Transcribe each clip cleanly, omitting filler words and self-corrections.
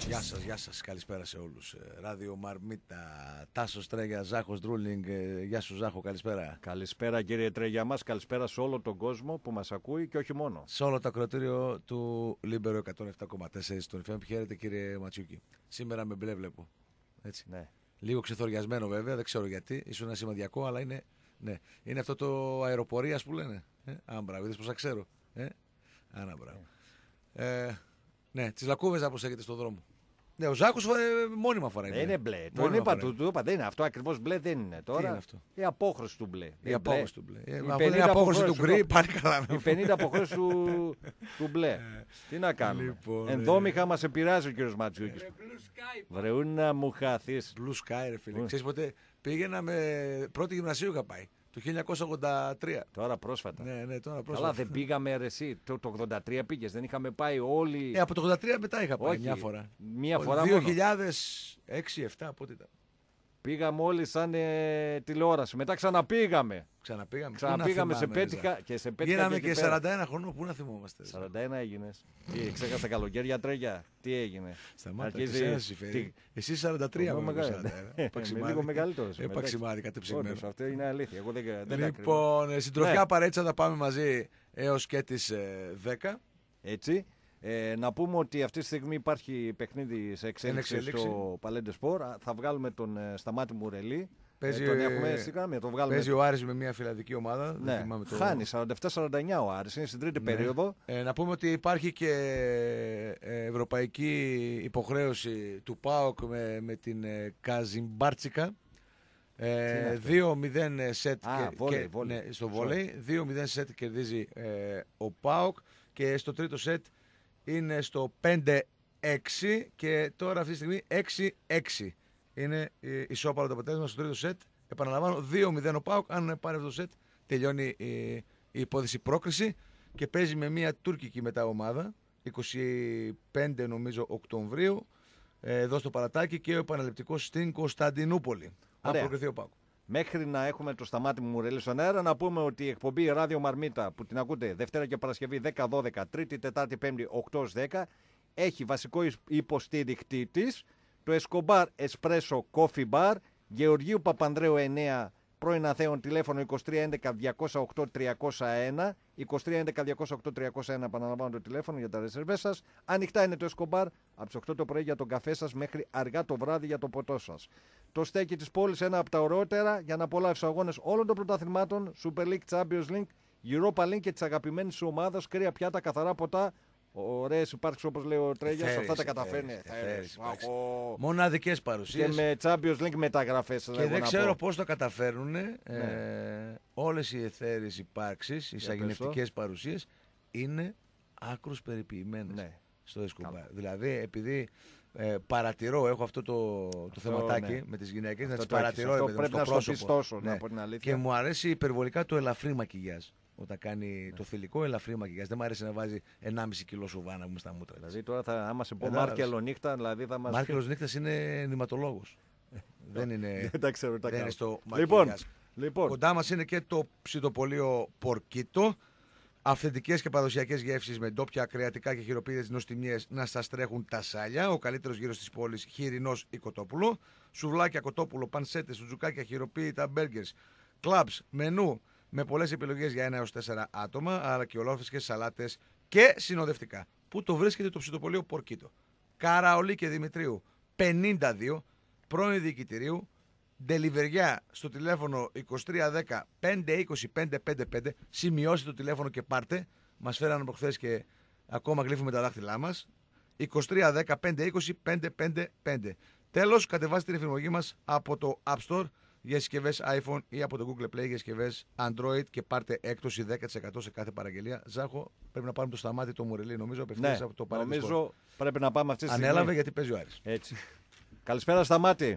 Γεια σας, καλησπέρα σε όλους. Ράδιο Μαρμίτα, Τάσος Τρέγια, Ζάχος Ντρούλινγκ. Γεια σου Ζάχο, καλησπέρα. Καλησπέρα κύριε Τρέγια μας, καλησπέρα σε όλο τον κόσμο που μας ακούει και όχι μόνο. Σε όλο το ακροατήριο του Λίμπερο 107,4 στον FM. Χαίρετε κύριε Ματσιούκη. Σήμερα με μπλε βλέπω. Έτσι. Ναι. Λίγο ξεθοριασμένο βέβαια, δεν ξέρω γιατί. Ίσως ένα σημαδιακό, αλλά είναι, ναι. Είναι αυτό το αεροπορίας που λένε. Άμπρα, είδες πως θα ξέρω. Άνα, μπράβο. Ναι, τις λακκούβες να προσέχετε στον δρόμο. Ναι, ο Ζάκος μόνιμα φοράει. Δεν είναι μπλε. Τον είπα, του είπα, δεν είναι αυτό ακριβώς μπλε, δεν είναι τώρα. Τι είναι αυτό? Η απόχρωση του μπλε. Η απόχρωση του μπλε. Αφού είναι η απόχρωση του γκρι, πάλι καλά. Η 50 απόχρωση του μπλε. Τι να κάνουμε. Λοιπόν, ενδόμηχα μας επηρεάζει ο κύριος Ματσιούκης. Βρεούνα μου χάθεις. Blue Sky, ρε φίλε. Ξέρεις πότε πήγαινα με πρώτη γυμνασίου είχα πάει. Το 1983. Τώρα πρόσφατα. Ναι, τώρα πρόσφατα. Καλά, δεν πήγαμε ρε εσύ. Το 83 πήγες, δεν είχαμε πάει όλοι. Από το 83 μετά είχα πάει. Όχι, μια φορά. Μια φορά 2006-2007, πότε ήταν. Πήγαμε όλοι σαν τηλεόραση. Μετά ξαναπήγαμε. Ξαναπήγαμε, σε πέτυχα και σε πέτυχα. Γίναμε και 41 χρονών, πού να θυμόμαστε. 41 έγινες. Τι, ξέχασα καλοκαίρια Τρέγια. Τι έγινε. Σταμάτα, εσύ 43 είμαι λίγο μεγαλύτερος. Επαξιμάδι, κατεψυγμένο. Αυτό είναι αλήθεια. Εγώ δεν λοιπόν, συντροφιά παρέτσα θα πάμε μαζί έως και τις 10. Έτσι. Να πούμε ότι αυτή τη στιγμή υπάρχει παιχνίδι σε εξέλιξη στο Παλέντε Σπορ. Θα βγάλουμε τον Σταμάτη Μουρελή. Τον έχουμε στη γραμμή, τον βγάλουμε. Παίζει ο Άρης με μια φιλαδική ομάδα. Ναι. Χάνει 47-49 ο Άρης, είναι στην τρίτη περίοδο. Να πούμε ότι υπάρχει και ευρωπαϊκή υποχρέωση του ΠΑΟΚ με την Καζιμπάρτσικα. 2-0 σετ στο βόλεϊ. 2-0 σετ κερδίζει ο ΠΑΟΚ και στο τρίτο σετ είναι στο 5-6 και τώρα αυτή τη στιγμή 6-6. Είναι ισόπαλο το αποτέλεσμα στο τρίτο σετ. Επαναλαμβάνω, 2-0 ο ΠΑΟΚ. Αν πάρει αυτό το σετ, τελειώνει η υπόθεση πρόκριση και παίζει με μια τουρκική μετά ομάδα. 25 νομίζω Οκτωβρίου. Εδώ στο Παρατάκι και ο επαναληπτικός στην Κωνσταντινούπολη. Αν προκριθεί ο ΠΑΟΚ. Μέχρι να έχουμε το Σταμάτη Μουρελή στον αέρα, να πούμε ότι η εκπομπή Ράδιο Μαρμίτα που την ακούτε Δευτέρα και Παρασκευή 10-12, Τρίτη, Τετάρτη, Πέμπτη 8-10, έχει βασικό υποστήρικτή της το Escobar Espresso Coffee Bar, Γεωργίου Παπανδρέου 9, πρώην Αθέων, τηλέφωνο 2311-208-301, 2311-208-301, επαναλαμβάνω το τηλέφωνο για τα ρεσερβές σας. Ανοιχτά είναι το Escobar από τις 8 το πρωί για τον καφέ σας μέχρι αργά το βράδυ για το ποτό σας. Το στέκι της πόλης, ένα από τα ωραιότερα για να απολαύσεις αγώνες όλων των πρωταθλημάτων, Super League, Champions League, Europa League και της αγαπημένης σου ομάδας, κρύα πιάτα, καθαρά ποτά. Ωραίες υπάρξεις όπως λέει ο Τρέγιας, αυτά τα καταφέρνει. Μοναδικές παρουσίες. Και με Champions League μεταγραφές. Και δεν ξέρω πώς το καταφέρνουν όλες οι εθέρειες υπάρξεις, οι σαγηνευτικές παρουσίες είναι άκρως περιποιημένες στο Escobar. Δηλαδή επειδή παρατηρώ, έχω αυτό το θεματάκι με τις γυναίκες, να τις παρατηρώ πρέπει να στο πιστώσω, να πω την αλήθεια. Και μου αρέσει υπερβολικά το ελαφρύ μακιγιάζ. Όταν κάνει το θηλυκό ελαφρύ μακιγιάζ. Δεν μου αρέσει να βάζει 1,5 κιλό σουβάνα μου στα μούτρα. Δηλαδή τώρα άμα σε πω Μάρκελο νύχτα, δηλαδή θα μας... Μάρκελος νύχτας είναι νηματολόγος. Δεν είναι, δεν τα ξέρω, δεν είναι στο μακιγιάζ. Λοιπόν. Κοντά μας είναι και το ψητοπολείο Πορκίτο. Αυθεντικές και παραδοσιακές γεύσεις με ντόπια, κρεατικά και χειροποίητες νοστιμιές να σας τρέχουν τα σάλια. Ο καλύτερος γύρος της πόλης, χοιρινός ή κοτόπουλο. Σουβλάκια, κοτόπουλο, πανσέτες, σουτζουκάκια, χειροποίητα, μπέργκερς, κλαμπς, μενού με πολλές επιλογές για 1 έως 4 άτομα, αλλά και ολόφρεσκες σαλάτες και συνοδευτικά. Πού το βρίσκεται το ψητοπολείο Πορκίτο? Καραολί και Δημητρίου 52, πρώην διοικητηρίου. Ντελιβεριά στο τηλέφωνο 2310 520 555. Σημειώστε το τηλέφωνο και πάρτε. Μας φέρανε από χθες και ακόμα γλύφουμε τα δάχτυλά μας. 2310 520 555. Τέλος, κατεβάστε την εφαρμογή μας από το App Store για συσκευές iPhone ή από το Google Play για συσκευές Android και πάρτε έκπτωση 10% σε κάθε παραγγελία. Ζάχο, πρέπει να πάρουμε το Σταμάτη το Μουρελή, νομίζω, απευθείας από το παράδειγμα. Νομίζω πρέπει να πάμε αυτή τη στιγμή. Ανέλαβε γιατί παίζει ο Άρης. Έτσι. Καλησπέρα Σταμάτη.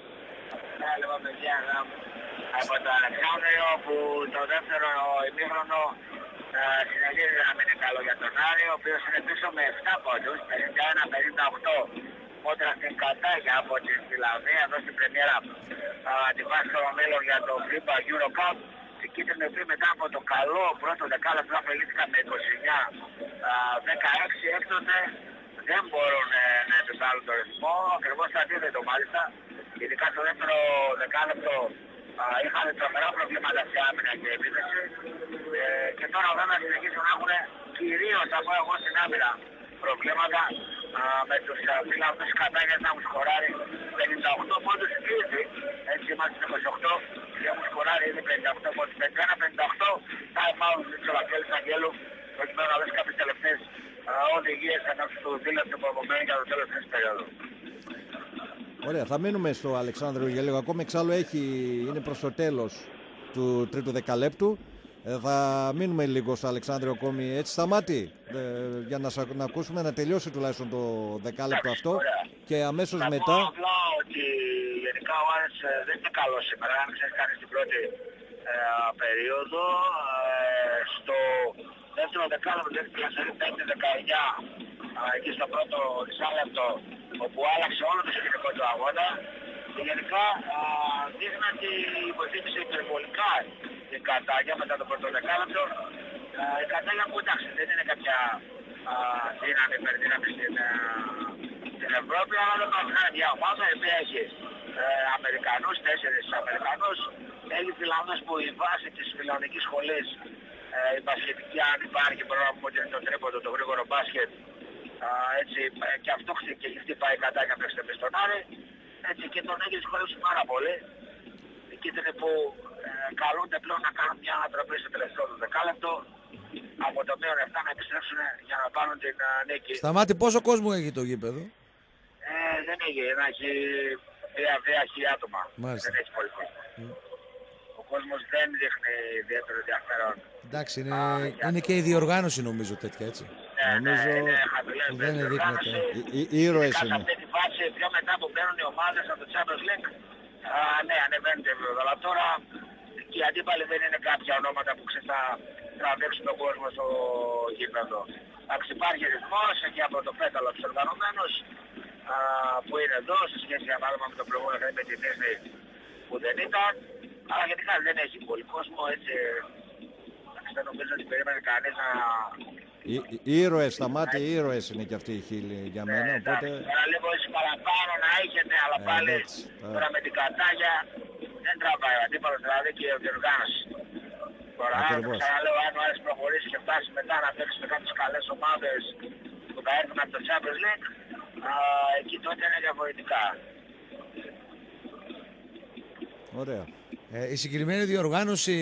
Από το Αλεξάνδριο που το δεύτερο ημίχρονο συνεχίζει να μην είναι καλό για τον Άρη, ο οποίος είναι πίσω με 7 πόντους, 51-58 κόντρα στην Κατάγια από τη Φιλανδία εδώ στην πρεμιέρα. Αντιβάσει το μέλλον για το FIBA Euro Cup. Η κίτρινη οποία μετά από το καλό πρώτο δεκάλεπτο αφελήθηκαν με 29-16 έκτοτε δεν μπορούν να επιβάλλουν το ρυθμό, ακριβώς το αντίθετο μάλιστα. Ειδικά στο δεύτερο δεκάλεπτο είχαν τρομερά προβλήματα σε άμυνα και επίθεση. Και τώρα βέβαια συνεχίζουν να έχουν κυρίως, θα πω εγώ, στην άμυνα προβλήματα με τους φιλανδούς κατάγες να έχουν σκοράρει 58 πόντους ήδη. Έτσι είμαστε 28 και έχουν σκοράρει ήδη 58 πόντους. 51-58 time out του Βαγγέλης Αγγέλου, προκειμένου να δώσει κάποιες τελευταίες οδηγίες ενός του δίλεπτου που απομένει για το τέλος της περίοδου. Ωραία, θα μείνουμε στο Αλεξάνδριο για λίγο ακόμα. Εξάλλου είναι προς το τέλος του τρίτου δεκαλέπτου. Θα μείνουμε λίγο στο Αλεξάνδριο ακόμη, έτσι Σταμάτη, για να ακούσουμε να τελειώσει τουλάχιστον το δεκάλεπτο αυτό. Ωραία. Και αμέσως θα μετά. Θα πω απλά ότι γενικά ο Άρης δεν είναι καλό σήμερα. Αν ξέρεις κάνει στην πρώτη περίοδο, στο δεύτερο δεκάλεπτο, δηλαδή 5-19, εκεί στο πρώτο δισάλεπτο, όπου άλλαξε όλο το σκηνικό του αγώνα, και γενικά δείχνει ότι βοηθήσε υπερβολικά η Κατάγια μετά το πρώτο δεκάλεπτο. Η Κατάγια που εντάξει δεν είναι κάποια δύναμη, υπερδύναμη στην Ευρώπη, αλλά δεν μας κάνει μια ομάδα η οποία έχει Αμερικανούς, 4 Αμερικανούς, έχει Φιλανδούς που η βάση της φιλανδικής σχολής, η μπασκετική, αν υπάρχει πρόγραμμα που είναι το τρίποντο, το γρήγορο μπάσκετ, έτσι, και αυτό και χτυπάει η Κατάγια μέχρι στιγμής στον Άρη, έτσι, και τον έχει δυσκολεύσει πάρα πολύ. Οι κίτρινοι που καλούνται πλέον να κάνουν μια ανατροπή στο τελευταίο του δεκάλεπτο, από το μείον 7 να επιστρέψουν για να πάρουν την νίκη. Σταμάτη, πόσο κόσμο έχει το γήπεδο? Δεν έχει, έχει 2.000 άτομα. Μάλιστα. Δεν έχει πολύ κόσμο. Ο κόσμος δεν δείχνει ιδιαίτερο ενδιαφέρον. Εντάξει, είναι και η διοργάνωση νομίζω τέτοια, έτσι. Νομίζω είναι χαμηλές δεν είναι διοργάνωση. οι ήρωες Ειδικά σε είναι. αυτή τη φάση, πιο μετά που μπαίνουν οι ομάδες από το Champions League, ναι, ανεβαίνει το επίπεδο. Αλλά τώρα και οι αντίπαλοι δεν είναι κάποια ονόματα που θα τραβήξουν τον κόσμο στο γήπεδο. Εντάξει, υπάρχει ρυθμός και από το πέταλο τους οργανωμένους που είναι εδώ, σε σχέση για παράδειγμα με το προηγούμενο με τη Disney που δεν ήταν. Αλλά γενικά δεν έχει πολύ κόσμο, έτσι δεν νομίζω ότι περίμενε κανείς να... Οι ήρωες, Σταμάτη, οι ήρωες είναι και αυτοί οι χίλιοι για μένα, οπότε... Τώρα λίγο έτσι παραπάνω να έχετε, αλλά πάλι τώρα με την Κατάγια δεν τραβάει ο αντίπαλος, δηλαδή και η διοργάνωση. Τώρα, ξαναλέω, αν ο Άρης προχωρήσει και φτάσει μετά να παίξει με κάποιες καλές ομάδες που θα έρθουν από το Champions League, εκεί τότε είναι διαφορετικά. Ωραία. Η συγκεκριμένη διοργάνωση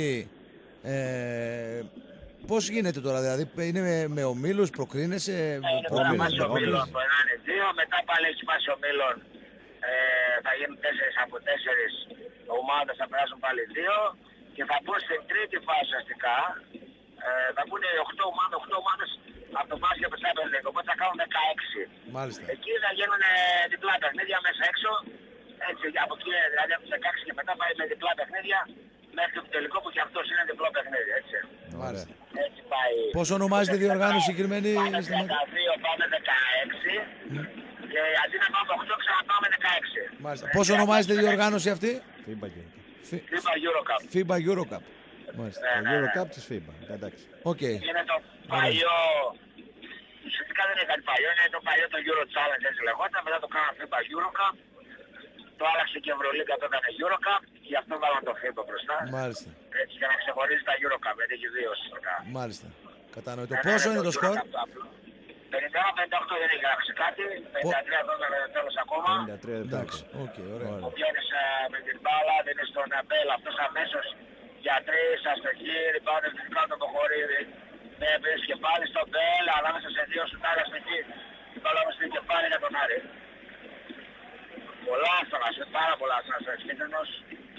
πώς γίνεται τώρα, δηλαδή είναι με ομίλους, προκρίνεσαι? Είναι τώρα βάση ομίλων που είναι 2, μετά πάλι έχει βάση ομίλων, θα γίνουν 4 από 4 ομάδες, θα περάσουν πάλι 2 και θα πω στην τρίτη φάση αστικά, θα μπουν 8 ομάδες από το μπάσκετ που θα έπαιρνε, οπότε θα κάνουν 16. Μάλιστα. Εκεί θα γίνουν διπλά παιχνίδια μέσα έξω, έτσι από εκεί δηλαδή από τους 16 και μετά πάει με διπλά παιχνίδια μέχρι το τελικό που και αυτός είναι διπλό παιχνίδι, έτσι. Μάλιστα. Έτσι πάει. Πώς ονομάζεται η διοργάνωση συγκεκριμένη? Πάμε 12, πάμε 16 και αντί να πάμε 8 ξαναπάμε 16. Μάλιστα. Πώς ονομάζεται η διοργάνωση αυτή? FIBA Eurocup. FIBA Eurocup. Μάλιστα. Το Eurocup της FIBA, εντάξει. Okay. Είναι το παλιό, ουσιαστικά δεν είναι κάτι παλιό, είναι το παλιό το Euro Challenge έτσι λεγόταν, μετά το κάναμε FIBA Eurocup, το άλλαξε και η Ευρωλίγκα, το έκανε Eurocup, γι' αυτό βάλαμε το FIBA μπροστά. Μάλιστα. Έτσι για να ξεχωρίζει τα Eurocup, γιατί έχει 2 ουσιαστικά. Μάλιστα. Κατανοητό. Πόσο είναι το σκορ? 51-58 δεν έχει γράψει κάτι, 53 εδώ με τέλος ακόμα. 53, εντάξει. Okay, ωραία. Ο Πιόνης με την μπάλα, δίνει στον Μπέλ, αυτός αμέσως για 3, αστοχή, λοιπόν ευθυντικά το αποχωρίδι. Με βρίσκει και πάλι στον Μπέλ, ανάμεσα σε 2 σουτάρια αστοχή. Η μπάλα όμως στην κεφάλι για τον Άρη. Πολλά άστονα, πάρα πολλά άστονα κίτρινος.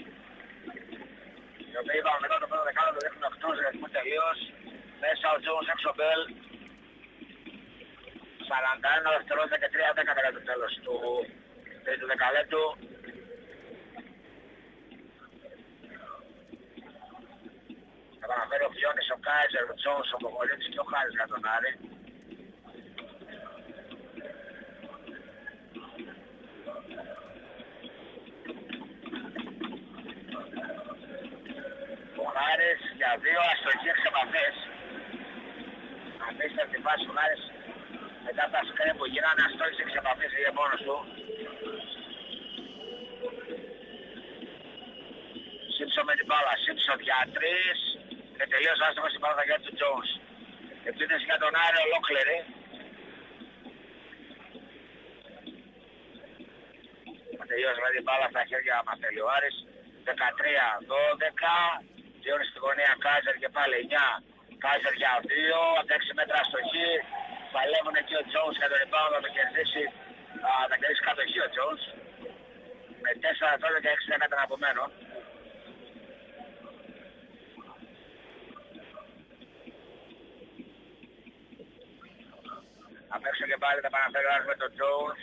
Οι οποίοι είπαμε μετά το πρώτο δεκάλεπτο δείχνουν εκτός ρυθμού τελείως. Μέσα ο Τζόους, έξω ο Μπέλ. 41 δευτερόλεπτα και 3 δέκατα για το τέλος του τρίτου δεκαλέπτου. Επαναφέρει ο Πιόνης, ο Κάιζερ, ο Τζόους, ο Πογολίδης και ο Χάρης για τον Άρη. Ο Χάρης για 2 αστοχή εξ επαφές. Απίστευτη φάση ο Χάρης. Μετά τα σκρέμ που γίνανε, αστόχησε και ξεπαφίστηκε μόνος του. Σίμψον με την μπάλα, Σίμψον για 3 και τελείως άστοχος στην μπάλα για του Jones. Ευθύνες για τον Άρη ολόκληρη. Τελείως με την μπάλα στα χέρια μας θέλει ο Άρης. 13-12. Διώνει στη γωνία Κάιζερ και πάλι 9. Κάιζερ για 2. Από 6 μέτρα αστοχή. Παλεύουν εκεί ο Jones για τον rebound να το κερδίσει. Θα κερδίσει κατοχή ο Jones. Με 4 και 6 δεκάτα από μένο. Απ' έξω και πάλι θα παραφέρει ο Άρης με τον Jones.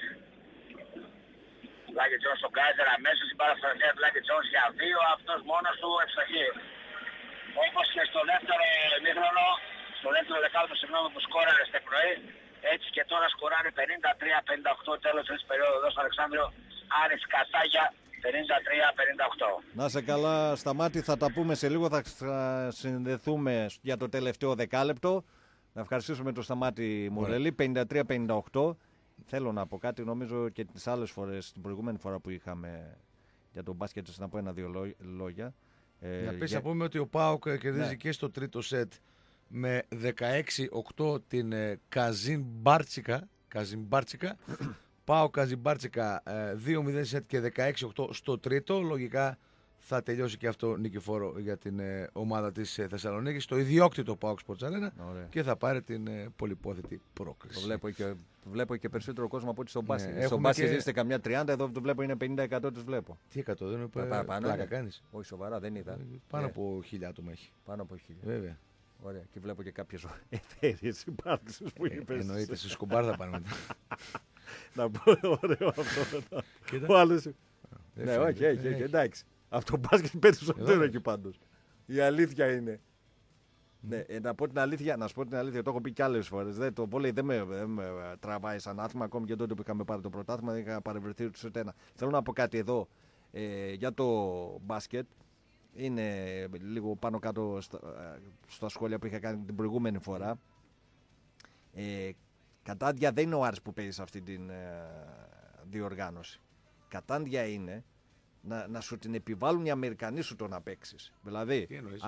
Λάκη Jones στον Κάιζερ αμέσως η μπάλα στο χέρι του Λάκη Jones για 2. Αυτός μόνος του ευστοχή. Όπως και στο δεύτερο ημίχρονο, στο δεύτερο δεκάλεπτο συγγνώμη που σκόραρε στην εκπνοή, έτσι και τώρα σκοράρει 53-58 τέλος της περίοδου εδώ στο Αλεξάνδριο. Άρης Κατάγια 53-58. Να σε καλά, Σταμάτη, θα τα πούμε σε λίγο, θα συνδεθούμε για το τελευταίο δεκάλεπτο. Να ευχαριστήσουμε τον Σταμάτη Μουρελή, 53-58. Θέλω να πω κάτι, νομίζω και τις άλλες φορές, την προηγούμενη φορά που είχαμε για τον μπάσκετ, να πω 1-2 λόγια. Να πεις, να πούμε ότι ο ΠΑΟΚ κερδίζει και στο τρίτο σετ με 16-8 την Καζιμπάρτσικα. ΠΑΟΚ Καζιμπάρτσικα 2-0 σετ και 16-8 στο τρίτο. Λογικά θα τελειώσει και αυτό νικηφόρο για την ομάδα της Θεσσαλονίκης, το ιδιόκτητο ΠΑΟΚ Sports Arena, και θα πάρει την πολυπόθετη πρόκριση. Το βλέπω και περισσότερο κόσμο από ό,τι στον μπάσκετ. Ναι, στον μπάσκετ είστε καμιά 30, εδώ το βλέπω είναι 50% τους βλέπω. Τι 100, δεν είναι πλάκα κάνεις? Όχι, σοβαρά, δεν είδα. Πάνω από 1.000 άτομα έχει. Πάνω από 1.000. Βέβαια. Ωραία, και βλέπω και κάποιες εθέριες υπάρξεις που είπες. Εννοείται, σε σκουμπάρ θα πάνε μετά. Να πω, ωραίο αυτό. Ο άλλος. Ναι, όχι, εντάξει. Από το μπάσκετ περισσότερο εκεί πάντως. Η αλήθεια είναι. Ναι, να σου πω την αλήθεια, το έχω πει κι άλλες φορές. Το βόλεϊ δεν με τραβάει σαν άθλημα, ακόμη και τότε που είχαμε πάρει το πρωτάθλημα, δεν είχα παρευρεθεί ούτε σε ένα. Θέλω να πω κάτι εδώ για το μπάσκετ. Είναι λίγο πάνω κάτω στα σχόλια που είχα κάνει την προηγούμενη φορά. Κατάντια δεν είναι ο Άρης που παίζει σε αυτή την διοργάνωση. Κατάντια είναι να σου την επιβάλλουν οι Αμερικανοί σου το να παίξεις. Δηλαδή. Τι εννοείς?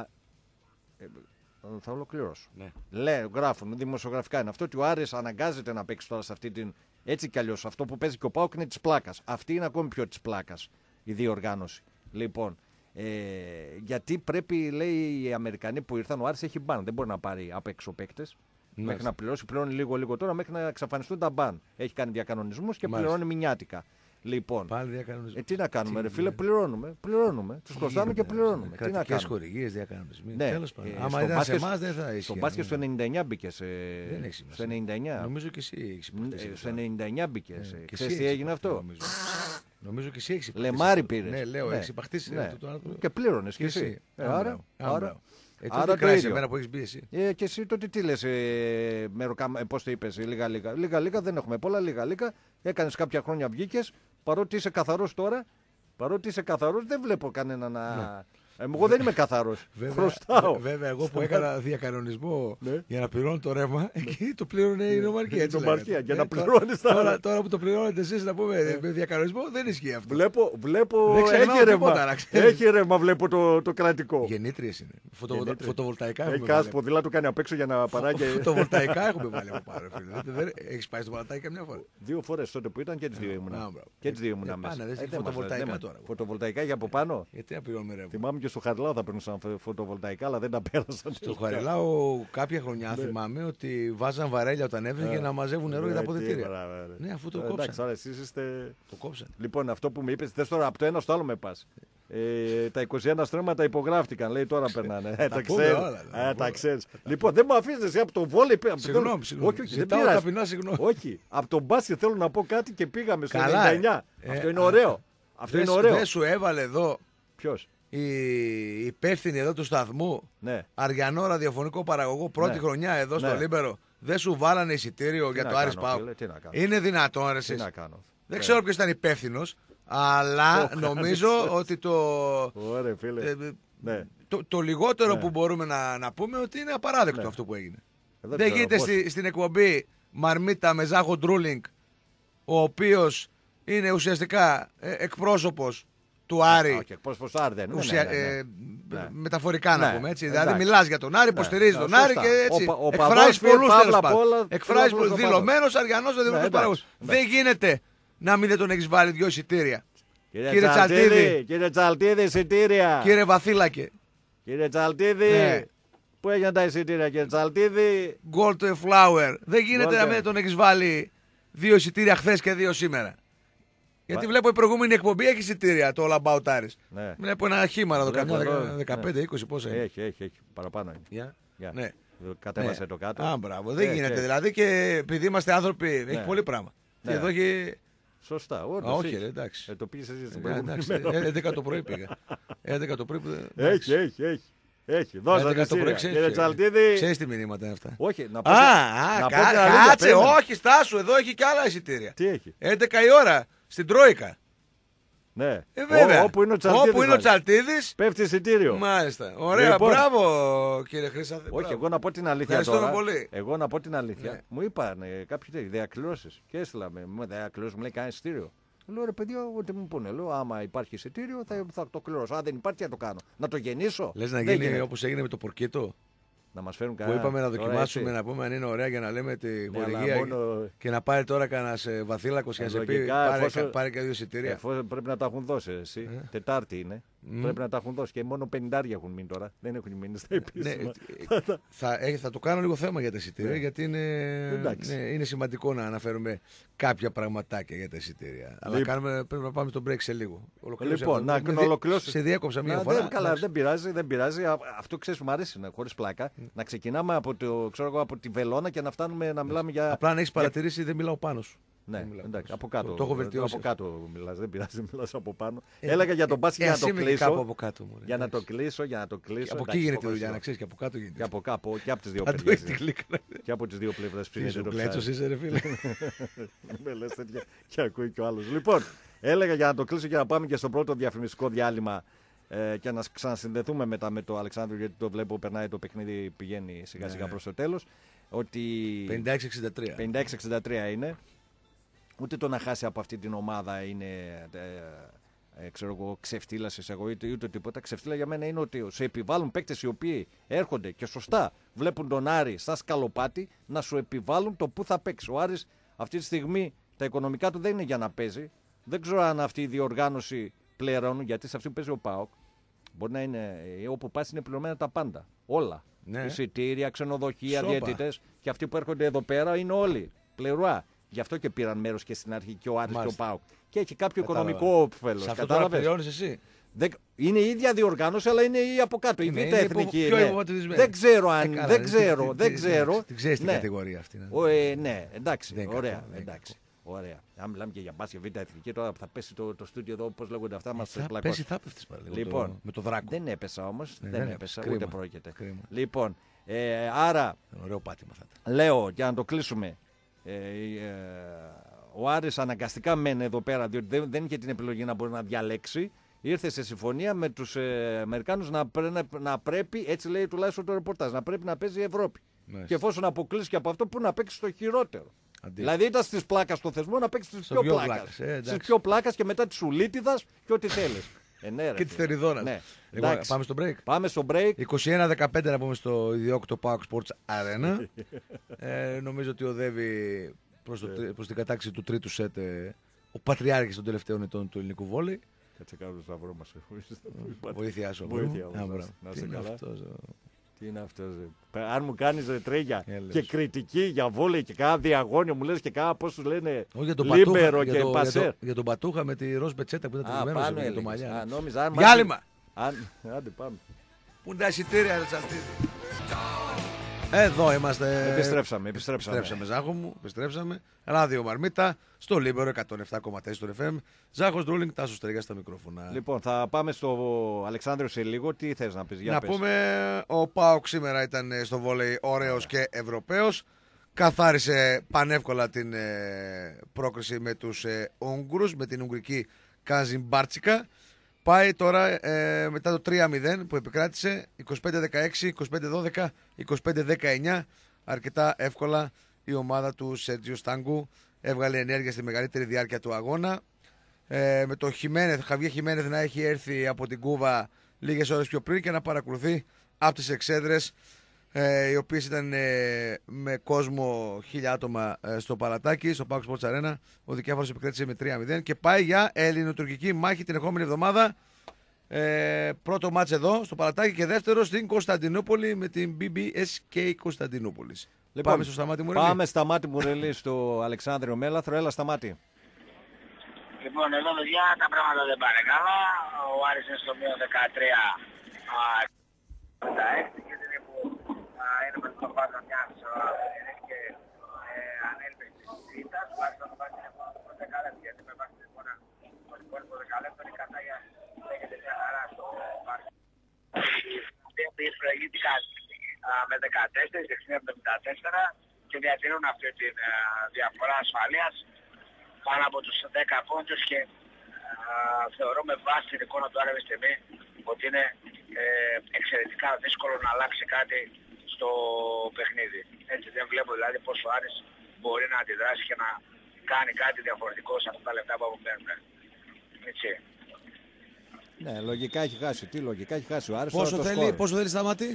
Θα ολοκληρώσω. Ναι. Γράφουν, δημοσιογραφικά είναι αυτό, ότι ο Άρης αναγκάζεται να παίξει τώρα σε αυτή την. Έτσι κι αλλιώς, αυτό που παίζει και ο ΠΑΟΚ είναι της πλάκας. Αυτή είναι ακόμη πιο της πλάκας η διοργάνωση. Λοιπόν, γιατί πρέπει, λέει, οι Αμερικανοί που ήρθαν, ο Άρης έχει μπαν. Δεν μπορεί να πάρει απ' έξω παίκτες. Μέχρι να πληρώσει, πληρώνει λίγο τώρα, μέχρι να εξαφανιστούν τα μπαν. Έχει κάνει διακανονισμούς και πληρώνει μηνιάτικα. Λοιπόν, τι να κάνουμε, ρε φίλε, πληρώνουμε. Τους χρωστάμε και πληρώνουμε. Τι να κάνουμε. Κρατικές χορηγίες, διακανονισμοί. Ναι. Τέλος πάντων. Άμα ήταν σε εμάς δεν θα ίσχυε. Στο μπάσκετ στο 99 μπήκε. Δεν έχει Στο 99. Νομίζω και εσύ έχεις υπαχτήσει. Στο 99 μπήκε. Ξέρεις τι έγινε αυτό? Νομίζω και εσύ έχεις υπαχτήσει. Λεμάρι πήρες. Ναι, λέω, έχεις υπαχτήσει. Και πλήρωνες και εσύ. Άρα. Άρα το ίδιο. Εμένα που έχεις μπει εσύ. Και εσύ τότε τι λες, πώς το είπες, λίγα δεν έχουμε πολλά, λίγα. Έκανες κάποια χρόνια, βγήκες, παρότι είσαι καθαρός τώρα, δεν βλέπω κανένα να. Εγώ δεν είμαι καθαρός. Χρωστάω. Βέβαια, εγώ που έκανα διακανονισμό για να πληρώνω το ρεύμα, εκεί το πλήρωνε η νομαρχία. Για να πληρώνεις τώρα που το πληρώνετε εσείς, να πούμε με διακανονισμό, δεν ισχύει αυτό. Βλέπω. Έχει ρεύμα, βλέπω το κρατικό. Γεννήτριες είναι. Φωτοβολταϊκά έχουμε βάλει. Έχει ποδήλα του κάνει απ' έξω για να παράγει. Φωτοβολταϊκά έχουμε βάλει από πάνω. Έχεις πάει στο Παλατάκι καμιά φορά? 2 φορές τότε που ήταν και τις 2 ήμουνα. Και τις 2 ήμουνα μέσα. Φωτοβολταϊκά τώρα. Φωτοβολταϊκά για από πάνω. Γιατί να πληρώνουμε ρεύμα? Θυμάμαι και στο Χαριλάου θα παίρνουν φωτοβολταϊκά, αλλά δεν τα πέρασαν. Στο Χαριλάου κάποια χρονιά θυμάμαι ότι βάζαν βαρέλια όταν έβρεχε για να μαζεύουν νερό για τα αποδυτήρια. Ναι, αφού το κόψαν. Εντάξει, εσείς είστε. Το κόψαν. Λοιπόν, αυτό που μου είπες, θες τώρα από το ένα στο άλλο με πας. Τα 21 στρέμματα υπογράφτηκαν, λέει, τώρα περνάνε. Τα ξέρεις. Λοιπόν, δεν μου αφήνεις εσύ από το βόλεϊ. Συγγνώμη. Ζητάω ταπεινά συγγνώμη. Όχι, από τον μπάσκετ θέλω να πω κάτι και πήγαμε στο 99. Αυτό είναι ωραίο. Δεν σου έβαλε εδώ. Ποιος? Η υπεύθυνη εδώ του σταθμού, Αριανό ραδιοφωνικό παραγωγό, πρώτη χρονιά εδώ στο Λίμπερο, δεν σου βάλανε εισιτήριο για το Άρης ΠΑΟΚ? Είναι δυνατόν, ρε εσείς? Δεν ξέρω ποιος ήταν υπεύθυνος, αλλά νομίζω ότι το λιγότερο που μπορούμε να πούμε ότι είναι απαράδεκτο αυτό που έγινε. Δεν γίνεται στην εκπομπή Μαρμίτα με Ζάχο Ντρούλινγκ, ο οποίος είναι ουσιαστικά εκπρόσωπος του Άρη. Όχι, εκπρόσωπος του Άρη δεν είναι. Ναι. Μεταφορικά να Ναι, πούμε έτσι. εντάξει. Δηλαδή μιλάς για τον Άρη, υποστηρίζει τον Άρη σωστά. και έτσι. Ο Εκφράζεις παδός πολλούς παύλα τέλος απ' πάντων. όλα, Εκφράζεις δηλωμένος ο δηλωμένος Αριανός με δημιουργούς παραγωγούς. Δεν γίνεται να μην δεν τον έχεις βάλει 2 εισιτήρια. Κύριε Τσαλτίδη. Κύριε Τσαλτίδη, εισιτήρια. Κύριε Βαθύλακε. Κύριε Τσαλτίδη. Ναι. Πού έγιναν τα εισιτήρια, κύριε Τσαλτίδη? Gold to a flower. Δεν γίνεται Gold να μην τον έχεις βάλει 2 εισιτήρια χθες και 2 σήμερα. Γιατί βλέπω η προηγούμενη εκπομπή έχει εισιτήρια το All About Aris. Ναι. Βλέπω ένα χήμα εδώ, Βλέπω καμιά εδώ, 15-20 πόσα είναι. Έχει. Παραπάνω είναι. Για. Ναι. Κατέβασε Ναι. το κάτω. Α, μπράβο. Δεν γίνεται δηλαδή και επειδή είμαστε άνθρωποι, έχει Ναι. πολύ πράγμα. Ναι. Και εδώ έχει. Σωστά, Α, όντως. όχι, έχει. ρε, εντάξει. Το πήγες εσύ στην Ναι, προηγούμενη εντάξει, μέρα. 11 το πρωί πήγα. 11 το πρωί που. Έχει. Δώσα 11 το πρωί, εισιτήρια. ξέρεις, Κύριε Τσαλτίδη. Ξέρεις τι μηνύματα είναι αυτά. Όχι, να πω. Α, την αλήθεια, κάτσε, περίμενε. όχι, στάσου, εδώ έχει και άλλα εισιτήρια. Τι έχει? 11 η ώρα στην Τρόικα. Ναι. Βέβαια. Όπου είναι ο Τσαλτίδης. Όπου είναι ο Τσαλτίδης. Πέφτει εισιτήριο. Μάλιστα. Ωραία, Λοιπόν. μπράβο κύριε Χρήσα. Όχι, εγώ να πω την αλήθεια Ευχαριστούμε τώρα. πολύ. Εγώ να πω την αλήθεια. Ναι. Μου είπαν κάποιοι τέτοιοι διακληρώσεις. Και έστειλα με διακληρώσεις, μου λέει κάνει εισιτήριο. Λέω ρε παιδιά, ό,τι μου πούνε. Λέω άμα υπάρχει εισιτήριο θα το κληρώσω. Αν δεν υπάρχει, θα το κάνω. Να το γεννήσω. Λες να Δεν γίνει γίνεται. όπως έγινε με το πορκίτο. Να μας φέρουν Που κανένα. είπαμε να τώρα δοκιμάσουμε έτσι. να πούμε αν είναι ωραία για να λέμε τη Ναι, αλλά χορηγία μόνο- και να πάρει τώρα κανένα Βαθύλακο και να σε πει Λογικά, πάρε και 2 εισιτήρια. Εφόσον πρέπει να τα έχουν δώσει εσύ. Τετάρτη είναι. Πρέπει να τα έχουν δώσει. Και μόνο 50 έχουν μείνει τώρα. Δεν έχουν μείνει στα Ναι, επίσημα. θα το κάνω λίγο θέμα για τα εισιτήρια Ναι. γιατί Εντάξει. είναι σημαντικό να αναφέρουμε κάποια πραγματάκια για τα εισιτήρια. Αλλά πρέπει να πάμε στον break σε λίγο. Ολοκλήρωσε Λοιπόν, αυτό. να ολοκληρώσω. Σε διέκοψα μία Να, φορά. καλά, Εντάξει. δεν πειράζει. Αυτό ξέρεις μου αρέσει, χωρίς πλάκα. Να ξεκινάμε από τη Βελόνα και να φτάνουμε να μιλάμε για. Απλά αν έχει παρατηρήσει δεν μιλάω πάνω σου. Ναι, Δεν μιλάω εντάξει, πάνω σου. από κάτω. Το έχω βελτιώσει. Από κάτω μιλάς, δεν πειράζει, μιλάς από πάνω. Έλεγα για τον μπάσκετ για να Ας το είμαι και κάπου κλείσω. από κάτω μου. Για να το κλείσω. Από Εντάξει, εκεί γίνεται η υποχωρήσω. δουλειά, να ξέρει και από κάτω γίνεται. Και από κάπου, και από τις δύο Αν το πλευρές. έχει την κλίκα. Και από τις δύο πλευρές Τι ψήνεται σου το κλέτσος ψάρι. είσαι ρε φίλε. Με λες τέτοια και ακούει και ο άλλος. Λοιπόν, έλεγα για να το κλείσω και να πάμε και στο πρώτο διαφημιστικό διάλειμμα και να ξανασυνδεθούμε μετά με τον Αλεξάνδρου, γιατί το βλέπω περνάει το παιχνίδι, πηγαίνει σιγά σιγά προς το τέλος. Ότι 56-63. 56-63 είναι. Ούτε το να χάσει από αυτή την ομάδα είναι ξέρω εγώ, ξεφτύλα εγώ ούτε τίποτα. Ξεφτύλα για μένα είναι ότι σου επιβάλλουν παίκτες οι οποίοι έρχονται και σωστά βλέπουν τον Άρη σαν σκαλοπάτι να σου επιβάλλουν το που θα παίξει. Ο Άρης αυτή τη στιγμή τα οικονομικά του δεν είναι για να παίζει. Δεν ξέρω αν αυτή η διοργάνωση πληρώνουν, γιατί σε αυτή που παίζει ο ΠΑΟΚ μπορεί να είναι όπου πας είναι πληρωμένα τα πάντα. Όλα. Ναι. Εισιτήρια, ξενοδοχεία, Σόπα. διαιτητές. Και αυτοί που έρχονται εδώ πέρα είναι όλοι πληρουά. Γι' αυτό και πήραν μέρος και στην αρχή και ο Άρης και ο ΠΑΟΚ. Και έχει κάποιο Κατάλαβα. οικονομικό όφελος. Σε αυτό τώρα πληρώνεις εσύ. Είναι η ίδια διοργάνωση, αλλά είναι η από κάτω. Η Είναι, Β' είναι Εθνική. πιο ναι. υποβαθμισμένη. Δεν ξέρω αν. Καλά, δεν ξέρω. Την ξέρεις την Ναι. κατηγορία αυτή. Ναι, εντάξει. Δεν Ωραία. κακό, δεν Εντάξει. Ωραία. Αν μιλάμε και για μπάσκετ Β' Εθνική, τώρα που θα πέσει το στούντιο εδώ, πώς λέγονται αυτά, μας Θα πλακώσει. πέσει, θα πέφτεις πάλι. Λοιπόν, με το δράκο. Δεν έπεσα όμως. Ναι, Δεν δεν έπεσα, έπεσε. ούτε Κρίμα. πρόκειται. Κρίμα. Λοιπόν, άρα Ωραίο πάτημα θα ήταν. λέω για να το κλείσουμε. Ο Άρης αναγκαστικά μένει εδώ πέρα, διότι δεν είχε την επιλογή να μπορεί να διαλέξει. Ήρθε σε συμφωνία με τους Αμερικάνους να πρέπει, έτσι λέει τουλάχιστον το ρεπορτάζ, να πρέπει να παίζει η Ευρώπη. Μάλιστα. Και εφόσον αποκλείσει και από αυτό, πού να παίξει το χειρότερο. Αντί. Δηλαδή ήταν στις πλάκας στο θεσμό να παίξει στις Στο πιο πιο πλάκας. πλάκας, εντάξει. Στις πιο πλάκας και μετά της Σουλίτιδας και ό,τι θέλεις. Ναι, ρε, Και τη φίλε. Θεριδόνας. Ναι. Λοιπόν, Εντάξει. πάμε στο break. Πάμε στο break. 21-15 να πούμε στο ιδιόκτο PAOK Sports Arena. Νομίζω ότι οδεύει προς την κατάξη του τρίτου σετ ο πατριάρχης των τελευταίων ετών του ελληνικού βόλεϊ. Κάτσε κάτω το σταυρό μας. Βοήθειά σου. Βοήθεια Α, όμως, μπράβο. να Τι είσαι είναι καλά. αυτός, Τι είναι αυτό, αν μου κάνει τρέγια Έλεος. και κριτική για βόλεϊ και κάνα διαγώνιο, μου λες και κάνα πώς τους λένε Όχι, για τον Λίμπερο Πατούχα, και Πασέρ. για τον Πατούχα με τη ροζ πετσέτα που ήταν τριμμένος πάνω για το έλεγες. μαλλιά. Νόμιζα, αν Διάλειμμα! Άντε πάμε. Πού είναι τα εισιτήρια, ρε Τσαλτίδη. Εδώ είμαστε. Επιστρέψαμε. Επιστρέψαμε, Ζάχο μου. Επιστρέψαμε. Ράδιο Μαρμίτα στο Λίμπερο 107,4 στο FM. Ζάχος Ντρούλινγκ, Τάσος Στεριάς στα μικρόφωνα. Λοιπόν, θα πάμε στο Αλεξάνδριο σε λίγο. Τι θες να πεις, για Να πες. πούμε, ο ΠΑΟΚ σήμερα ήταν στο βόλεϊ ωραίος και Ευρωπαίος. Καθάρισε πανεύκολα την πρόκριση με τους Ούγγρους, με την Ουγγρική Κάζιν Μπάρτσικα. Πάει τώρα μετά το 3-0 που επικράτησε 25-16, 25-12, 25-19. Αρκετά εύκολα η ομάδα του Σέρτζιο Στάγκου έβγαλε ενέργεια στη μεγαλύτερη διάρκεια του αγώνα. Με το Χαβιέ Χιμένεθ να έχει έρθει από την Κούβα λίγες ώρες πιο πριν και να παρακολουθεί από τις εξέδρες, οι οποίες ήταν με κόσμο 1.000 άτομα στο Παλατάκι, στο Paco Sports Arena. Ο Δικέφαλος επικράτησε με 3-0 και πάει για ελληνοτουρκική μάχη την ερχόμενη εβδομάδα. Πρώτο μάτς εδώ στο Παλατάκι και δεύτερο στην Κωνσταντινούπολη με την BBSK Κωνσταντινούπολης. Λοιπόν, πάμε στο Σταμάτη Μουρελή. Πάμε Σταμάτη Μουρελή στο Αλεξάνδριο Μέλαθρο. Έλα Σταμάτη. Λοιπόν, εδώ παιδιά τα πράγματα δεν πάνε καλά. Ο Άρης είναι στο μείον 13 και την που είναι με το βάζο μιας και ανέλπιστης ήττας. Τουλάχιστον το βάζει το δεκάλεπτο, γιατί με βάση την φορά το υπόλοιπο δεκάλεπτο είναι κατά για λέγεται μια χαρά στο Βάρκο. Οι προηγήθηκαν με 14, 74 και διατηρούν αυτή τη διαφορά ασφαλείας πάνω από τους 10 πόντους και θεωρώ με βάση την εικόνα του Άρη αυτή τη στιγμή ότι είναι εξαιρετικά δύσκολο να αλλάξει κάτι στο παιχνίδι. Έτσι δεν βλέπω δηλαδή πώς ο Άρης μπορεί να αντιδράσει και να κάνει κάτι διαφορετικό σε αυτά τα λεπτά που απομένουν. Έτσι. Ναι, λογικά έχει χάσει. Τι λογικά έχει χάσει ο Άρης. Πόσο θέλει Σταμάτη?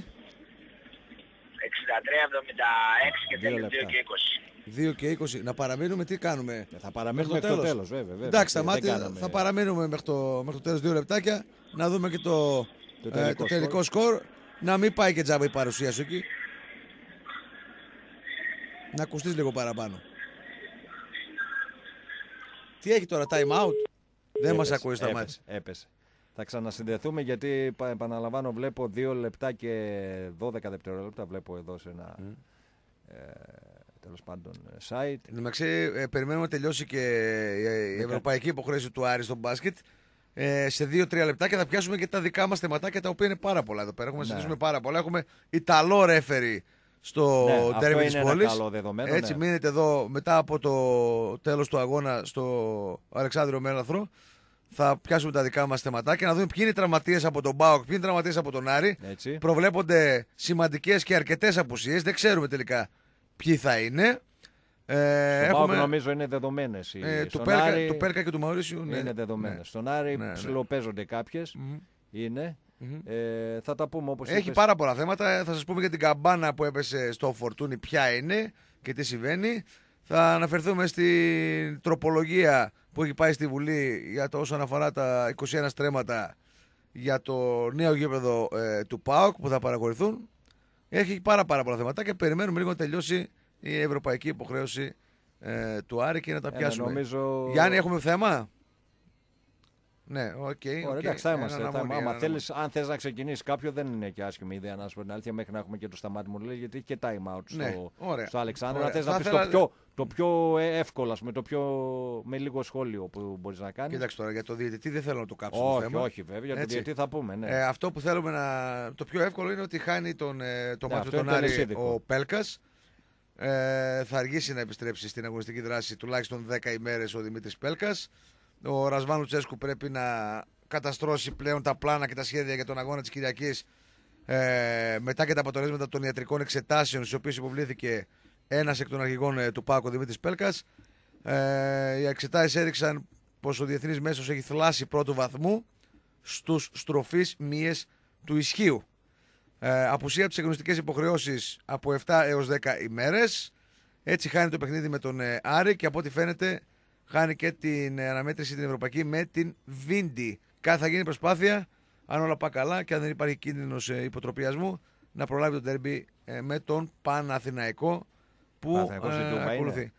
63-76 και θέλει 2 και 20. 2 και 20. Να παραμείνουμε, τι κάνουμε? Θα παραμείνουμε μέχρι το τέλος, βέβαια. Εντάξει, Σταμάτη, θα παραμείνουμε μέχρι το τέλος 2 λεπτάκια. Να δούμε και το τελικό σκορ. Να μην πάει και τζάμπα η παρουσία σου εκεί. Να ακουστείς λίγο παραπάνω. Τι έχει τώρα, time out? Δεν μας ακούει Σταμάτη. Έπεσε. Θα ξανασυνδεθούμε γιατί επαναλαμβάνω βλέπω 2 λεπτά και 12 δευτερόλεπτα. Βλέπω εδώ σε ένα τέλος πάντων site. Εντάξει, περιμένουμε να τελειώσει και η ευρωπαϊκή υποχρέωση του Άρη στο μπάσκετ. Σε 2-3 λεπτάκια θα πιάσουμε και τα δικά μας θεματάκια, τα οποία είναι πάρα πολλά εδώ πέρα. Έχουμε συζητήσουμε πάρα πολλά. Έχουμε Ιταλό ρέφερι στο ντέρμπι της πόλης. Έτσι, μείνετε εδώ μετά από το τέλος του αγώνα στο Αλεξάνδριο Μέλαθρο. Θα πιάσουμε τα δικά μας θεματάκια, να δούμε ποιοι είναι οι τραυματίες από τον ΠΑΟΚ, ποιοι είναι οι τραυματίες από τον Άρη. Έτσι. Προβλέπονται σημαντικές και αρκετές απουσίες. Δεν ξέρουμε τελικά ποιοι θα είναι. Στον ΠΑΟΚ νομίζω είναι δεδομένες. Του Πέλκα και του Μαουρίσιου είναι δεδομένες. Ναι. Στον Άρη ψιλοπαίζονται κάποιες. Είναι. Θα τα πούμε όπως έχει είπες. Πάρα πολλά θέματα. Θα σας πούμε για την καμπάνα που έπεσε στο Φορτούνι ποια είναι και τι συμβαίνει. Θα αναφερθούμε στην τροπολογία που έχει πάει στη Βουλή για το όσον αφορά τα 21 στρέμματα για το νέο γήπεδο του ΠΑΟΚ που θα παραχωρηθούν. Έχει πάρα πολλά θέματα και περιμένουμε λίγο να τελειώσει η ευρωπαϊκή υποχρέωση του Άρη και να τα πιάσουμε. Νομίζω... Γιάννη, έχουμε θέμα? Ναι, οκ. Εντάξει, θα είμαστε. Αν θες να ξεκινήσει κάποιο, δεν είναι και άσχημη ιδέα να σου πω την αλήθεια μέχρι να έχουμε και το Σταμάτη μου λέει, γιατί έχει και time out στο Αλεξάνδρου. Αν θες να πεις το πιο εύκολο, με λίγο σχόλιο που μπορείς να κάνεις. Κοίταξε τώρα, για το διαιτητή δεν θέλω να το κάψω το θέμα. Όχι, βέβαια, για το διαιτητή θα πούμε. Ναι. Αυτό που θέλουμε το πιο εύκολο είναι ότι χάνει το μάτι του τον Άρη ο Πέλκας. Θα αργήσει να επιστρέψει στην αγωνιστική δράση τουλάχιστον 10 ημέρες ο Δημήτρης Πέλκας. Ο Ρασβάν Λουτσέσκου πρέπει να καταστρώσει πλέον τα πλάνα και τα σχέδια για τον αγώνα της Κυριακής μετά και τα αποτελέσματα των ιατρικών εξετάσεων στις οποίες υποβλήθηκε ένας εκ των αρχηγών του ΠΑΟΚ, ο Δημήτρης Πέλκας. Οι εξετάσεις έδειξαν πως ο διεθνής μέσος έχει θλάση πρώτου βαθμού στους στροφείς μύες του ισχύου. Απουσία από τις αγωνιστικές υποχρεώσεις από 7 έως 10 ημέρες. Έτσι χάνει το παιχνίδι με τον Άρη και από ό,τι φαίνεται χάνει και την αναμέτρηση την ευρωπαϊκή με την Βίντι. Θα γίνει προσπάθεια, αν όλα πάει καλά και αν δεν υπάρχει κίνδυνος υποτροπιασμού, να προλάβει το ντέρμπι με τον Παναθηναϊκό που ακολουθεί.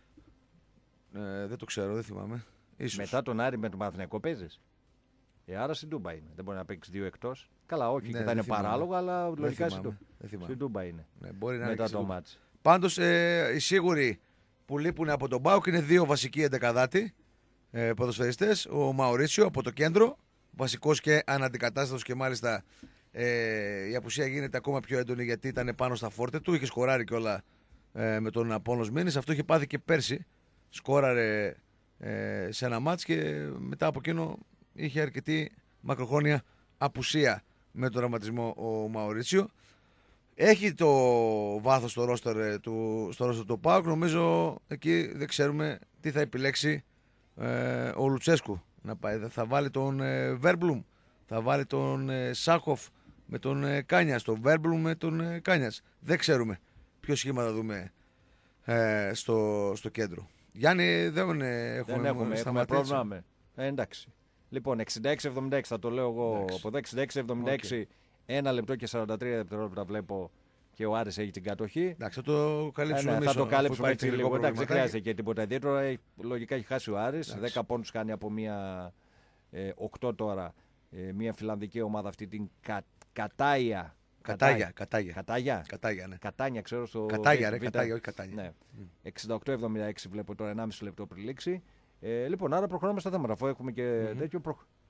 Δεν το ξέρω, δεν θυμάμαι. Ίσως. Μετά τον Άρη με τον Παναθηναϊκό παίζεις. Άρα στην Τούμπα είναι. Δεν μπορεί να παίξει 2 εκτός. Καλά, όχι, και θα είναι παράλογο, αλλά λογικά στην Τούμπα είναι. Μπορεί να μετά το μάτς. Πάντως οι σίγουροι που λείπουν από τον ΠΑΟΚ είναι 2 βασικοί εντεκαδάτοι ποδοσφαιριστές. Ο Μαουρίτσιο από το κέντρο, βασικός και αναντικατάστατος και μάλιστα η απουσία γίνεται ακόμα πιο έντονη γιατί ήταν πάνω στα φόρτε του. Είχε σκοράρει κιόλα με τον Απόλλωνας Μήνης. Αυτό είχε πάθει και πέρσι. Σκόραρε σε ένα μάτς και μετά από εκείνο είχε αρκετή μακροχρόνια απουσία με τον τραυματισμό ο Μαουρίτσιο. Έχει το βάθος στο ρόστερ του ΠΑΟΚ. Νομίζω εκεί δεν ξέρουμε τι θα επιλέξει ο Λουτσέσκου να πάει. Θα βάλει τον Βέρμπλουμ, θα βάλει τον Σάχοφ με τον Κάνιας, τον Βέρμπλουμ με τον Κάνιας. Δεν ξέρουμε ποιο σχήμα θα δούμε στο κέντρο. Γιάννη, δεν έχουμε πρόβλημα. Εντάξει. Λοιπόν, 66-76 θα το λέω εγώ. Εντάξει. Από εδώ 66-76, 1 λεπτό και 43 δευτερόλεπτα βλέπω και ο Άρης έχει την κατοχή. Εντάξει, θα το καλύψουμε εμείς. Θα το καλύψουμε έτσι λίγο. Εντάξει, δεν προβληματάκι. χρειάζεται και τίποτα ιδιαίτερο. Λογικά έχει χάσει ο Άρης. 10 πόντους κάνει από μία 8 τώρα. Μία φιλανδική ομάδα, αυτή την Κατάγια. Κατάγια, ναι. Κατάνια, ξέρω στο. Κατάγια, όχι Κατάνια. Ναι. 68-76 βλέπω τώρα, 1,5 λεπτό πριν λήξει. Λοιπόν, άρα προχωράμε στα θέματα. Αφού έχουμε και τέτοιο.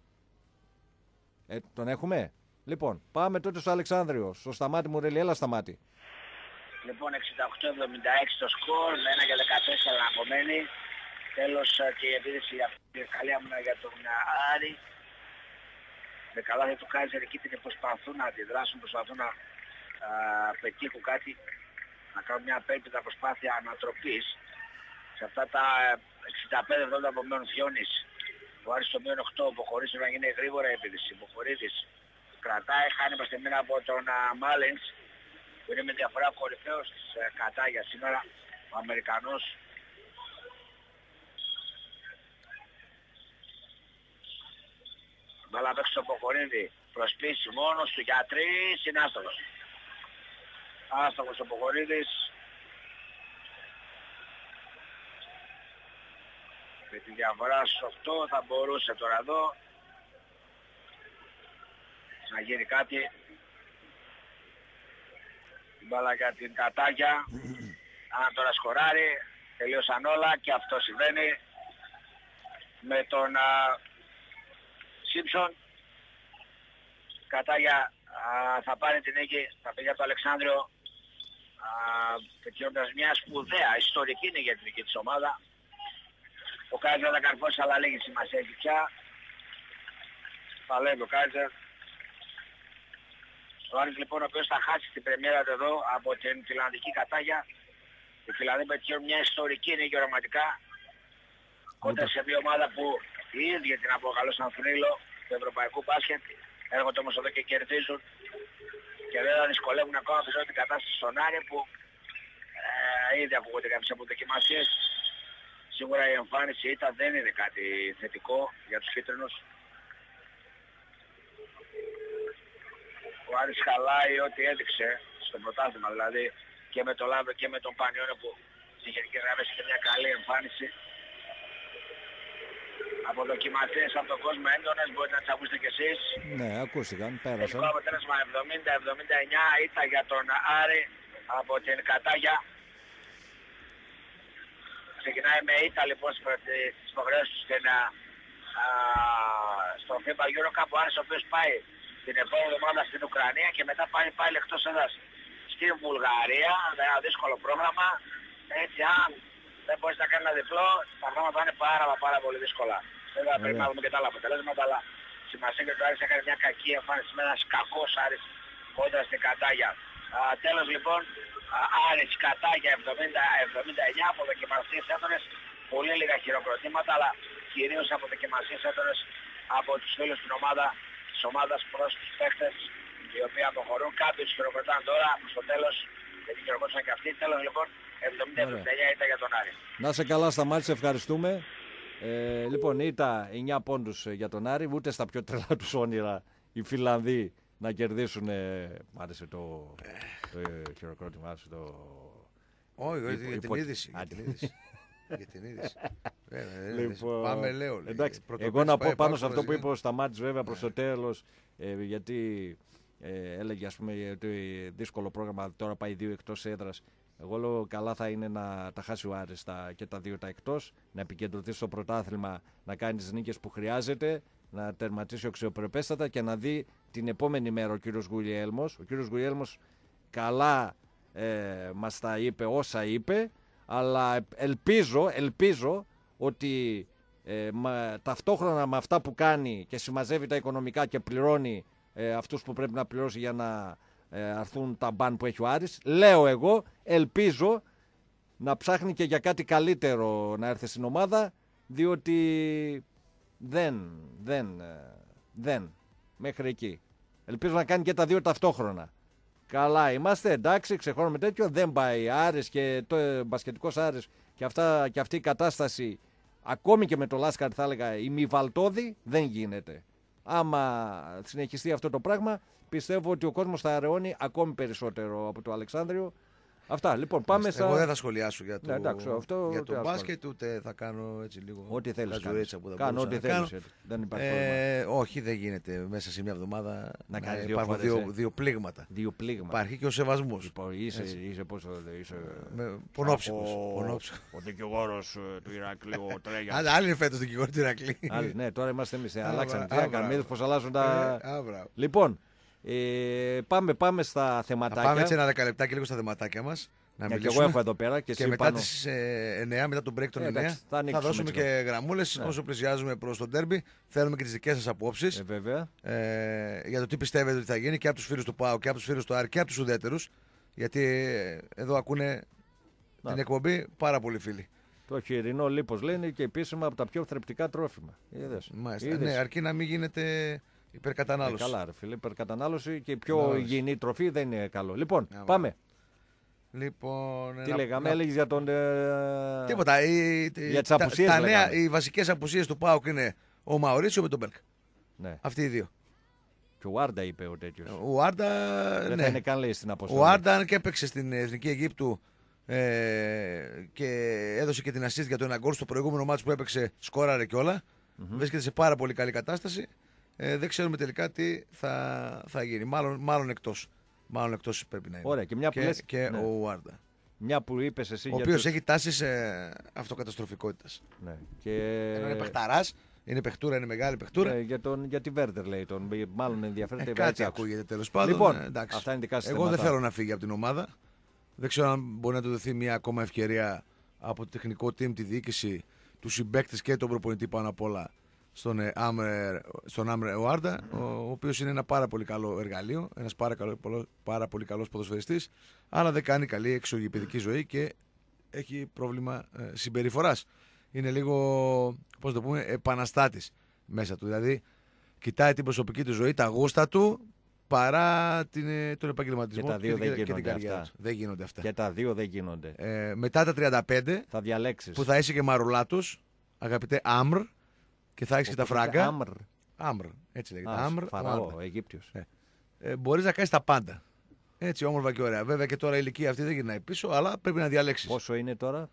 Τον έχουμε. Λοιπόν, πάμε τότε στο Αλεξάνδριο. Στο Σταμάτη Μουρέλη. Έλα, Σταμάτη. Λοιπόν, 68-76 το σκορ, με 1 και 14 απομένει. Τέλος και η επίδεση καλή άμυνα για τον Άρη. Με καλά του Κάιζερ εκεί την προσπαθούν να αντιδράσουν, προσπαθούν να πετύχουν κάτι, να κάνουν μια απέλπιδα προσπάθεια ανατροπής. Σε αυτά τα 65-70 απομένουν Φιώνης. Ο Άρης στο μείον 8, ο Μποχορής να γίνει γρήγορα η επίδεση. Ο Μποχορίδης κρατάει, χάνει παστεμμένα από τον Μάλινς, που είναι με διαφορά κορυφαίος της Κατάγια σήμερα, ο Αμερικανός. Μπάλα παίξει στον Ποκορίδη, προσπίσει μόνος του για 3, είναι άστοχος. Άστοχος ο Ποκορίδης. Με τη διαφορά στους 8 θα μπορούσε τώρα εδώ να γίνει κάτι. Μπάλα για την Κατάγια. Αν τώρα σκοράρει, τελείωσαν όλα και αυτό συμβαίνει με τον Σίμψον. Κατάγια θα πάρει την νίκη, θα πει για το Αλεξάνδριο, πετυχαίνοντας μια σπουδαία ιστορική νίκη για την δική της ομάδα. Ο Κάιζερ θα καρφώσει, αλλά λίγη σημασία έχει πια. Θα λέει το Κάιζερ. Ο Άρης λοιπόν, ο οποίος θα χάσει την πρεμιέρα του εδώ από την φιλανδική Κατάγια. Οι Φιλανδοί πετυχαίνουν μια ιστορική νίκη οραματικά κοντά σε μια ομάδα που οι ίδιοι την αποκαλούσαν θρύλο του ευρωπαϊκού μπάσκετ. Έρχονται όμως εδώ και κερδίζουν και βέβαια δυσκολεύουν ακόμα περισσότερο την κατάσταση στον Άρη, που ήδη ακούγονται κάποιες αποδοκιμασίες. Σίγουρα η εμφάνιση ήταν δεν είναι κάτι θετικό για τους κίτρινους. Ο Άρης χαλάει ό,τι έδειξε στο πρωτάθλημα, δηλαδή και με τον Λάμπρο και με τον Πανιόνιο, που στη γενική γραμμή είχε μια καλή εμφάνιση. Αποδοκιμασίες από τον κόσμο έντονες, μπορείτε να τις ακούσετε κι εσείς. Ναι, ακούστηκαν, πέρασαν. Τελικό αποτέλεσμα 70-79 ήταν για τον Άρη από την Κατάγια. Ξεκινάει με ήττα λοιπόν στις υποχρεώσεις του στο FIBA EuroCup, ο Άρης ο οποίος πάει την επόμενη εβδομάδα στην Ουκρανία και μετά πάει πάλι εκτός έδρας στην Βουλγαρία, ένα δύσκολο πρόγραμμα. Έτσι, αν δεν μπορείς να κάνει ένα διπλό, τα πράγματα θα είναι πάρα πολύ δύσκολα. Βέβαια πρέπει να δούμε και τα άλλα αποτελέσματα, αλλά σημασία και το Άρης έκανε μια κακή εμφάνιση με ένας κακός Άρης κόντρα στην Κατάγια. Τέλος λοιπόν, Άρης Κατάγια 70-79, αποδοκιμασίες έντονες, πολύ λίγα χειροκροτήματα, αλλά κυρίως αποδοκιμασίες έντονες από τους φίλους της ομάδας προς τους παίκτες, οι οποίοι αποχωρούν. Κάποιοι τους χειροκροτάνε τώρα, στο τέλος, γιατί χειροκρότησαν και αυτοί. Τέλος λοιπόν, 70-79 ήταν για τον Άρη. Να σε καλά, Σταμάτη, σε ευχαριστούμε. Λοιπόν, ήταν 9 πόντους για τον Άρη, ούτε στα πιο τρελά τους όνειρα οι Φιλανδοί να κερδίσουν. Μ' άρεσε το χειροκρότημα, άρεσε το... Όχι, για την είδηση. Για την είδηση. Λοιπόν, πάμε, λέω. Εντάξει, εγώ να πω πάνω σε αυτό που είπε ο Σταμάτης, βέβαια, προς το τέλος, γιατί έλεγε, ας πούμε, ότι δύσκολο πρόγραμμα, τώρα πάει 2 εκτός έδρας. Εγώ λέω καλά θα είναι να τα χάσει ο Άρης και τα 2 τα εκτός, να επικεντρωθεί στο πρωτάθλημα, να κάνει τις νίκες που χρειάζεται, να τερματίσει αξιοπρεπέστατα και να δει την επόμενη μέρα ο κύριος Γουλιέλμος. Ο κύριος Γουλιέλμος καλά μας τα είπε όσα είπε, αλλά ελπίζω ότι ταυτόχρονα με αυτά που κάνει και συμμαζεύει τα οικονομικά και πληρώνει αυτούς που πρέπει να πληρώσει για να αρθούν τα μπαν που έχει ο Άρης. Λέω εγώ, ελπίζω να ψάχνει και για κάτι καλύτερο να έρθει στην ομάδα, διότι δεν, μέχρι εκεί. Ελπίζω να κάνει και τα δύο ταυτόχρονα. Καλά είμαστε, εντάξει, ξεχωρούμε τέτοιο, δεν πάει. Άρης και το μπασκετικός Άρης και αυτή η κατάσταση, ακόμη και με το Λάσκαρη θα έλεγα ημιβαλτώδη, δεν γίνεται. Άμα συνεχιστεί αυτό το πράγμα, πιστεύω ότι ο κόσμος θα αραιώνει ακόμη περισσότερο από το Αλεξάνδριο. Αυτά, λοιπόν, πάμε στα... Εγώ δεν θα σχολιάσω για το, ναι, εντάξει, για το μπάσκετ, ούτε θα κάνω έτσι λίγο... Ό,τι θέλεις κάνω ό,τι θέλεις. Δεν υπάρχει πρόβλημα. Όχι, δεν γίνεται μέσα σε μια εβδομάδα να κάνει υπάρχουν δύο πλήγματα. Δύο πλήγματα. Υπάρχει και ο σεβασμός. Λοιπόν, είσαι πόσο... Πονόψυχος. Ο δικηγόρος του Ηρακλείου, ο Τρέγιας. Άλλοι είναι φέτος δικηγόροι του Ηρακλείου. Ναι, τώρα είμαστε εμείς. Αλλάξαμε. Τι έκαναμε, είδες πως αλλάζουν τα... Λοιπόν... Πάμε στα θεματάκια. Θα πάμε έτσι ένα 10 λεπτάκι λίγο στα θεματάκια μας. Και εγώ έχω εδώ πέρα και μετά πάνω... τις 9, μετά τον break των 9, θα δώσουμε και γραμμούλες όσο πλησιάζουμε προς τον ντέρμπι. Θέλουμε και τις δικές σας απόψεις για το τι πιστεύετε ότι θα γίνει και από τους φίλους του ΠΑΟ και από τους φίλους του Άρη και από τους ουδέτερους. Γιατί εδώ ακούνε την εκπομπή πάρα πολλοί φίλοι. Το χοιρινό λίπος λένε και επίσημα από τα πιο θρεπτικά τρόφιμα. Είδες. Ναι, αρκεί να μην γίνεται υπερκατανάλωση. Καλά, ρε φίλε, υπερκατανάλωση και η πιο υγιεινή τροφή δεν είναι καλό. Λοιπόν, πάμε. Λοιπόν, τι λέγαμε, έλεγες για τον... Τίποτα. Για τις απουσίες οι βασικές απουσίες του ΠΑΟΚ είναι ο Μαουρίτσιο με τον Μπέρκ. Ναι. Αυτοί οι δύο. Και ο Άρντα είπε ο τέτοιος. Ο Άρντα, δεν θα είναι καν λέει στην αποστολή. Ο Άρντα, αν και έπαιξε στην Εθνική Αιγύπτου και έδωσε και την assist για το ένα γκολ στο προηγούμενο μάτς που έπαιξε, σκόραρε κιόλα. Βρίσκεται σε πάρα πολύ καλή κατάσταση. Δεν ξέρουμε τελικά τι θα γίνει. Μάλλον εκτός. Μάλλον εκτός πρέπει να είναι. Ωραία, και μια που λες, και ο Άρντα. Μια που είπες εσύ. Ο οποίος έχει τάσεις αυτοκαταστροφικότητας. Ναι. Ενώ είναι παιχταράς, είναι παιχτούρα, είναι μεγάλη παιχτούρα. Για τη Βέρντερ λέει μάλλον ενδιαφέρεται. Κάτι ακούγεται τέλος πάντων. Λοιπόν, αυτά είναι δικά σας εγώ δεν θέλω να φύγει από την ομάδα. Δεν ξέρω αν μπορεί να του δοθεί μια ακόμα ευκαιρία από το τεχνικό team, τη διοίκηση, τους συμπαίκτες και τον προπονητή πάνω απ' όλα. Στον Άμρε Οάρντα, ο οποίος είναι ένα πάρα πολύ καλό εργαλείο, ένας πάρα πολύ καλός ποδοσφαιριστής, αλλά δεν κάνει καλή εξωγηπαιδική ζωή και έχει πρόβλημα συμπεριφοράς. Είναι λίγο, πώς το πούμε, επαναστάτης μέσα του. Δηλαδή, κοιτάει την προσωπική του ζωή, τα γούστα του, παρά τον επαγγελματισμό και την καριέρα του. Δεν γίνονται αυτά. Και τα δύο δεν γίνονται. Μετά τα 35, θα διαλέξεις. Που θα είσαι και μαρουλάτος, αγαπητέ Άμρ, και θα έχεις και τα φράγκα. Άμρ, έτσι λέγεται. Φαραώ, Αιγύπτιος. Μπορείς να κάνεις τα πάντα. Έτσι όμορφα και ωραία. Βέβαια και τώρα η ηλικία αυτή δεν γυρνάει πίσω, αλλά πρέπει να διαλέξεις. Πόσο είναι τώρα?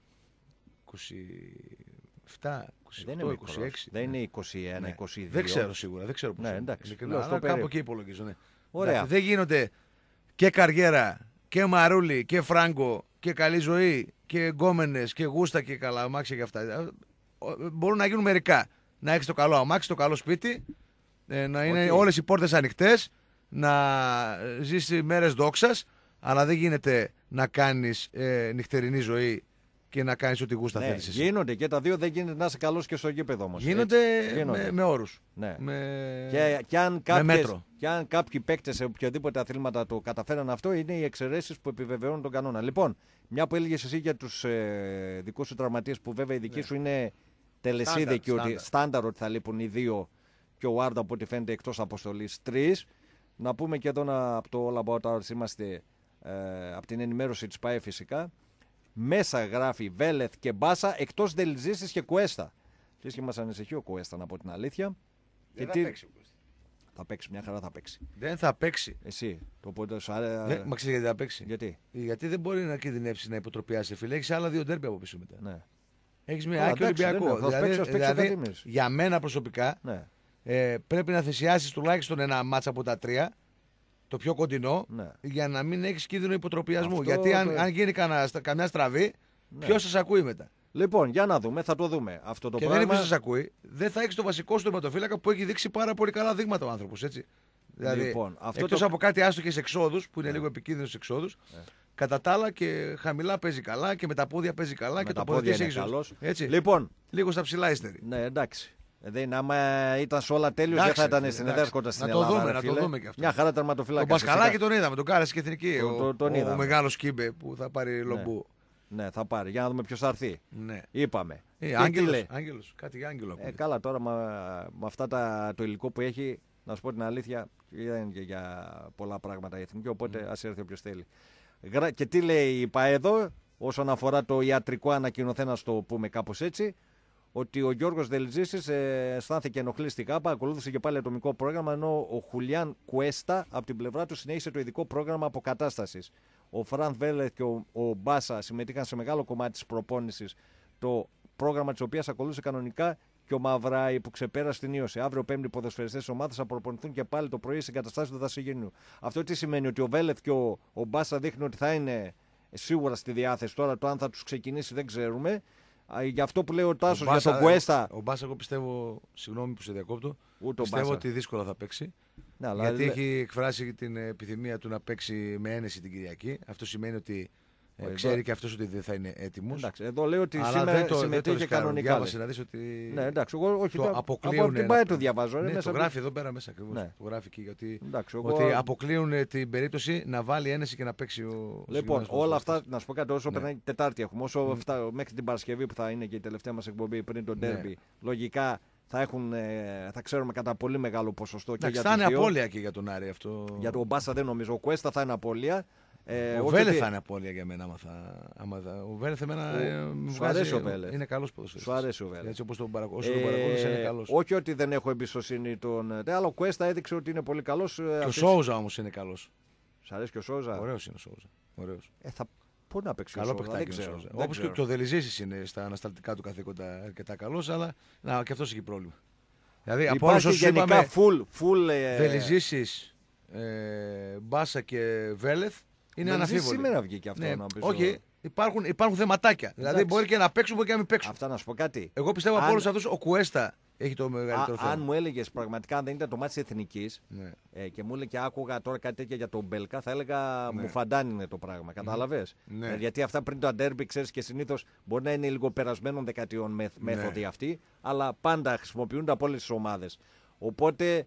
27, 28, δεν είναι 26. Δεν είναι 21, 22. Δεν ξέρω σίγουρα. Δεν ξέρω πώς. Ναι, εντάξει. Αλλά κάπου εκεί υπολογίζω. Ναι. Ωραία. Εντάξει, δεν γίνονται και καριέρα και μαρούλι και φράγκο και καλή ζωή και γκόμενες και γούστα και καλά αμάξια και αυτά. Μπορούν να γίνουν μερικά. Να έχεις το καλό αμάξι, το καλό σπίτι, να είναι όλες οι πόρτες ανοιχτές, να ζήσεις μέρες δόξας, αλλά δεν γίνεται να κάνεις νυχτερινή ζωή και να κάνεις ό,τι γούστα θέλεις εσύ. Γίνονται και τα δύο, δεν γίνεται να είσαι καλός και στο γήπεδο όμως. Γίνονται με όρους. Ναι. Και αν κάποιοι παίκτες σε οποιοδήποτε αθλήματα το καταφέραν αυτό, είναι οι εξαιρέσεις που επιβεβαιώνουν τον κανόνα. Λοιπόν, μια που έλεγες εσύ για τους δικούς σου τραυματίες, που βέβαια οι δικοί σου είναι τελεσίδικοι, ότι στάνταρ ότι θα λείπουν οι δύο και ο Άρντα από ό,τι φαίνεται εκτός αποστολής 3. Να πούμε και εδώ από το All About Ours είμαστε από την ενημέρωση της ΠΑΕ φυσικά. Μέσα γράφει Βέλεθ και Μπάσα εκτός Δελζίσης και Κουέστα. Και μας ανησυχεί ο Κουέστα, να πω την αλήθεια. Δεν θα παίξει ο Κουέστα. Θα παίξει, μια χαρά θα παίξει. Δεν θα παίξει. Εσύ. Μα ξέρεις γιατί θα παίξει. Γιατί δεν μπορεί να κινδυνεύσει να υποτροπιάσει, φίλε. Έχεις άλλα δύο ντέρμπι από πίσω μετά. Ναι. Έχεις μια άκρη Ολυμπιακό. Δηλαδή, για μένα προσωπικά πρέπει να θυσιάσεις τουλάχιστον ένα μάτσα από τα 3, το πιο κοντινό, για να μην έχεις κίνδυνο υποτροπιασμού. Γιατί αν γίνει καμιά στραβή, ποιος σας ακούει μετά. Λοιπόν, για να δούμε, θα το δούμε αυτό το και πράγμα. Και δεν είναι που σας ακούει, δεν θα έχεις το βασικό σου τερματοφύλακα που έχει δείξει πάρα πολύ καλά δείγματα ο άνθρωπος. Έτσι. Δηλαδή, λοιπόν, εκτός από κάτι άστοχες εξόδους, που είναι λίγο επικίνδυνος εξόδους, κατά τα άλλα και χαμηλά παίζει καλά και με τα πόδια παίζει καλά και το πόδια έχει καλός. Έτσι. Λοιπόν, λίγο στα ψηλά ύστερη. Ναι, εντάξει. Δεν, άμα ήταν σε όλα τέλειος, δεν θα ήταν στην Εδέρσκοντα στην Ελλάδα. Να το δούμε και αυτό. Μια χαρά τερματοφύλακα. Τον Πασχαλάκη τον είδαμε, τον κάρεσε και εθνική. Τον ο μεγάλος Κίμπε που θα πάρει λομπού. Ναι, θα πάρει. Για να δούμε ποιος θα έρθει. Ναι. Είπαμε. Άγγελος, κάτι άγγελο. Καλά, τώρα με αυτά το υλικό που έχει, να σου πω την αλήθεια, δεν είναι και για πολλά πράγματα η εθνική, οπότε ας έρθει όποιος θέλει. Και τι λέει η ΠΑΕΔΟ όσον αφορά το ιατρικό ανακοινωθέν, να το πούμε κάπως έτσι, ότι ο Γιώργος Δελζήσης αισθάνθηκε ενοχληστικά, ακολούθησε και πάλι ατομικό πρόγραμμα, ενώ ο Χουλιάν Κουέστα από την πλευρά του συνέχισε το ειδικό πρόγραμμα αποκατάστασης. Ο Φραντ Βέλεθ και ο Μπάσα συμμετείχαν σε μεγάλο κομμάτι της προπόνησης, το πρόγραμμα της οποίας ακολούθησε κανονικά και ο Μαυράη που ξεπέρασε την ίωση. Αύριο Πέμπτη οι ποδοσφαιριστές της ομάδας θα προπονηθούν και πάλι το πρωί στις εγκαταστάσεις του Δασηγενείου. Αυτό τι σημαίνει? Ότι ο Βέλεθ και ο Μπάσα δείχνουν ότι θα είναι σίγουρα στη διάθεση. Τώρα το αν θα τους ξεκινήσει δεν ξέρουμε. Για αυτό που λέει ο Τάσος για τον Κουέστα. Ο Μπάσα, εγώ πιστεύω, συγγνώμη που σε διακόπτω, πιστεύω ότι δύσκολα θα παίξει. Ναι, γιατί έχει εκφράσει την επιθυμία του να παίξει με ένεση την Κυριακή. Αυτό σημαίνει ότι ξέρει και αυτός ότι δεν θα είναι έτοιμος. Εντάξει, εδώ λέει ότι σήμερα συμμετείχε κανονικά. Διάβασε να δεις ότι ναι, εντάξει, εγώ όχι, το αποκλείουν. Από την ΠΑΕ το διαβάζω. Ναι, το γράφει εδώ πέρα μέσα ακριβώς. Ναι. Το γράφει και γιατί εντάξει, ότι αποκλείουν την περίπτωση να βάλει ένεση και να παίξει ο. Λοιπόν, όλα αυτά, να σου πω κάτι, όσο περνάει Τετάρτη έχουμε, όσο μέχρι την Παρασκευή που θα είναι και η τελευταία μας εκπομπή πριν τον ντέρμπι, λογικά θα ξέρουμε κατά πολύ μεγάλο ποσοστό. Εντάξει, θα είναι απώλεια και για τον Άρη αυτό. Για τον Μπάσα δεν νομίζω. Ο Κουέστα θα είναι απώλεια. Ο Βέλεθ θα είναι απώλεια για μένα. Ο Βέλεθ σου αρέσει ο Βέλεθ. Είναι καλός ποδοσφαιριστής. Σου αρέσει ο Βέλεθ. Έτσι όπως τον παρακολουθούσε είναι καλός. Όχι ότι δεν έχω εμπιστοσύνη τον. Αλλά ο Κουέστα έδειξε ότι είναι πολύ καλός. Και ο Σόουζα όμως είναι καλός. Σ' αρέσει και ο Σόουζα? Ωραίος είναι ο Σόουζα. Ωραίος. Πού να παίξει καλό ο Σόουζα? Δεν ξέρω. Όπως και ο Δελιζήσης είναι στα ανασταλτικά του καθήκοντα αρκετά καλός, αλλά και αυτός έχει πρόβλημα. Δηλαδή από όλους όσους είπαμε, Δελιζήσης, Μπάσα και Βέλεθ είναι αναμφίβολοι. Σήμερα βγήκε αυτό, να πεις. Όχι, υπάρχουν θεματάκια. Δηλαδή μπορεί και να παίξουν, μπορεί και να μην παίξουν. Αυτά να σου πω κάτι. Εγώ πιστεύω από όλους αυτούς ο Κουέστα έχει το μεγαλύτερο θέμα. Αν μου έλεγες πραγματικά, αν δεν ήταν το μάτι της Εθνικής και μου έλεγε και άκουγα τώρα κάτι τέτοια για τον Μπέλκα, θα έλεγα μου φαντάνει είναι το πράγμα. Κατάλαβες? Γιατί αυτά πριν το αντέρμπι, ξέρεις, και συνήθως μπορεί να είναι λίγο περασμένων δεκαετιών μέθοδοι αυτοί, αλλά πάντα χρησιμοποιούνται από όλες τις ομάδες. Οπότε.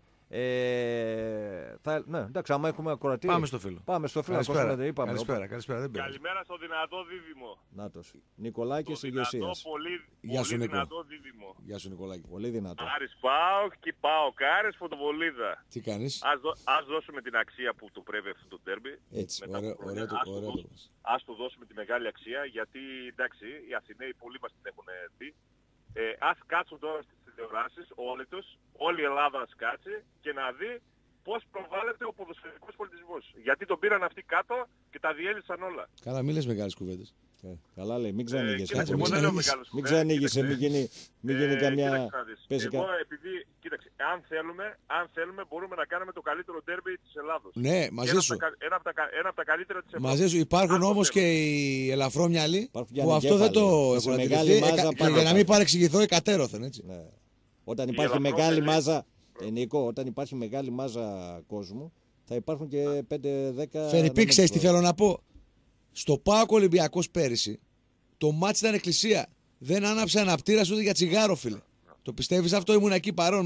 Ναι, εντάξει, άμα έχουμε ακροατή. Πάμε στο φίλο. Καλησπέρα. Καλησπέρα. Καλημέρα στο δυνατό δίδυμο. Νάτος. Νικολάκης Ηγεσίας. Γεια σου, Νίκο. Δυνατό δίδυμο. Γεια σου, Νικολάκη. Πολύ δυνατό. Άρης ΠΑΟΚ και ΠΑΟΚ Άρης φωτοβολίδα. Τι κάνεις? Ας δώσουμε την αξία που του πρέπει αυτό το ντέρμπι. Έτσι, ωραίο το. Ας του δώσουμε τη μεγάλη αξία, γιατί εντάξει, οι Αθηναίοι πολλοί μας την έχουν δει. Ας κάτσουν τώρα στις τηλεοράσεις όλοι τους, όλη η Ελλάδα ας κάτσει και να δει πώς προβάλλεται ο ποδοσφαιρικός πολιτισμός. Γιατί τον πήραν αυτοί κάτω και τα διέλυσαν όλα. Καλά, μην λες μεγάλες κουβέντες. Καλά λέει, μην ξανοίγεσαι. Μην ξανοίγεσαι, μην γίνει καμιά. Εγώ επειδή, κοίταξε, αν θέλουμε μπορούμε να κάνουμε το καλύτερο ντέρμπι της Ελλάδος. Ναι, μαζί σου. Ένα από τα καλύτερα της Ελλάδος. Μαζί σου υπάρχουν όμως και οι ελαφρόμυαλοι που αυτό δεν το έχουν αντιληφθεί και για να μην παρεξηγηθώ εκατέρωθεν, έτσι. Όταν υπάρχει μεγάλη μάζα, Νίκο, όταν υπάρχει μεγάλη μάζα κόσμου, θα υπάρχουν και 5-10. Φερρυπή, ξέρεις τι θέλω να πω? Στο ΠΑΟΚ Ολυμπιακός πέρυσι, το μάτς ήταν εκκλησία. Δεν άναψε αναπτήρας ούτε για τσιγάρο, φίλε. Το πιστεύεις αυτό? Ήμουν εκεί παρόν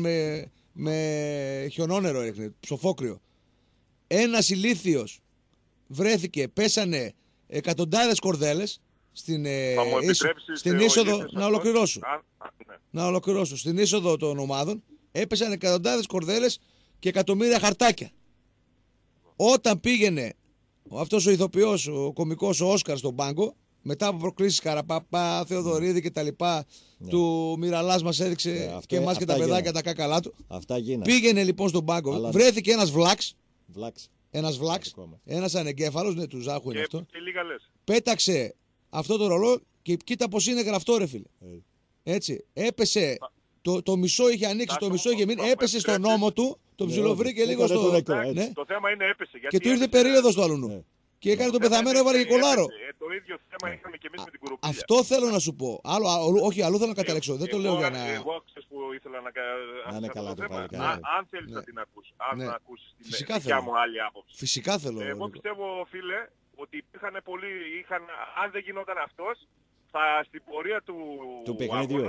με χιονόνερο, ψοφόκριο. Ένας ηλίθιος βρέθηκε, πέσανε εκατοντάδες κορδέλες στην είσοδο. Να ολοκληρώσω. Στην είσοδο των ομάδων έπεσαν εκατοντάδες κορδέλες και εκατομμύρια χαρτάκια. Όταν πήγαινε αυτός ο ηθοποιός, ο κωμικός, ο Όσκαρ στον πάγκο, μετά από προκλήσεις Καραπάπα, Θεοδωρίδη και τα λοιπά, του Μυραλάς μας έδειξε και εμάς και τα παιδάκια τα κάκαλά του. Αυτά γίνανε. Πήγαινε λοιπόν στον πάγκο, βρέθηκε ένας βλάξ. Βλάξ. Ένας ανεγκέφαλος, του Ζάχου είναι αυτό. Και λίγα λες. Πέταξε αυτό το ρολό και κοίτα πως είναι γραφτό, ρε φίλε. Έτσι, έπεσε. Το μισό είχε ανοίξει, το μισό είχε μείνει, έπεσε στον νόμο του, τον ψιλοβρήκε λίγο στο. Το θέμα είναι έπεσε. Και του ήρθε περίοδος του αλουνού. Και έκανε τον πεθαμένο, έβαλε και κολάρο. Το ίδιο θέμα είχαμε και εμείς με την Κουρουπίλια. Αυτό θέλω να σου πω. Όχι, αλλού θέλω να καταλέξω. Δεν το λέω για να. Εγώ ξέρεις που ήθελα να κάνω. Αν θέλεις να την ακούσεις. Αν ακούσεις τη δικιά μου άλλη άποψη. Φυσικά θέλω. Εγώ πιστεύω, φίλε, ότι υπήρχαν πολλοί. Αν δεν γινόταν αυτός, στην πορεία του παιχνιδιού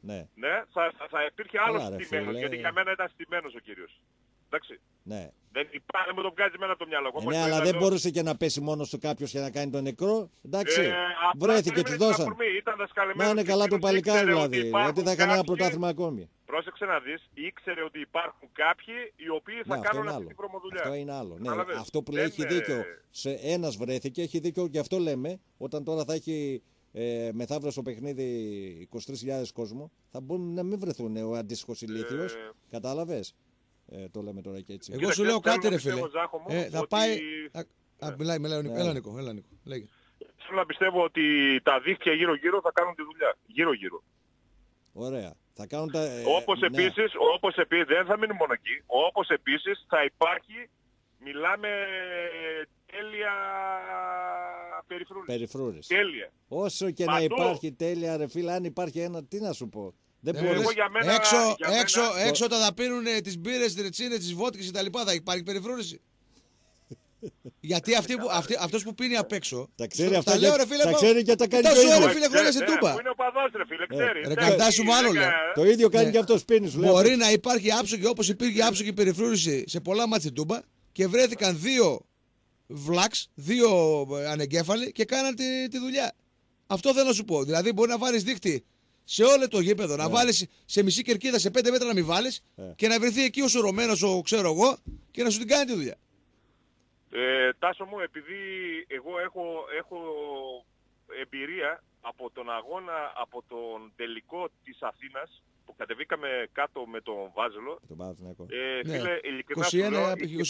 Ναι. Ναι, θα υπήρχε άλλος Καλά, ρε, στημένος, φίλε. γιατί για μένα ήταν στημένος ο κύριος. Εντάξει. Ναι. Δεν μου το βγάζει εμένα από το μυαλό. Ναι, αλλά δεν μπορούσε και να πέσει μόνος του κάποιος και να κάνει τον νεκρό. Εντάξει. Βρέθηκε, του δώσαν. Να είναι καλά το παλικάρι δηλαδή. Γιατί θα έκανε ένα πρωτάθλημα ακόμη. Πρόσεξε να δεις, ήξερε ότι υπάρχουν κάποιοι οι οποίοι θα κάνουν αυτή την προμοδουλειά. Αυτό είναι άλλο. Ναι, αυτό που λέει έχει δίκιο. Ένας βρέθηκε, έχει δίκιο και αυτό λέμε. Όταν τώρα θα έχει μεθαύριο στο παιχνίδι 23.000 κόσμο, θα μπορούν να μην βρεθούν ο αντίστοιχος ηλίθιος. Κατάλαβες. Το λέμε τώρα και έτσι. Εγώ σου λέω κάτι, ρε φίλε. Θα πάει. Μιλάει, έλα Νίκο. Θέλω να πιστεύω ότι τα δίχτυα γύρω-γύρω θα κάνουν τη δουλειά. Γύρω-γύρω. Ωραία. Θα κάνουν τα. Όπως επίσης, δεν θα μείνει μόνο εκεί. Όπως επίσης θα υπάρχει, μιλάμε τέλεια περιφρούρηση. Τέλεια. Όσο και να υπάρχει τέλεια, ρε φίλε, αν υπάρχει ένα, τι να σου πω. Δεν μπορείς... Έξω όταν θα πίνουν τις μπύρες, τις ρετσίνες, τις βότκες κτλ. Θα υπάρχει περιφρούρηση. Γιατί αυτός που πίνει απ' έξω. Τα ξέρει αυτά. Τα ξέρει και τα κάνει το ίδιο. Φίλε, χρόνια σε τούμπα. Είναι ο παδός, ρε φίλε, ξέρει. Ρε καρτάσου μάλλον. Το ίδιο κάνει και αυτός, πίνει. Μπορεί να υπάρχει άψογη όπως υπήρχε άψογη περιφρούρηση σε πολλά μάτια τούμπα και βρέθηκαν δύο βλάξ, δύο ανεγκέφαλοι και κάναν τη δουλειά. Αυτό θέλω να σου πω. Δηλαδή μπορεί να βάλεις δίχτυ σε όλο το γήπεδο, να βάλεις σε μισή κερκίδα, σε 5 μέτρα να μην βάλεις και να βρεθεί εκεί ο σωρωμένος, ξέρω εγώ, και να σου την κάνει τη δουλειά. Τάσο μου, επειδή εγώ έχω εμπειρία από τον αγώνα, από τον τελικό της Αθήνας, που κατεβήκαμε κάτω με τον Βάζελο. Φίλε, ειλικρινά σου λέω, 21.500. 30.000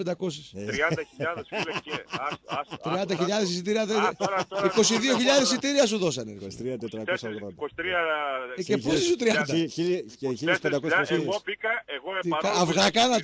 φίλε και 30.000 εισιτήρια, 22.000 εισιτήρια σου δώσανε. 23.480. Και πόσοι σου 30. Εγώ μπήκα, αυγά κάνατε.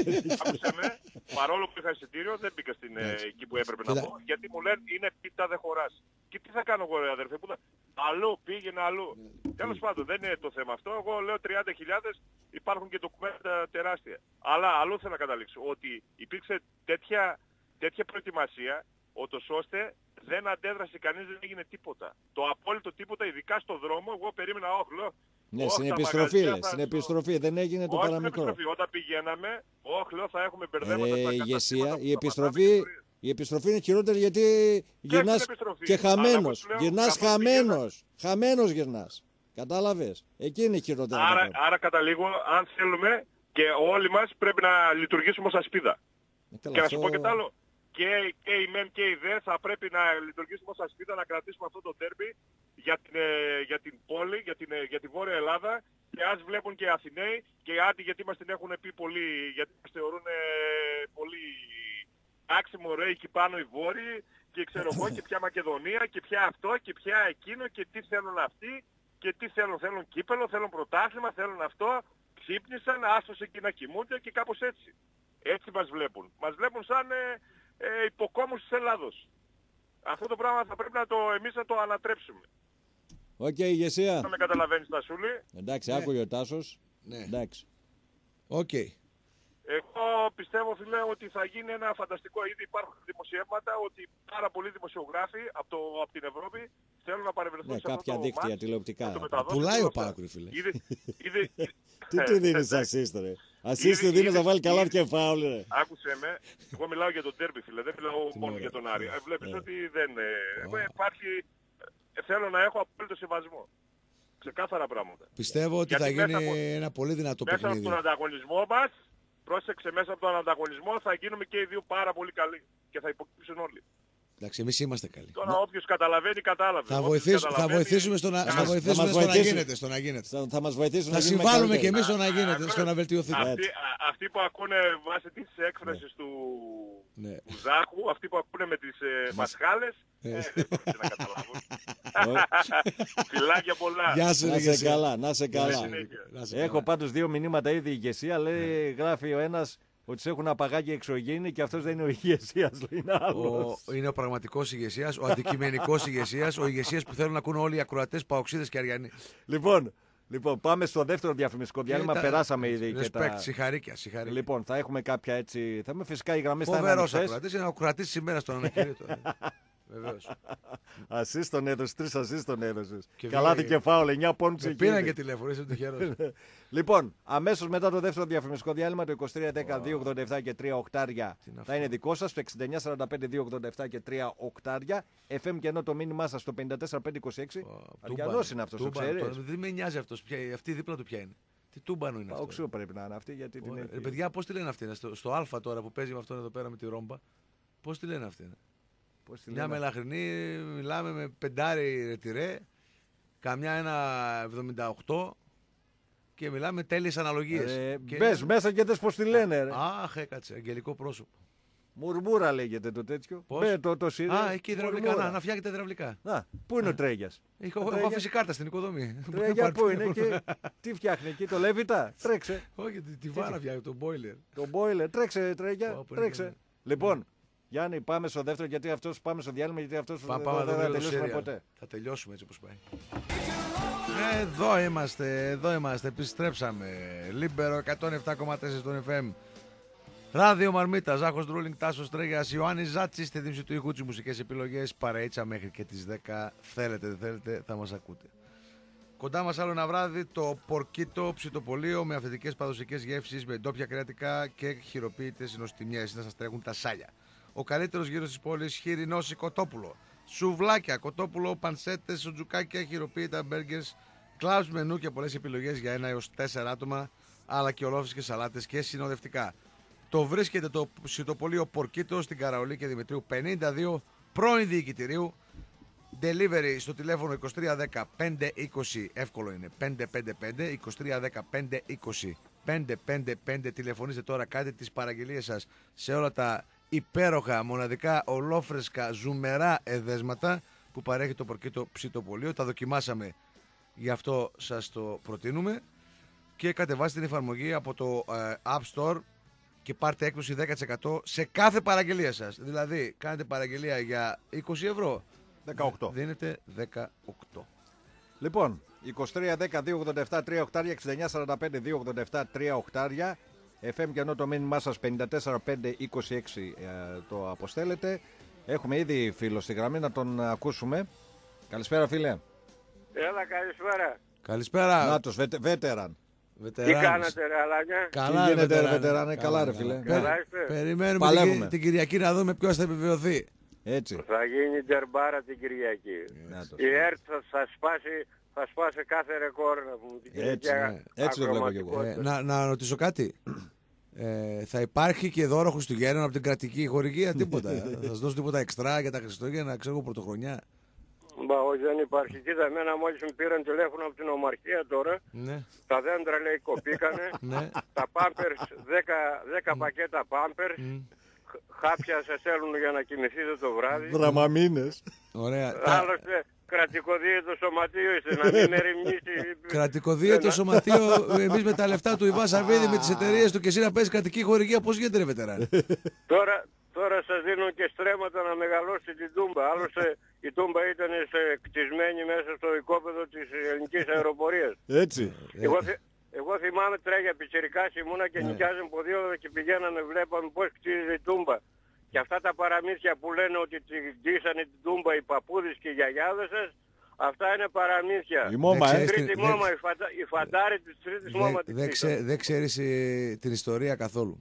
Παρόλο που είχα εισιτήριο, δεν μπήκα εκεί που έπρεπε να μπω, γιατί μου λένε είναι πίτα δεν χωράς. Και τι θα κάνω εγώ, ρε αδερφέ, αλλού πήγαινε αλλού. Τέλος πάντων, δεν είναι το θέμα αυτό. Εγώ λέω 30.000, υπάρχουν και ντοκουμέντα τεράστια. Αλλά αλλού θέλω να καταλήξω, ότι υπήρξε τέτοια προετοιμασία, ώστε δεν αντέδρασε κανείς, δεν έγινε τίποτα. Το απόλυτο τίποτα, ειδικά στο δρόμο, εγώ περίμενα όχλο. Ναι, στην επιστροφή δεν έγινε το παραμικρό. Όταν πηγαίναμε, όχλο θα έχουμε μπερδέματα στα ηγεσία, η επιστροφή είναι χειρότερη γιατί γυρνάς και χαμένος. Γυρνάς χαμένος γυρνάς. Κατάλαβες. Εκεί είναι χειρότερα. Άρα καταλήγω, αν θέλουμε και όλοι μας πρέπει να λειτουργήσουμε ως ασπίδα. Και να σου πω και τ' άλλο. Και η ΜΕΝ και η ΔΕ θα πρέπει να λειτουργήσουμε ως ασπίδα, να κρατήσουμε αυτό το ντέρμπι για την πόλη, για τη Βόρεια Ελλάδα. Και ας βλέπουν και οι Αθηναίοι και οι Άττοι, γιατί μας την έχουν πει πολύ, γιατί μας θεωρούν πολύ άξιμο ρε εκεί πάνω οι Βόρειοι και ξέρω εγώ και ποια Μακεδονία και ποια αυτό και ποια εκείνο και τι θέλουν αυτοί και τι θέλουν κύπελο, θέλουν πρωτάθλημα, θέλουν αυτό, ξύπνησαν, άστος εκεί να κοιμούνται και κάπως έτσι. Έτσι μας βλέπουν. Μας βλέπουν σαν υποκόμους της Ελλάδος. Αυτό το πράγμα θα πρέπει εμείς να το ανατρέψουμε. Οκ, ηγεσία. Να με καταλαβαίνεις, Τασούλη. Εντάξει, άκουγε ο Τάσος. Ναι. Εντάξει. Οκ. Εγώ πιστεύω, φίλε, ότι θα γίνει ένα φανταστικό. Ήδη υπάρχουν δημοσιεύματα ότι πάρα πολλοί δημοσιογράφοι από την Ευρώπη θέλουν να παρευρεθούν σε αυτό το κάποια δίκτυα τηλεοπτικά. Πουλάει ο Πάκρη, φίλε. Τι του δίνεις ασίστ, ρε. Ασίστ του δίνεις να βάλει καλά και φάουλ, ρε. Άκουσε με. Εγώ μιλάω για τον τέρμπι, φίλε. Δεν μιλάω μόνο για τον Άρη. Βλέπεις ότι δεν υπάρχει. Θέλω να έχω απόλυτο σεβασμό. Ξεκάθαρα πράγματα. Πιστεύω ότι θα γίνει ένα πολύ δυνατό παιχνίδι. Μέσα από τον ανταγωνισμό μας, πρόσεξε, μέσα από τον ανταγωνισμό θα γίνουμε και οι δύο πάρα πολύ καλοί. Και θα υποκύψουν όλοι. Εντάξει, εμείς είμαστε καλοί. Τώρα όποιος καταλαβαίνει, κατάλαβε. Θα βοηθήσουμε στο να γίνεται. Θα μας βοηθήσουν να συμβάλλουμε και εμείς στο να γίνεται, στο να βελτιωθεί. Αυτοί που ακούνε βάσει της έκφρασης του Ζάχου, αυτοί που ακούνε με τις μασχάλες, δεν μπορείτε να καταλάβουν. Φιλάκια πολλά. Να σε καλά. Έχω πάντως 2 μηνύματα ήδη ηγεσία. Λέει, γράφει ο ένας ότι σε έχουν απαγάγει εξωγήινοι και αυτός δεν είναι ο ηγεσίας, είναι άλλος. Είναι ο πραγματικός ηγεσίας, ο αντικειμενικός ηγεσίας, ο ηγεσίας που θέλουν να ακούν όλοι οι ακροατές, παοξίδες και αριανοί. Λοιπόν, πάμε στο δεύτερο διαφημιστικό διάλειμμα. Περάσαμε ήδη και τα. Συγχαρήκια. Λοιπόν, θα έχουμε κάποια έτσι. Θα είμαι φυσικά οι γραμμές θα είναι. Φοβερός ακροατής, είναι ο ακροατής της ημέρας των ανακοινήτων. Βεβαίως. Ασίστ τον έδωσες, 3 ασίστ τον έδωσες. Και Καλάθι βγήκε- και φάουλ, 9 πόντους Με εκεί. πήραν και τηλέφωνο, είσαι τυχερός. Λοιπόν, αμέσως μετά το δεύτερο διαφημιστικό διάλειμμα, το 23-10-287 και 3 οκτάρια Τι είναι θα είναι δικό σας. Το 69-45-287 και 3 οκτάρια. FM και ενώ το μήνυμά σας το 54-526. Αριανός είναι αυτός, το ξέρεις. Δεν με νοιάζει αυτός. Αυτή δίπλα του ποια είναι. Τι τούμπανο είναι αυτό. Παοξού πρέπει να είναι αυτή, γιατί την έχει. Παιδιά, πώς τη λένε αυτή. Στο Α τώρα που παίζει με αυτόν εδώ πέρα με τη ρόμπα. Πώς τη λένε αυτή. Πώς τη Μια λένε? μελαχρινή, μιλάμε με πεντάρι ρετυρέ, καμιά ένα 78 και μιλάμε τέλειες αναλογίες. Μπες μέσα και δες πώς τη λένε. Ρε. Αχ, έκατσε, αγγελικό πρόσωπο. Μουρμούρα λέγεται το τέτοιο. Πώς? Μπε, το σύρε. Α, εκεί υδραυλικά, Μουρμούρα. να φτιάχνετε υδραυλικά. Να, πού είναι ο Τρέγιας. Έχω Τρέγια. αφήσει κάρτα στην οικοδομή. Τρέγια πού είναι και τι φτιάχνει εκεί, το Λέβητα. Τρέξε. Όχι, τη βάρα φτιάχνει, το boiler. Το boiler. Τρέξε, Τρέγια. Πω, πω, Τρέξε. είναι. Λοιπόν, Γιάννη, πάμε στο δεύτερο γιατί αυτός πάμε στο διάλειμμα γιατί αυτός Πάμε δεν να θα δούμε το τελειώσουμε serial. ποτέ. Θα τελειώσουμε έτσι όπως πάει. Εδώ είμαστε, επιστρέψαμε. Λίμπερο 107,4 στον FM. Ράδιο Μαρμίτα, Ζάχος Ντρούλινγκ, Τάσος Τρέγιας, Ιωάννης Ζάτσης, στη δίμηση του ήχου, τις μουσικές επιλογές, παραίτσα μέχρι και τις 10. Θέλετε, δεν θέλετε, θα μας ακούτε. Κοντά μας άλλο ένα βράδυ το Πορκίτο ψητοπολείο με αυθεντικές παραδοσιακές γεύσεις, με ντόπια κρεατικά και χειροποίητες συνοστιμιές να σας τρέχουν τα σάλια. Ο καλύτερος γύρος της πόλης, χοιρινός κοτόπουλο. Σουβλάκια, κοτόπουλο, πανσέτες, σουτζουκάκια, χειροποίητα, μπέργκερς, κλαμπς μενού και πολλές επιλογές για 1 έως 4 άτομα, αλλά και ολόφρυσκες σαλάτες και συνοδευτικά. Το βρίσκεται το ψητοπολείο Πορκίτο στην Καραολή και Δημητρίου 52, πρώην διοικητηρίου. Delivery στο τηλέφωνο 2310 520, εύκολο είναι, 555, 2310 520 555. Τηλεφωνήστε τώρα, κάντε τις παραγγελίες σας σε όλα τα υπέροχα, μοναδικά, ολόφρεσκα, ζουμερά εδέσματα που παρέχει το Πορκίτο ψητοπολείο. Τα δοκιμάσαμε, γι' αυτό σας το προτείνουμε. Και κατεβάστε την εφαρμογή από το App Store και πάρτε έκπτωση 10% σε κάθε παραγγελία σας. Δηλαδή, κάνετε παραγγελία για 20 ευρώ. 18. Δίνετε 18. Λοιπόν, 23-10-287 3 οκτάρια, 69-45-287 3 οκτάρια. FM και ενώ το μήνυμά σας 54-526 το αποστέλλετε. Έχουμε ήδη φίλο στη γραμμή, να τον ακούσουμε. Καλησπέρα, φίλε. Έλα, καλησπέρα. Καλησπέρα. Νάτος, βέτεραν. Τι κάνετε, ρε Αλάνια? Καλά, Τι γίνεται, βετεράνε. ρε βετεράνε, καλά, ρε φίλε. Καλά είστε? Περιμένουμε Παλεύουμε. την Κυριακή να δούμε ποιος θα επιβεβαιωθεί. Έτσι. Θα γίνει ντερμπάρα την Κυριακή. Νάτος. Η ΕΡΤ θα σπάσει κάθε ρεκόρ να πούμε. Την Έτσι, Κυριακή ναι. Έτσι το βλέπω και εγώ. ακροματικότητα. Να ρωτήσω κάτι. Θα υπάρχει και δώρο Χριστουγέννων από την κρατική χορηγία, τίποτα. Θα σας δώσω τίποτα εξτρά για τα Χριστούγεννα, ξέρω εγώ, πρωτοχρονιά. Μπα, όχι, δεν υπάρχει. Κοίτα, εμένα μόλις μου πήραν τηλέφωνο από την Ομαρχία τώρα, Ναι, τα δέντρα λέει κοπήκανε, ναι. τα πάμπερς, 10 πακέτα πάμπερς, χάπια σε στέλνουν για να κοιμηθείτε το βράδυ. Δραμαμίνες. Ωραία. Άλλωστε, κρατικοδίαιτο σωματείο είστε, να μην ερημνήσει. Κρατικοδίαιτο σωματείο, εμείς με τα λεφτά του Ιβά Σαββίδη, με τις εταιρείες του και εσύ να παίζεις κρατική χορηγία, πώς γίνεται, ρε βετεράνε. Τώρα σας δίνουν και στρέμματα να μεγαλώσει την Τούμπα. Άλλωστε η Τούμπα ήταν κτισμένη μέσα στο οικόπεδο της ελληνικής αεροπορίας. Έτσι. Εγώ θυμάμαι τρέγια πιτσιρικάς ήμουνα και νοικιάζαν ποδήλατα και πηγαίναμε, βλέπαμε πώς κτίζεται η Τούμπα. Και αυτά τα παραμύθια που λένε ότι την κτίσανε την Τούμπα οι παππούδες και οι γιαγιάδες σας, αυτά είναι παραμύθια. Η μόμα, Δεν ξέρεις Τρίτη τι- μόμα, η φαντάρη της τρίτης μόμα της κτίσανε. Δεν ξέρεις την ιστορία καθόλου.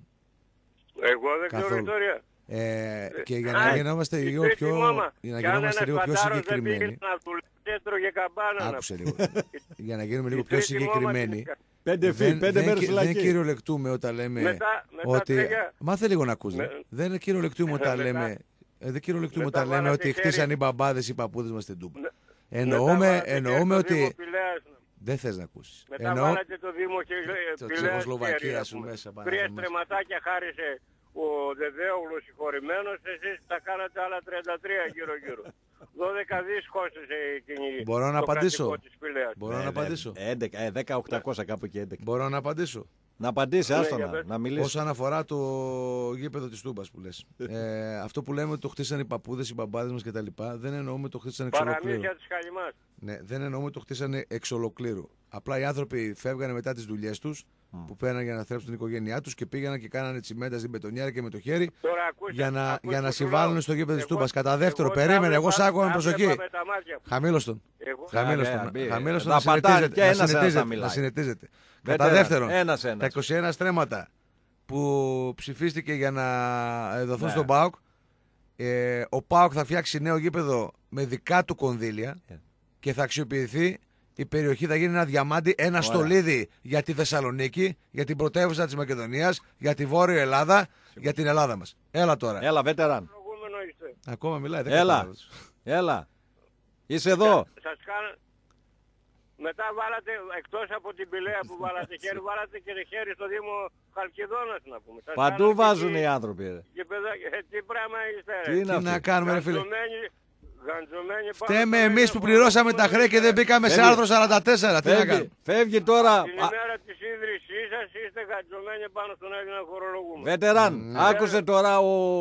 Εγώ δεν ξέρω Καθόλου. ιστορία. Και για να γινόμαστε λίγο πιο, για να γινόμαστε λίγο πιο συγκεκριμένοι. Να του λέει έτρωγε καμπάνα. Άκουσε λίγο. Για να γίνουμε λίγο πιο συγκεκριμένοι. 5 μέρες δεν φυλακή. κυριολεκτούμε όταν λέμε Μετά ότι. τρέγια. Μάθε λίγο να ακούς. Δεν κυριολεκτούμε όταν μετά- λέμε. Δεν κυριολεκτούμε μετά όταν λέμε βάλατε ότι χέρι. χτίσαν οι μπαμπάδες οι παππούδες μας στην Τούμπα. Μετά Εννοούμε βάλατε και το Δήμο ότι. Πηλαίας. Δεν θες να ακούσεις. Μετά Εννοώ. βάλατε το Δήμο και Το Πηλαίας Τσεχοσλοβακία χέρι, να σου πούμε. μέσα, πάνω 3 από μας. στρεματάκια χάρισε ο Δεδέογλου συγχωρημένος, εσείς τα κάνατε άλλα 33 γύρω-γύρω. 12 δις κόστησε εκείνη Μπορώ να το απαντήσω. κρατικό της Πηλαίας. Μπορώ να απαντήσω. 10-800 κάπου και 11. Μπορώ να απαντήσω. Να απαντήσει, άστο για πες. να μιλήσει. Όσον αφορά το γήπεδο της Τούμπας που λες. Αυτό που λέμε ότι το χτίσαν οι παππούδες, οι μπαμπάδες μας κτλ. Δεν εννοούμε το χτίσαν εξ ολοκλήρου. Παραμύθια της Χαλιμάς. Ναι, δεν εννοούμε το χτίσανε εξ ολοκλήρου. Απλά οι άνθρωποι φεύγανε μετά τις δουλειές τους που παίρναν για να θρέψουν την οικογένειά τους και πήγαιναν και κάνανε τσιμέντα στην μπετονιέρα και με το χέρι για να συμβάλλουν στο γήπεδο της Τούμπας. Κατά δεύτερο, περίμενε, εγώ σ' άκουγα με προσοχή. Χαμήλωστον. Να συνετίζετε. Κατά δεύτερον, τα 21 στρέμματα που ψηφίστηκε για να δοθούν στον ΠΑΟΚ, ο ΠΑΟΚ θα φτιάξει νέο γήπεδο με δικά του κονδύλια και θα αξιοποιηθεί. Η περιοχή θα γίνει ένα διαμάντι, ένα στολίδι για τη Θεσσαλονίκη, για την πρωτεύουσα της Μακεδονίας, για τη Βόρεια Ελλάδα, για την Ελλάδα μας. Έλα τώρα. Έλα, βέτεραν. Ακόμα μιλάει. Έλα. Είσαι εδώ. Σας κάνω... Μετά βάλατε, εκτός από την Πηλαία που βάλατε χέρι, βάλατε και χέρι στο Δήμο Χαλκιδόνας, να πούμε. Παντού βάζουν οι άνθρωποι. Τι πράγμα είστε, Τι να κάνουμε, ρε φίλε. Φταίμε εμείς που πληρώσαμε τα χρέη και δεν μπήκαμε σε άρθρο 44. Τι να κάνουμε. Φεύγει τώρα. Την ημέρα της ίδρυσής σας είστε γαντζωμένοι πάνω στον Έλληνα φορολογούμενο. Βετεράν, άκουσε τώρα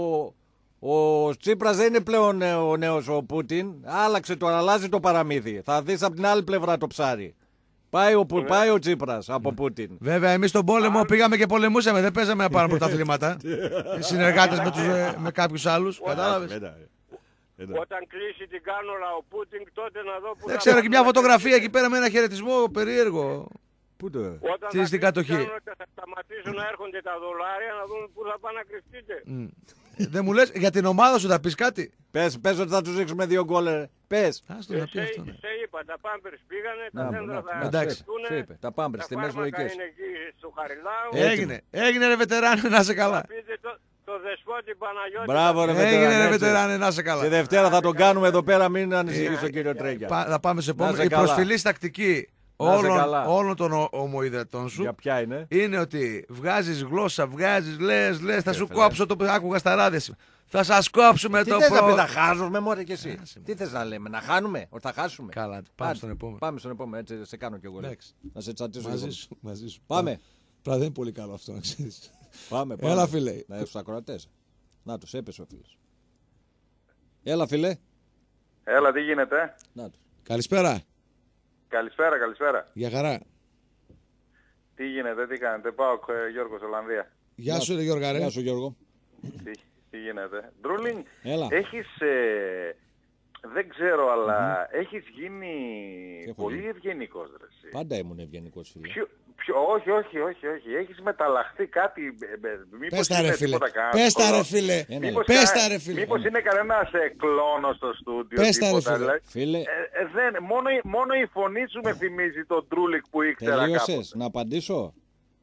ο Τσίπρας δεν είναι πλέον ο νέος ο Πούτιν. Άλλαξε τώρα, αλλάζει το παραμύθι. Θα δεις από την άλλη πλευρά το ψάρι. Πάει ο Τσίπρας από Πούτιν. Βέβαια, εμείς στον πόλεμο πήγαμε και πολεμούσαμε. Δεν παίζαμε να πάρουμε πρωταθλήματα. Συνεργάτες με κάποιους άλλους. Κατάλαβες. Όταν κλείσει την κάνολα ο Πούτιν, τότε να δω που. Δεν ξέρω, και μια φωτογραφία εκεί πέρα με ένα χαιρετισμό περίεργο. Πού το. Όταν στην κατοχή. Θα σταματήσουν να έρχονται τα δολάρια να δουν πού θα πάνε να κρυφτείτε. Δεν μου λες, για την ομάδα σου θα πεις κάτι. Πες ότι θα τους ρίξουμε 2 γκολ. Πες. Άστο να πει αυτό. Σε είπα, τα πάμπερς πήγανε, τα δέντρα θα εντάξει. Τα πάμπερς, τιμές λογικές. είναι εκεί στο Χαριλάου. Έγινε ρε βετεράνε, να σε καλά. Το δεσπότη Παναγιώτη. Μπράβο ρε βετεράνε, να σε καλά. Τη Δευτέρα θα τον κάνουμε εδώ πέρα, μην ανησυχείς τον κύριο Τρέγκια. Θα πάμε σε επόμενο. Η προσφυλής τακτική όλων των ομοειδετών σου. Για ποια είναι? Είναι ότι βγάζεις γλώσσα, λες, θα σου κόψω το που άκουγα στα ράδια. Θα σας κόψουμε το Τι θες να πει, να χάσουμε μωρέ και εσύ? Τι θες να λέμε, να χάνουμε, ότι θα χάσουμε? Καλά, πάμε στον επόμενο. Πάμε στον επόμενο, έτσι σε κάνω κι εγώ. Να σε τσατήσω μαζί σου. Πάμε. Πράγμα δεν είναι πολύ καλό αυτό να ξέρεις. Πάμε. Έλα φίλε. Να έρθουν στους ακροατές. Να τους έπεσε ο φίλος. Έλα φίλε. Έλα, τι γίνεται? Να τους. Καλησπέρα. Καλησπέρα. Για χαρά. Τι γίνεται, τι κάνετε? Πάω Γιώργος, Ολλανδία. Γεια σου ρε Γιώργα ρε. Γεια σου Γιώργο. Τι γίνεται? Ντρούλινγκ, Έλα. έχεις, δεν ξέρω, αλλά έχεις γίνει πολύ ευγενικός ρε εσύ. Πάντα ήμουν ευγενικός φίλε. Όχι. Έχεις μεταλλαχθεί κάτι. Πες τα ρε φίλε. Μήπως είναι κανένας κλόνος στο στούντιο? Πες τα ρε φίλε. Μόνο η φωνή σου με θυμίζει τον Ντρούλικ που ήξερα κάποτε. Τελείωσες, να απαντήσω?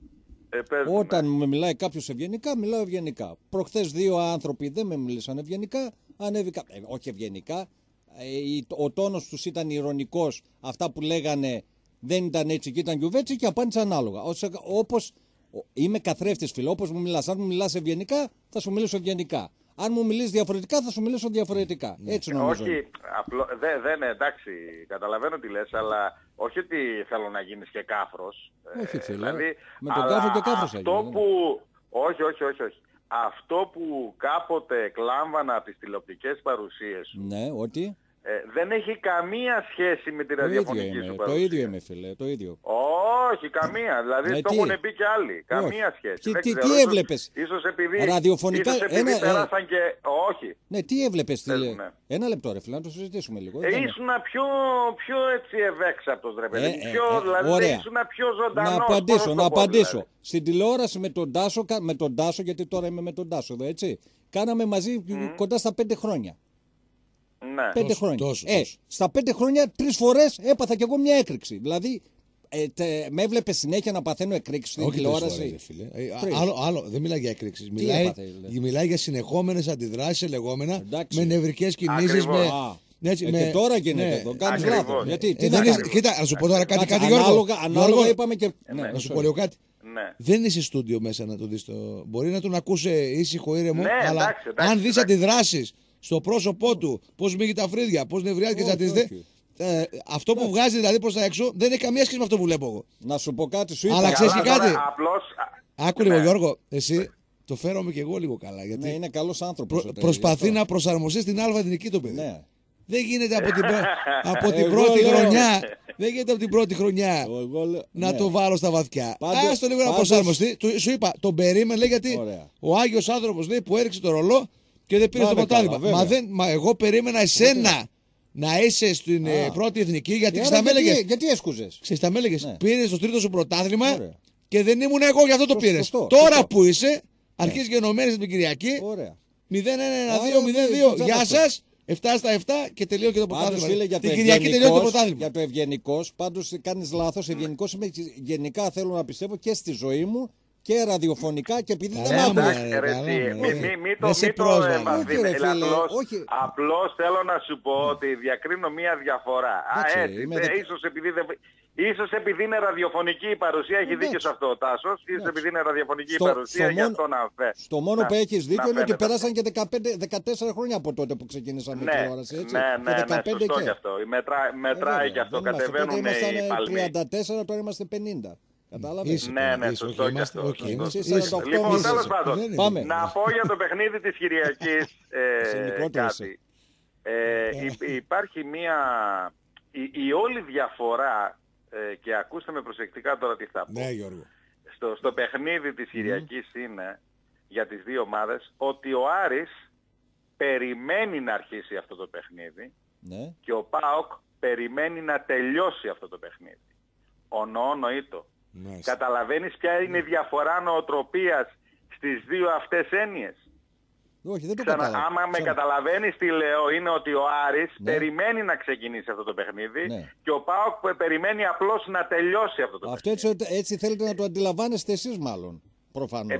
Όταν με μιλάει κάποιος ευγενικά, μιλάω ευγενικά. Προχθές 2 άνθρωποι δεν με μίλησαν ευγενικά, ανέβηκα. Όχι ευγενικά. Ο τόνος τους ήταν ηρωνικός. Αυτά που λέγανε δεν ήταν έτσι και ήταν γιουβέτσι και απάντησα ανάλογα. Όπως είμαι καθρέφτης φίλε, όπως μου μιλάς. Αν μου μιλάς ευγενικά, θα σου μιλήσω ευγενικά. Αν μου μιλείς διαφορετικά, θα σου μιλήσω διαφορετικά. Έτσι νομίζω. Όχι, δεν εντάξει, καταλαβαίνω τι λες, αλλά όχι ότι θέλω να γίνεις και κάφρος. Όχι φίλε, δηλαδή, με τον κάφρο και κάφρος έγινε. Όχι. Αυτό που κάποτε κλάμβανα από τις τηλεοπτικές παρουσίες σου. Ναι, ότι... δεν έχει καμία σχέση με τη ραδιοφωνική σου παρουσία. Το ίδιο είμαι φίλε, το ίδιο. Όχι, καμία. Δηλαδή το έχουν πει και άλλοι. Καμία σχέση. Τι έβλεπες? Ίσως επειδή ραδιοφωνικά πέρασαν και... Όχι. Ναι, τι έβλεπες φίλε? Ένα λεπτό ρε φίλε, να το συζητήσουμε λίγο. Ήσουν πιο έτσι ευέξαπτος ρε παιδί. Δηλαδή ήσουν πιο ζωντανός. Να απαντήσω. Στην τηλεόραση με τον Τάσο, γιατί τώρα είμαι με τον Τάσο εδώ, έτσι. Κάναμε μαζί κοντά στα 5 χρόνια. Ναι. 5 χρόνια. Στα 5 χρόνια 3 φορές έπαθα κι εγώ μια έκρηξη. Δηλαδή με έβλεπε συνέχεια να παθαίνω εκρήξεις στην τηλεόραση. Άλλο, δεν μιλάει για εκρήξεις. Μιλάει για συνεχόμενες αντιδράσεις σε λεγόμενα με νευρικές κινήσεις. Και τώρα γίνεται εδώ. Κάνεις λάθος. Κοίτα, να σου πω τώρα κάτι Γιώργο. Ανάλογα είπαμε και... Να σου πω λίγο κάτι. Δεν είσαι στούντιο μέσα να το δεις. Μπορεί να τον ακούσε ήσυχο ήρεμο, αλλά αν δεις αντιδράσεις στο πρόσωπό του, πώς μίγει τα φρύδια, πώς νευριάζει και ζατίζεται. Αυτό που βγάζει δηλαδή προς τα έξω δεν έχει καμία σχέση με αυτό που βλέπω εγώ. Να σου πω κάτι, σου είπα. Αλλά ξέρεις και κάτι. Άκου λίγο Ναι. Γιώργο, εσύ το φέρομαι και εγώ λίγο καλά. Γιατί ναι, είναι καλός άνθρωπος. προσπαθεί να προσαρμοστεί στην αλφα εθνική το παιδί. Ναι. Δεν γίνεται από την πρώτη χρονιά. Δεν γίνεται από την πρώτη χρονιά να το βάλω στα βαθιά. Άστο λίγο να προσαρμοστεί. Σου είπα, τον περίμενε, λέει, γιατί ο Άγιος άνθρωπος, λέει, που έριξε το ρολό και δεν πήρε το πρωτάθλημα. Μα εγώ περίμενα εσένα να είσαι στην πρώτη εθνική, γιατί γιατί έσκουζες. Τα με έλεγες, πήρες το τρίτο σου πρωτάθλημα και δεν ήμουν εγώ, γι' αυτό το πήρες. Τώρα που είσαι, αρχίζεις γενομένες την Κυριακή. 0-1-1-2-0-2. Γεια σας. 7 στα 7 και τελείω και το πρωτάθλημα. Την Κυριακή τελείω το πρωτάθλημα. Για το ευγενικός, πάντως κάνεις λάθος. Ευγενικός είμαι γενικά, θέλω να πιστεύω, και στη ζωή μου και ραδιοφωνικά, και επειδή δεν άκουγες. Μην το εμβαθύνεις. Απλώς θέλω να σου πω ότι διακρίνω μία διαφορά. Ίσως επειδή είναι ραδιοφωνική η παρουσία, έχει δίκιο σε αυτό ο Τάσος. Ίσως επειδή είναι ραδιοφωνική η παρουσία, γι' αυτό να φέρει. Στο μόνο που έχεις δίκιο είναι ότι περάσαν και 14 χρόνια από τότε που ξεκινήσαμε την τηλεόραση. Ναι, σωστό κι αυτό. Μετράει κι αυτό. Κατεβαίνουν οι παλμοί. 34, τώρα είμαστε 50. Κατάλαβες. Ναι, σωστό κι αυτό. Λοιπόν, τέλος πάντων, να πω για το παιχνίδι της Κυριακής κάτι. Υπάρχει μία... Η όλη διαφορά, και ακούστε με προσεκτικά τώρα τι θα πω, στο παιχνίδι της Κυριακής είναι, για τις δύο ομάδες, ότι ο Άρης περιμένει να αρχίσει αυτό το παιχνίδι και ο ΠΑΟΚ περιμένει να τελειώσει αυτό το παιχνίδι. Νοήτο. Καταλαβαίνεις ποια είναι η διαφορά νοοτροπίας στις δύο αυτές έννοιες? Όχι, δεν το κατάλαβα. Άμα με καταλαβαίνεις τι λέω, είναι ότι ο Άρης περιμένει να ξεκινήσει αυτό το παιχνίδι και ο ΠΑΟΚ περιμένει απλώς να τελειώσει αυτό το παιχνίδι. Αυτό έτσι θέλετε να το αντιλαμβάνεστε εσείς, μάλλον. Προφανώς.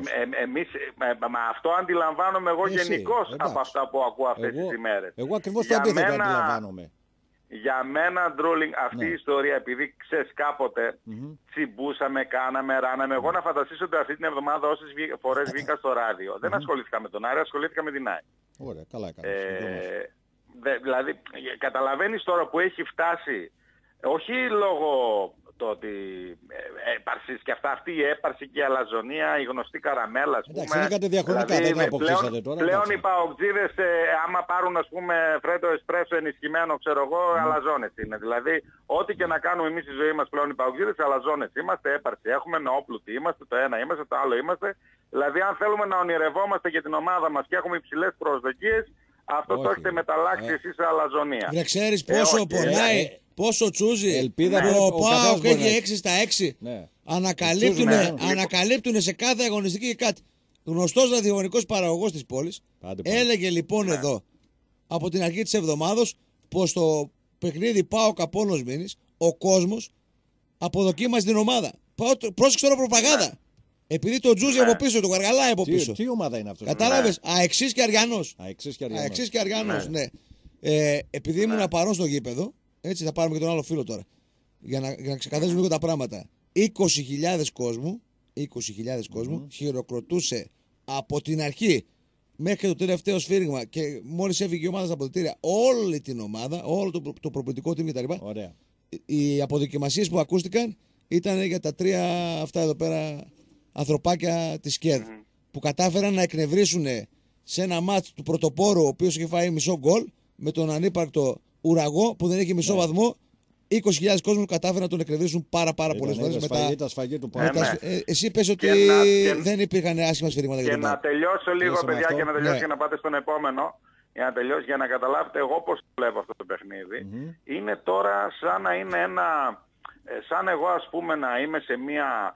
Αυτό αντιλαμβάνομαι εγώ γενικώς από αυτά που ακούω αυτές τις ημέρες. Εγώ ακριβώς το αντίθετο αντιλαμβάνομαι. Για μένα, Ντρόλινγκ, αυτή η ιστορία, επειδή ξέρεις κάποτε τσιμπούσαμε, κάναμε, ράναμε. Εγώ να φανταστήσω ότι αυτή την εβδομάδα όσες φορές βγήκα στο ράδιο, δεν ασχολήθηκα με τον Άρη, ασχολήθηκα με την ΑΕΚ. Ωραία, καλά έκανες. Δηλαδή, καταλαβαίνεις τώρα που έχει φτάσει, όχι λόγω το ότι έπαρσης και αυτή η έπαρση και η αλαζονία, η γνωστή καραμέλα, ας πούμε. Εντάξει, είναι κάτι διαχρονικά, δεν τα αποκτήσατε τώρα. Πλέον οι παοκτζίδες, άμα πάρουν, ας πούμε, φρέτο εσπρέσο ενισχυμένο, ξέρω εγώ, αλαζόνες είναι. Δηλαδή, ό,τι και να κάνουμε εμείς στη ζωή μας πλέον οι παοκτζίδες, αλαζόνες είμαστε, έπαρση έχουμε, νεόπλουτοι είμαστε, το ένα είμαστε, το άλλο είμαστε. Δηλαδή, αν θέλουμε να ονειρευόμαστε για την ομάδα μας και έχουμε υψηλές προσδοκίες, αυτό το έχετε μεταλλάξει εσείς σε αλαζονία. Δεν ξέρεις πόσο πονάει, πόσο τσούζει. Ο ΠΑΟΚ έχει 6 στα 6. Ανακαλύπτουν σε κάθε αγωνιστική και κάτι. Γνωστός ραδιοφωνικός παραγωγός της πόλης έλεγε λοιπόν εδώ από την αρχή της εβδομάδος πως το παιχνίδι ΠΑΟΚ Απόλλωνας Μήνης ο κόσμος αποδοκίμασε την ομάδα. Πρόσεξε τώρα προπαγάνδα. Επειδή το τζούζι από πίσω, το γαργαλάει από πίσω. Τι ομάδα είναι αυτό? Κατάλαβες, Αεξής και Αριανός. Αεξής και Αριανός, ναι. Επειδή ήμουν παρόν στο γήπεδο, έτσι θα πάρουμε και τον άλλο φίλο τώρα, για να ξεκαθαρίσουμε λίγο τα πράγματα. 20.000 κόσμου χειροκροτούσε από την αρχή μέχρι το τελευταίο σφύριγμα και μόλις έφυγε η ομάδα στα αποδυτήρια όλη την ομάδα, όλο το προπονητικό team κτλ. Οι αποδοκιμασίες που ακούστηκαν ήταν για τα τρία αυτά εδώ πέρα ανθρωπάκια της ΚΕΔ που κατάφεραν να εκνευρίσουν σε ένα μάτς του πρωτοπόρου ο οποίος είχε φάει μισό γκολ με τον ανύπαρκτο Ουραγό που δεν έχει μισό βαθμό. 20.000 κόσμους κατάφεραν να τον εκνευρίσουν πάρα πολλές φορές. Εσύ πες ότι δεν υπήρχαν άσχημα σφυρίγματα για τον Πάο. Και να τελειώσω λίγο, παιδιά, και να τελειώσω για να πάτε στον επόμενο. Για να καταλάβετε εγώ πώς βλέπω αυτό το παιχνίδι. Είναι τώρα σαν να είναι σαν εγώ, ας πούμε, να είμαι σε μία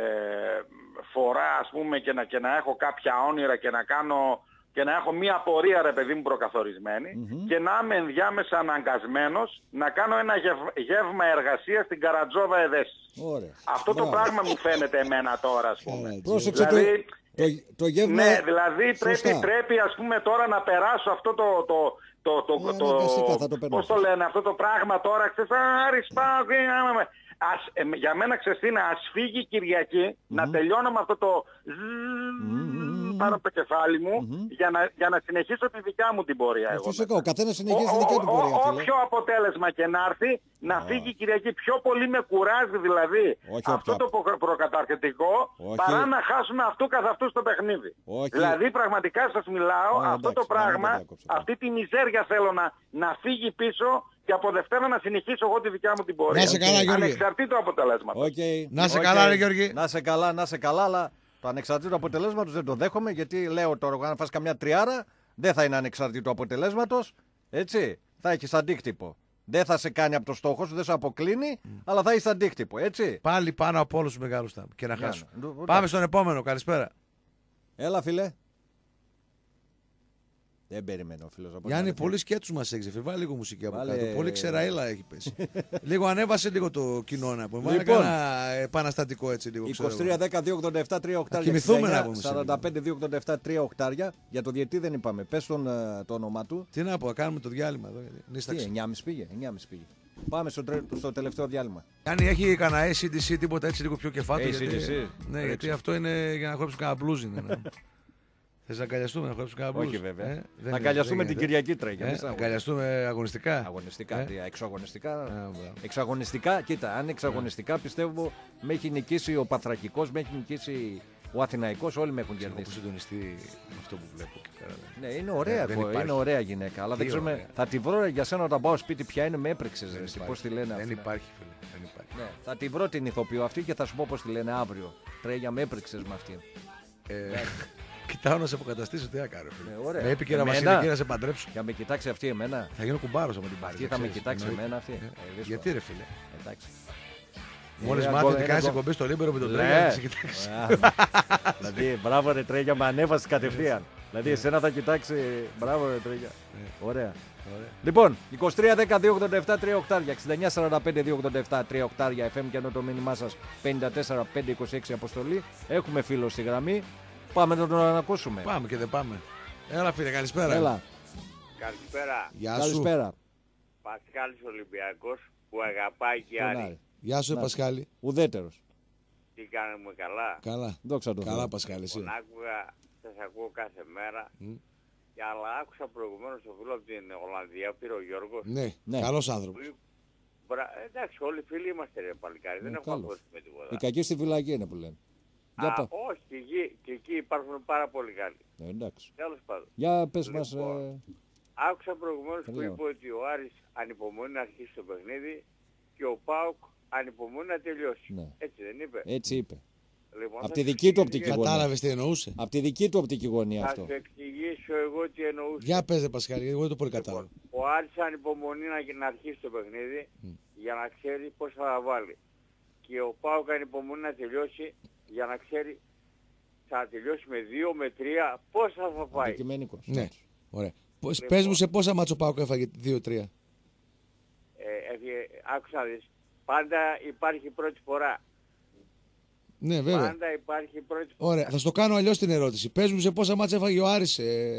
φορά, ας πούμε, και να έχω κάποια όνειρα και να έχω μία πορεία, ρε παιδί μου, προκαθορισμένη και να είμαι ενδιάμεσα αναγκασμένος να κάνω ένα γεύμα εργασία στην Καρατζόβα Εδέσης. Αυτό το πράγμα μου φαίνεται εμένα τώρα, ας πούμε. Δηλαδή, το γεύμα... Ναι, δηλαδή πρέπει, ας πούμε, τώρα να περάσω αυτό πώς το λένε, αυτό το πράγμα τώρα, ξέρεις, Για μένα ξεστήνε, ας φύγει η Κυριακή, να τελειώνω με αυτό το πάνω από το κεφάλι μου, για να συνεχίσω τη δικιά μου την πορεία. Φυσικά, ο καθένας συνεχίζει τη δικιά του πορεία. Όποιο αποτέλεσμα και να έρθει, να φύγει η Κυριακή. Πιο πολύ με κουράζει δηλαδή αυτό το προκαταρκτικό, παρά να χάσουμε αυτού καθ' αυτού στο παιχνίδι. Δηλαδή πραγματικά σας μιλάω, αυτό το πράγμα, αυτή τη μιζέρια θέλω να φύγει πίσω και από Δευτέρα να συνεχίσω εγώ τη δικιά μου την πορεία. Να σε καλά, Γιώργη. Ανεξαρτήτω αποτελέσματος. Να σε καλά, ρε Γιώργη. Να σε καλά, αλλά το ανεξαρτήτω αποτελέσματος δεν το δέχομαι, γιατί λέω τώρα, αν φας καμιά τριάρα, δεν θα είναι ανεξαρτήτω αποτελέσματος, έτσι, θα έχεις αντίκτυπο. Δεν θα σε κάνει από το στόχο σου, δεν σε αποκλίνει, αλλά θα έχεις αντίκτυπο, έτσι. Πάλι πάνω από όλους τους μεγάλους και να χάσουν. Πάμε στον επόμενο, καλησπέρα. Έλα, φίλε. Δεν περιμένω ο φίλος. Γιάννη, πολύ σκέτους μας έξεφε. Βάλει λίγο μουσική από κάτω. Πολύ ξεραίλα έχει πέσει. Λίγο ανέβασε λίγο το κοινό να πούμε. Λοιπόν, κάνα επαναστατικό έτσι λίγο. 23-10-287-3 κοιμηθούμε να πούμε. 45-287-3 για το διετή δεν είπαμε. Πες το όνομά του. Τι να πω, κάνουμε το διάλειμμα εδώ. 9.30 πήγε. Πάμε στο τελευταίο διάλειμμα. Γιάννη, έχει κανένα ACDC, τίποτα έτσι λίγο πιο κεφάτο. Ναι, γιατί αυτό είναι για να χορέψουν κανένα μπλούζι. Θες να αγκαλιαστούμε, να χορέψουμε κανένα μπλουζ? Όχι βέβαια. Να αγκαλιαστούμε την Κυριακή τρέχει. Να αγκαλιαστούμε αγωνιστικά. Αγωνιστικά, εξωαγωνιστικά. Κοίτα, αν εξωαγωνιστικά πιστεύω με έχει νικήσει ο Παθρακικός, με έχει νικήσει ο Αθηναϊκός, όλοι με έχουν κερδίσει. Έχω συντονιστεί με αυτό που βλέπω εκεί πέρα. Ναι, είναι ωραία γυναίκα. Αλλά δεν ξέρω, θα τη βρω για σένα όταν πάω σπίτι πια είναι, με έπρεξες. Πώς τη λένε αυτή? Δεν υπάρχει, φίλε. Ναι, θα τη βρω την ηθοποιό αυτή και θα σου πω πώς τη λένε αύριο. Τρέγια, με έπρεξες με αυτή. Κοιτάω να σε αποκαταστήσω, τι να κάνω. Με έπικαιρα Βασιλική να σε παντρέψω. Για να με κοιτάξει αυτή εμένα. Θα γίνω κουμπάρος από την πάρει. Αυτή θα με κοιτάξει εμένα αυτή. Γιατί ρε φίλε? Εντάξει. Μόλις μάθει ότι κάνεις εκπομπή στο Λίμπερο με τον Τρέγια να σε κοιτάξει. Δηλαδή, μπράβο ρε Τρέγια, με ανέβασε κατευθείαν. Δηλαδή, εσένα θα κοιτάξει. Μπράβο ρε Τρέγια. Ωραία. Λοιπόν, 23-10-287-3 οκτάρια, 69-45-287-3 οκτάρια FM και ενώ το μήνυμά σας 54-526 αποστολή. Έχουμε φίλο στη γραμμή. Πάμε να τον ανακούσουμε. Πάμε και δεν πάμε. Έλα φίλε, καλησπέρα. Έλα. Καλησπέρα. Γεια σου. Καλησπέρα. Πασχάλης Ολυμπιακός που αγαπάει και Άρη. Γεια σου Πασχάλη. Ουδέτερος. Τι κάνουμε, καλά? Καλά. Δόξα τω Θεώ. Καλά Πασχάλη. Τον άκουγα, σας ακούω κάθε μέρα. Αλλά άκουσα προηγουμένως το φίλο από την Ολλανδία, πήρε ο Γιώργος. Ναι, καλός άνθρωπος. Εντάξει, όλοι φίλοι είμαστε ρε παλικάρι, δεν έχουμε ακούσει με τίποτα. Οι κακοί στη φυλακή είναι που λένε. Όχι, και εκεί υπάρχουν πάρα πολύ καλοί. Εντάξει. Τέλος πάντων. Για πες μας... Άκουσα προηγουμένως που είπε ότι ο Άρης ανυπομονεί να αρχίσει το παιχνίδι και ο ΠΑΟΚ ανυπομονεί να τελειώσει. Ναι. Έτσι δεν είπε? Έτσι είπε. Λοιπόν, από τη δική του οπτική γωνία. Κατάλαβες τι εννοούσε? Από τη δική του οπτική γωνία αυτό. Θα σου εξηγήσω εγώ τι εννοούσε. Για πες δε Πασχάλη, εγώ δεν το πολύ κατάλαβα. Ο Άρης ανυπομονεί να αρχίσει το παιχνίδι για να ξέρει πώς θα βάλει. Και ο ΠΑΟΚ ανυπομονεί να τελειώσει για να ξέρει θα τελειώσει με 2, με 3, πώς θα πάει. Αντικειμενικός. Ναι, ωραία. Πες μου σε πόσα μάτσο ο ΠΑΟΚ έφαγε 2-3. Άκουσα να δεις. Πάντα υπάρχει πρώτη φορά. Ναι, βέβαια. Πάντα υπάρχει πρώτη φορά. Ωραία, θα στο κάνω αλλιώς την ερώτηση. Πες μου σε πόσα μάτσα έφαγε ο Άρης 2-3.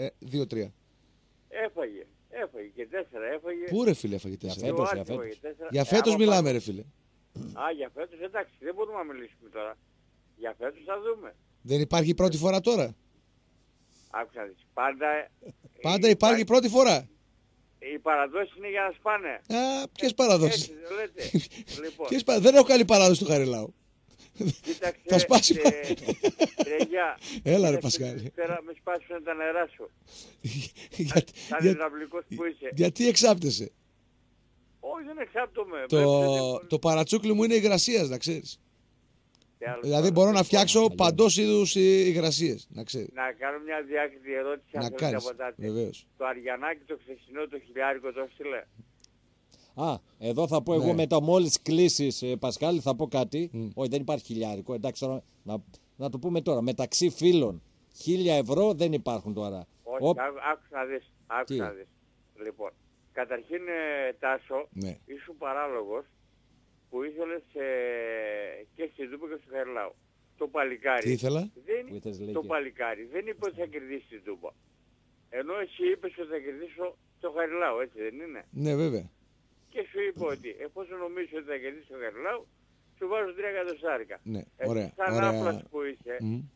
Έφαγε και 4 έφαγε. Πού ρε φίλε έφαγε 4? Για φέτος μιλάμε ρε φίλε. Για φέτος εντάξει, δεν μπορούμε να μιλήσουμε τώρα. Για φέτος θα δούμε. Δεν υπάρχει πρώτη φορά τώρα? Άκουσα να δεις. Πάντα υπάρχει πρώτη φορά. Οι παραδόσεις είναι για να σπάνε. Ποιες παραδόσεις? Λοιπόν. Δεν έχω καλή παράδοση του Χαριλάου. Κοίταξε, θα σπάσει Τρέγια. Έλα ρε Πασχάλη. Πέρα με σπάσουν τα νερά σου. Σαν υδραυλικός που είσαι. Γιατί εξάπτεσαι? Όχι, δεν εξάπτομαι. Το παρατσούκλι μου είναι υγρασίας, να ξέρεις. Δηλαδή μπορώ να φτιάξω παντός είδους υγρασίες, να ξέρεις. Να κάνω μια διάκριτη ερώτηση. Να κάνεις, βεβαίως. Το Αριανάκι το χθεσινό το χιλιάρικο το έστειλε? Εδώ θα πω εγώ μετά μόλις κλείσεις Πασχάλη θα πω κάτι. Όχι, δεν υπάρχει χιλιάρικο. Εντάξει, να το πούμε τώρα. Μεταξύ φίλων 1.000 ευρώ δεν υπάρχουν τώρα. Όχι, άκουσα να δεις. Λοιπόν, καταρχήν Τάσο, ήσουν παράλογος που ήθελες και στην Τούμπα και στο Χαριλάου. Το παλικάρι. Τι ήθελα? Το παλικάρι δεν είπε ότι θα κερδίσει την Τούμπα. Ενώ εσύ είπες ότι θα κερδίσω το Χαριλάου, έτσι δεν είναι? Ναι, βέβαια. Και σου είπε ότι εφόσον νομίζεις ότι θα κερδίσει το Χαριλάου, σου βάζω 3 εκατοστάρικα. Ναι, ωραία. Σαν ωραία. άπλας που είσαι,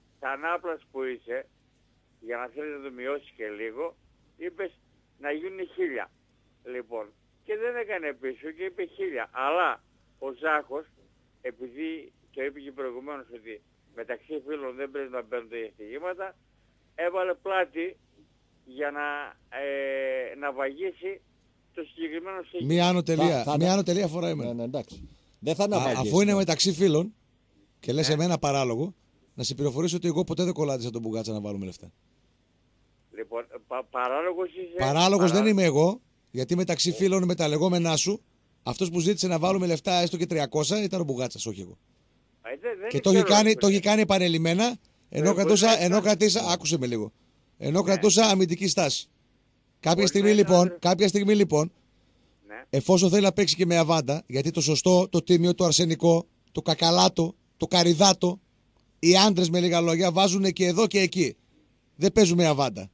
για να θέλεις να το μειώσεις και λίγο, είπες να γίνουν 1000. Λοιπόν, και δεν έκανε πίσω και είπε 1000. Αλλά ο Ζάχος, επειδή το είπε και προηγουμένως ότι μεταξύ φίλων δεν πρέπει να μπαίνουν τα στοιχήματα, έβαλε πλάτη για να βαγίσει το συγκεκριμένο στοιχείο. Μία άνω τελεία φοράει εμένα. Ναι, εντάξει. Δεν θα αναβαγίσει. Αφού είναι μεταξύ φίλων και λες εμένα παράλογο, να σε πληροφορήσω ότι εγώ ποτέ δεν κολλάτισα τον Μπουγάτσα να βάλουμε λεφτά. Λοιπόν, παράλογος είσαι. Παράλογος δεν είμαι εγώ, γιατί μεταξύ φίλων με τα λεγόμενά σου, αυτός που ζήτησε να βάλουμε λεφτά έστω και 300 ήταν ο Μπουγάτσας, όχι εγώ. Και το έχει κάνει επανελειμμένα, ενώ κρατούσα, άκουσε με λίγο, ενώ κρατούσα αμυντική στάση. Κάποια στιγμή λοιπόν, εφόσον θέλει να παίξει και με αβάντα, γιατί το σωστό, το τίμιο, το αρσενικό, το κακαλάτο, το καριδάτο, οι άντρες με λίγα λόγια βάζουν και εδώ και εκεί. Δεν παίζουν με αβάντα.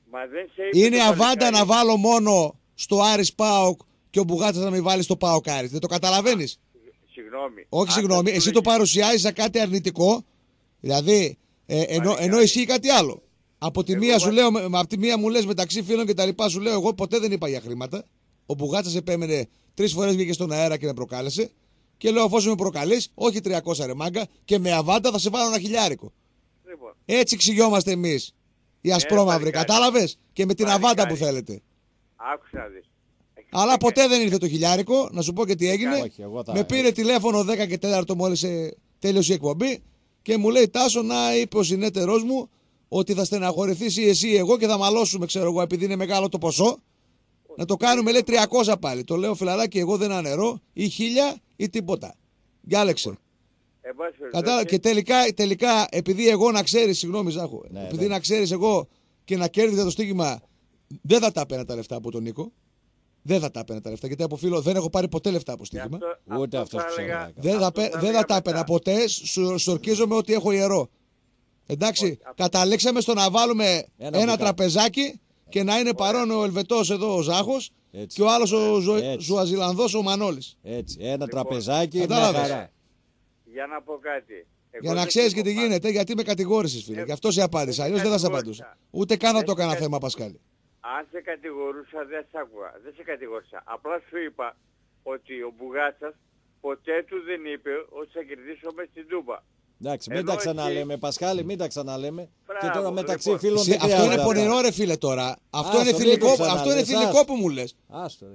Είναι αβάντα να βάλω μόνο στο Άρης ΠΑΟΚ και ο Μπουγάτσας να μην βάλει στο ΠΑΟΚ Άρης. Δεν το καταλαβαίνεις? Συγγνώμη. Όχι συγγνώμη, εσύ το παρουσιάζεις σαν κάτι αρνητικό, δηλαδή ενώ ισχύει κάτι άλλο. Από τη μία σου λέω, από τη μία μου λες μεταξύ φίλων και τα λοιπά, σου λέω εγώ ποτέ δεν είπα για χρήματα. Ο Μπουγάτσας επέμενε 3 φορές βγήκε στον αέρα και με προκάλεσε. Και λέω αφού με προκαλείς, όχι 300 ρε μάγκα, και με αβάντα θα σε βάλω ένα 1000. Λοιπόν. Έτσι ξυγιόμαστε εμείς. Οι ασπρόμαυροι, κατάλαβες? Και με την αβάντα που θέλετε. Άκουσα να δεις. Αλλά ποτέ δεν ήρθε το 1000, να σου πω και τι έγινε. Όχι, με πήρε τηλέφωνο 10 και 4 μόλις τέλειωσε η εκπομπή και μου λέει Τάσο, να είπε ο συνέτερός μου ότι θα στεναχωρηθείς ή εσύ ή εγώ και θα μαλώσουμε, ξέρω εγώ, επειδή είναι μεγάλο το ποσό. Να το κάνουμε, λέει 300 πάλι. Το λέω φιλαράκι, εγώ δεν ανερώ, ή 1000 ή τίποτα. Διάλεξε. Κατάλαβε. Και τελικά, επειδή εγώ να ξέρεις, συγγνώμη Ζάχο, επειδή να ξέρεις εγώ και να κέρδιζα το στοίχημα, δεν θα τα έπαιρνα τα λεφτά από τον Νίκο. Δεν θα τα έπαιρνα τα λεφτά, γιατί από φίλο δεν έχω πάρει ποτέ λεφτά από στοίχημα. Ούτε αυτό που έλεγα. Δεν θα τα έπαιρνα ποτέ. Σορκίζομαι ότι έχω ιερό. Εντάξει, καταλήξαμε στο να βάλουμε ένα τραπεζάκι και να είναι παρόν ο Ελβετός εδώ ο Ζάχος και ο άλλος ο Ζουαζιλανδός ο Μανώλης. Έτσι, ένα τραπεζάκι, μια χαρά. Για να πω κάτι. Για να ξέρεις και τι γίνεται, γιατί με κατηγόρησες φίλε. Γι' αυτό σε απάντησα, αλλιώς δεν θα σε απαντούσα. Ούτε καν θα το έκανα θέμα Πασκάλη. Αν σε κατηγορούσα δεν σ' άκουγα, δεν σε κατηγόρησα. Απλά σου είπα ότι ο Μπουγάτσας ποτέ του δεν είπε ότι θα κερδίσουμε στην Τούμπα. Εντάξει, μην τα ξαναλέμε, Πασχάλη, μην τα ξαναλέμε. Και τώρα μεταξύ φίλων δεν χρειάζεται. Αυτό είναι πονηρό ρε φίλε τώρα. Αυτό είναι θηλυκό που μου λες. Άστο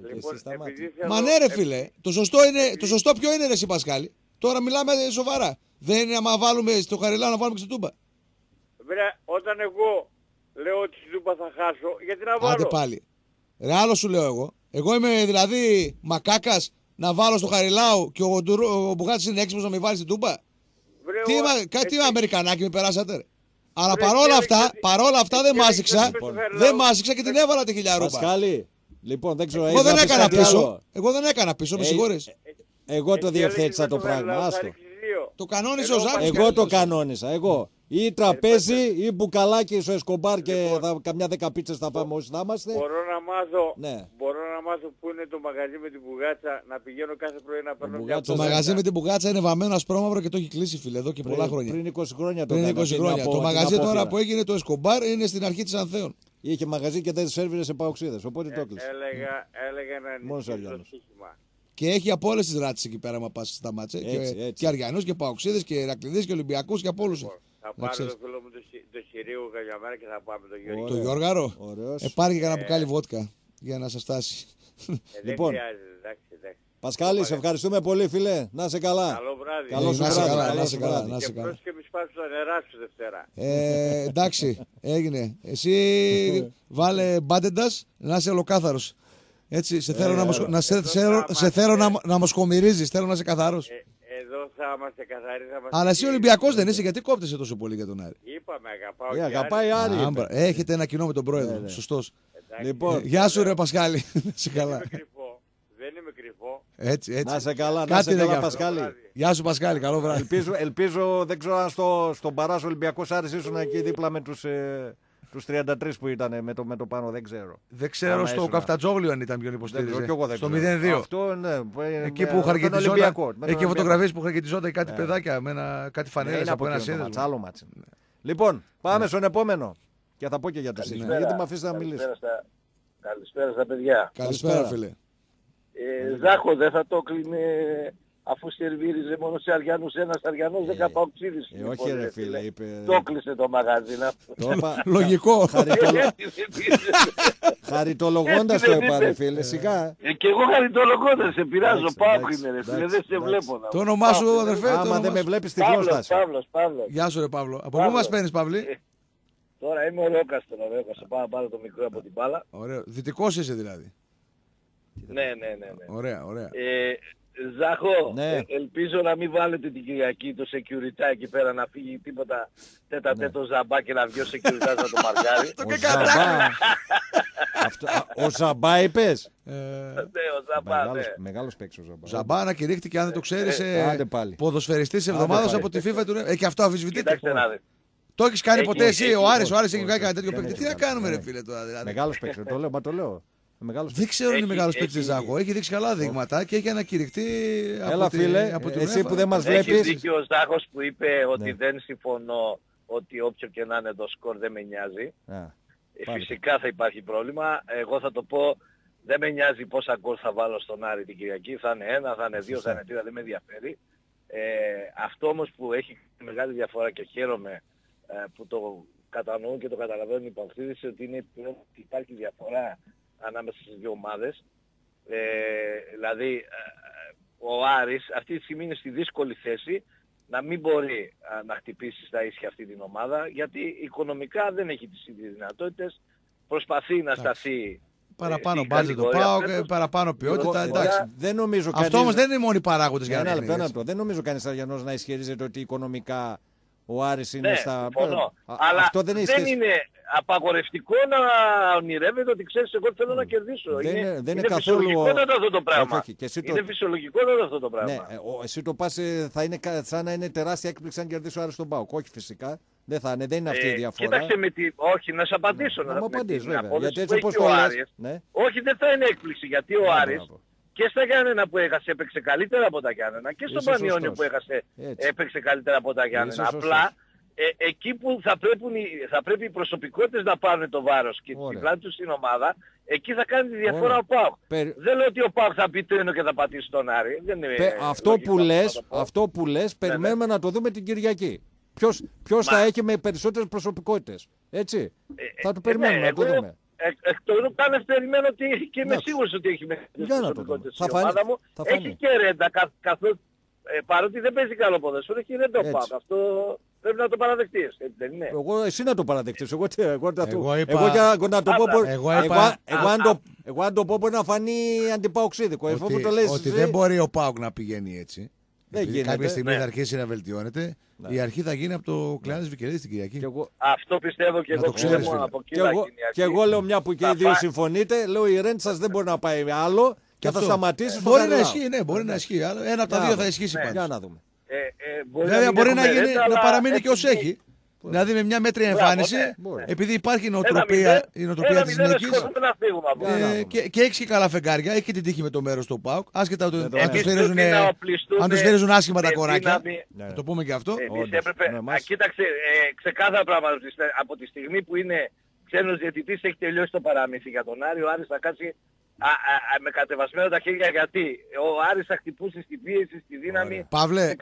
ρε, μα ναι ρε φίλε, το σωστό ποιο είναι ρε εσύ Πασχάλη? Τώρα μιλάμε σοβαρά. Δεν είναι άμα βάλουμε στο Χαριλάου να βάλουμε και στην Τούμπα. Βέβαια, όταν εγώ λέω ότι στην Τούμπα θα χάσω, γιατί να βάλω? Άντε πάλι. Ρε άλλο σου λέω εγώ. Εγώ είμαι δηλαδή μακάκας να βάλω στο Χαριλάου και ο Μπουγάτσης είναι έξυπνος να με βάλει στην Τούμπα. Τι Αμερικανάκι με περάσατε ρε. Αλλά παρόλα αυτά δεν μάσηξα και την έβαλα τη 1000 ρούπα. Πασχάλη, λοιπόν δεν ξέρω. Εγώ δεν έκανα πίσω, με συγχωρείς. Εγώ το διευθέτησα το πράγμα, άστο. Το κανόνισε ο Ζάχος. Εγώ το κανόνισα, εγώ. Ή τραπέζι ή μπουκαλάκι στο Εσκομπάρ και καμιά 10 πίτσες θα πάμε όσοι θα είμαστε. Μπορώ να μάθω πού είναι το μαγαζί με την Μπουγάτσα, να πηγαίνω κάθε πρωί να παίρνω μια Το μαγαζί με την Μπουγάτσα είναι βαμμένο ασπρόμαυρο και το έχει κλείσει φίλε εδώ και πολλά χρόνια. Πριν 20 χρόνια το Το μαγαζί τώρα που έγινε το Εσκομπάρ είναι στην αρχή της Ανθέων. Είχε μαγαζί και δεν σερβίρε σε παοξίδες, οπότε το έκλεισε. Έλεγα να ενισχύσει το στοίχημα. Και έχει από όλες τις ράτσες εκεί πέρα, μα πας στα μάτσα. Και Αριανούς και Παοξίδες και Ηρακλειδείς και Ολυμπιακούς και από όλους. Θα πάρω το φίλο μου το Σιρίου καλιά και θα πάμε το Γιώργο. Το Γιώργαρο. Πάρει και κανένα μπουκάλι βότκα για να σας φτάσει. Λοιπόν, Πασχάλη, σε ευχαριστούμε πολύ φίλε. Να είσαι καλά. Καλό βράδυ. Καλό σου βράδυ. Να είσαι καλά. Και πρόσεχε μη σπάσεις τα νερά σου Δευτέρα. Εντάξει, έγινε. Εσύ βάλε μπάντεντας να είσαι ολοκάθαρος. Έτσι, σε θέλω να μοσχομυρίζεις, θέλω να είσαι καθαρός. Εδώ θα είμαστε καθαροί. Αλλά εσύ Ολυμπιακός δεν είσαι, γιατί κόπτεσαι τόσο πολύ για τον Άρη? Είπαμε, αγαπάω. Αγαπάει Άρη. Έχετε ένα κοινό με τον πρόεδρο, σωστός. Λοιπόν, γεια σου ρε Πασχάλη. καλά. Δεν είμαι κρυφό. Έτσι. Να σε καλά, να σε καλά Πασχάλη. Γεια σου Πασχάλη, καλό βράδυ. Ελπίζω, δεν ξέρω αν στον Παράσο Ολυμπιακός Άρης ήσουν εκεί δίπλα με τους Τους 33 που ήταν με το πάνω, δεν ξέρω. Δεν ξέρω στο Καφτατζόγλιο αν ήταν ποιον υποστήριζε. Στο 0-2. Αυτό, ναι, εκεί που χαρκετιζόταν. Εκεί φωτογραφίες που χαρκετιζόταν κάτι παιδάκια με κάτι φανέλες από ένα σύνδεσμο. Άλλο μάτσι. Λοιπόν, πάμε στον επόμενο. Και θα πω και για το σύστημα. Γιατί με αφήσετε να μιλήσω. Καλησπέρα στα παιδιά. Καλησπέρα, φίλε. Ζάχο, δεν θα το κλείνει αφού σερβίριζε μόνο σε Αριανούς, ένας Αριανός 10 παοξίδης. Όχι ρε φίλε, είπε... Το κλείσε το μαγαζί. Λογικό. Χαριτολογώντας το είπα φίλε, σιγά. Και εγώ χαριτολογώντας, σε πειράζω, Παύλο είναι ρε φίλε, δεν σε βλέπω. Το όνομά σου αδερφέ. Άμα δεν με βλέπεις τη γλώστα. Παύλος. Γεια σου ρε Παύλο. Από πού μας παίρνεις Παύλη? Τώρα είμαι ωραίοκαστρο, πάω να πάρω το μικρό από την μπάλα. Ωραίο. Δυτικός είσαι δηλαδή. Ναι. Ωραία. Ζάχο, ναι. Ελπίζω να μην βάλετε την Κυριακή το security εκεί πέρα να φύγει τίποτα τέτα-τέτο Ζαμπά και να βγει ο security να το μαρκάρει. Ο Ζαμπά είπες? Ναι, ο Ζαμπά, ναι. Μεγάλος παίκτης ο Ζαμπά. Ζαμπά ανακηρύχθηκε, αν δεν το ξέρεις, ποδοσφαιριστής εβδομάδας από τη FIFA του. Και αυτό αμφισβητείται. Το έχεις κάνει ποτέ εσύ? Ο Άρης έχει κάνει κάτι τέτοιο παίκτη. Τι να κάνουμε ρε φίλε τώρα δηλαδή. Μεγάλος παίκτης, το λέω. Δεν ξέρω αν είναι μεγάλος παίκτης Ζάχο. Έχει δείξει καλά δείγματα και έχει ανακηρυχτεί από την εσύ που δεν μας βλέπεις. Έχει δίκιο ο Ζάχος που είπε ότι δεν συμφωνώ ότι όποιο και να είναι το σκορ δεν με νοιάζει. Φυσικά θα υπάρχει πρόβλημα. Εγώ θα το πω, δεν με νοιάζει πόσα γκολ θα βάλω στον Άρη την Κυριακή. Θα είναι 1, θα είναι 2, θα είναι 3, δεν με ενδιαφέρει. Αυτό όμως που έχει μεγάλη διαφορά και χαίρομαι που το κατανοούν και το καταλαβαίνουν οι παοξίδες, ότι υπάρχει διαφορά ανάμεσα στις δύο ομάδες. Δηλαδή ο Άρης αυτή τη στιγμή είναι στη δύσκολη θέση να μην μπορεί να χτυπήσει στα ίσια αυτή την ομάδα, γιατί οικονομικά δεν έχει τις ίδιες δυνατότητες, προσπαθεί να σταθεί παραπάνω μπάτζετ το ΠΑΟΚ, παραπάνω ποιότητα, εντάξει. Δεν νομίζω αυτό όμως δεν είναι οι μόνοι παράγοντες για να λεπτό. Δεν νομίζω κανείς Αριανός να ισχυρίζεται ότι οικονομικά ο Άρης είναι στα... Αλλά αυτό δεν είναι απαγορευτικό να ονειρεύεται ότι ξέρεις εγώ θέλω να κερδίσω. Δεν είναι φυσιολογικότατο αυτό το πράγμα. Είναι φυσιολογικότατο αυτό το πράγμα. Εσύ το πας θα είναι σαν να είναι τεράστια έκπληξη αν κερδίσει ο Άρης τον ΠΑΟΚ. Όχι φυσικά. Δεν είναι αυτή η διαφορά. Κοίταξε όχι, να σε απαντήσω. Να μου απαντήσεις βέβαια. Γιατί έτσι όπως το λες. Όχι, δεν θα είναι έκπληξη γιατί ο Άρης και στα Γιάννενα που έχασε έπαιξε καλύτερα από τα Γιάννενα και στον Πανιόνιο που έχασε έπαιξε καλύτερα από τα Γιάννενα. Απλά εκεί που θα πρέπει οι προσωπικότητες να πάρουν το βάρος και την πλάτη τους στην ομάδα, εκεί θα κάνει τη διαφορά ο ΠΑΟΚ. Δεν λέω ότι ο ΠΑΟΚ θα πει τρένο και θα πατήσει τον Άρη. Αυτό που λες περιμένουμε να το δούμε την Κυριακή. Ποιος θα έχει με περισσότερες προσωπικότητες. Έτσι. Θα το περιμένουμε να το δούμε. Εκ των ουκάνευ περιμένω ότι και είμαι σίγουρος ότι έχει μεγαλύτερες προσωπικότητες η ομάδα μου. Έχει και ρέντα, καθώς παρότι δεν παίζει καλό ποδόσφαιρο, έχει ρέντα ο ΠΑΟΚ. Αυτό πρέπει να το παραδεχτείς, έτσι δεν είναι? Εσύ να το παραδεχτείς. Εγώ αν το πω μπορεί να φανεί αντιπαοξίδικο. Ότι δεν μπορεί ο ΠΑΟΚ να πηγαίνει έτσι. Κάποια στιγμή θα αρχίσει να βελτιώνεται. Η αρχή θα γίνει από το Κλεάνης Βικελίδης την Κυριακή. Αυτό πιστεύω και εγώ. Και εγώ λέω μια που και οι δύο συμφωνείτε, λέω η ρέντ σας δεν μπορεί να πάει άλλο και θα σταματήσει στο Μπορεί να ισχύει, ναι, μπορεί να ισχύει. Ένα από τα δύο θα ισχύσει πάντως. Για να δούμε. Βέβαια μπορεί να παραμείνει και ως έχει. Δηλαδή με μια μέτρια εμφάνιση, επειδή υπάρχει η νοοτροπία της νίκης και έχει και καλά φεγγάρια, έχει και την τύχη με το μέρος του ΠΑΟΚ, άσχετα αν τους φέρουν άσχημα τα κοράκια, να το πούμε και αυτό. Κοίταξε, ξεκάθαρα πράγματα, από τη στιγμή που είναι ξένος διαιτητής έχει τελειώσει το παραμύθι για τον Άρη, ο Άρης θα κάτσει με κατεβασμένα τα χέρια, γιατί ο Άρης θα χτυπούσε στην πίεση, στη δύναμη. Παύλε,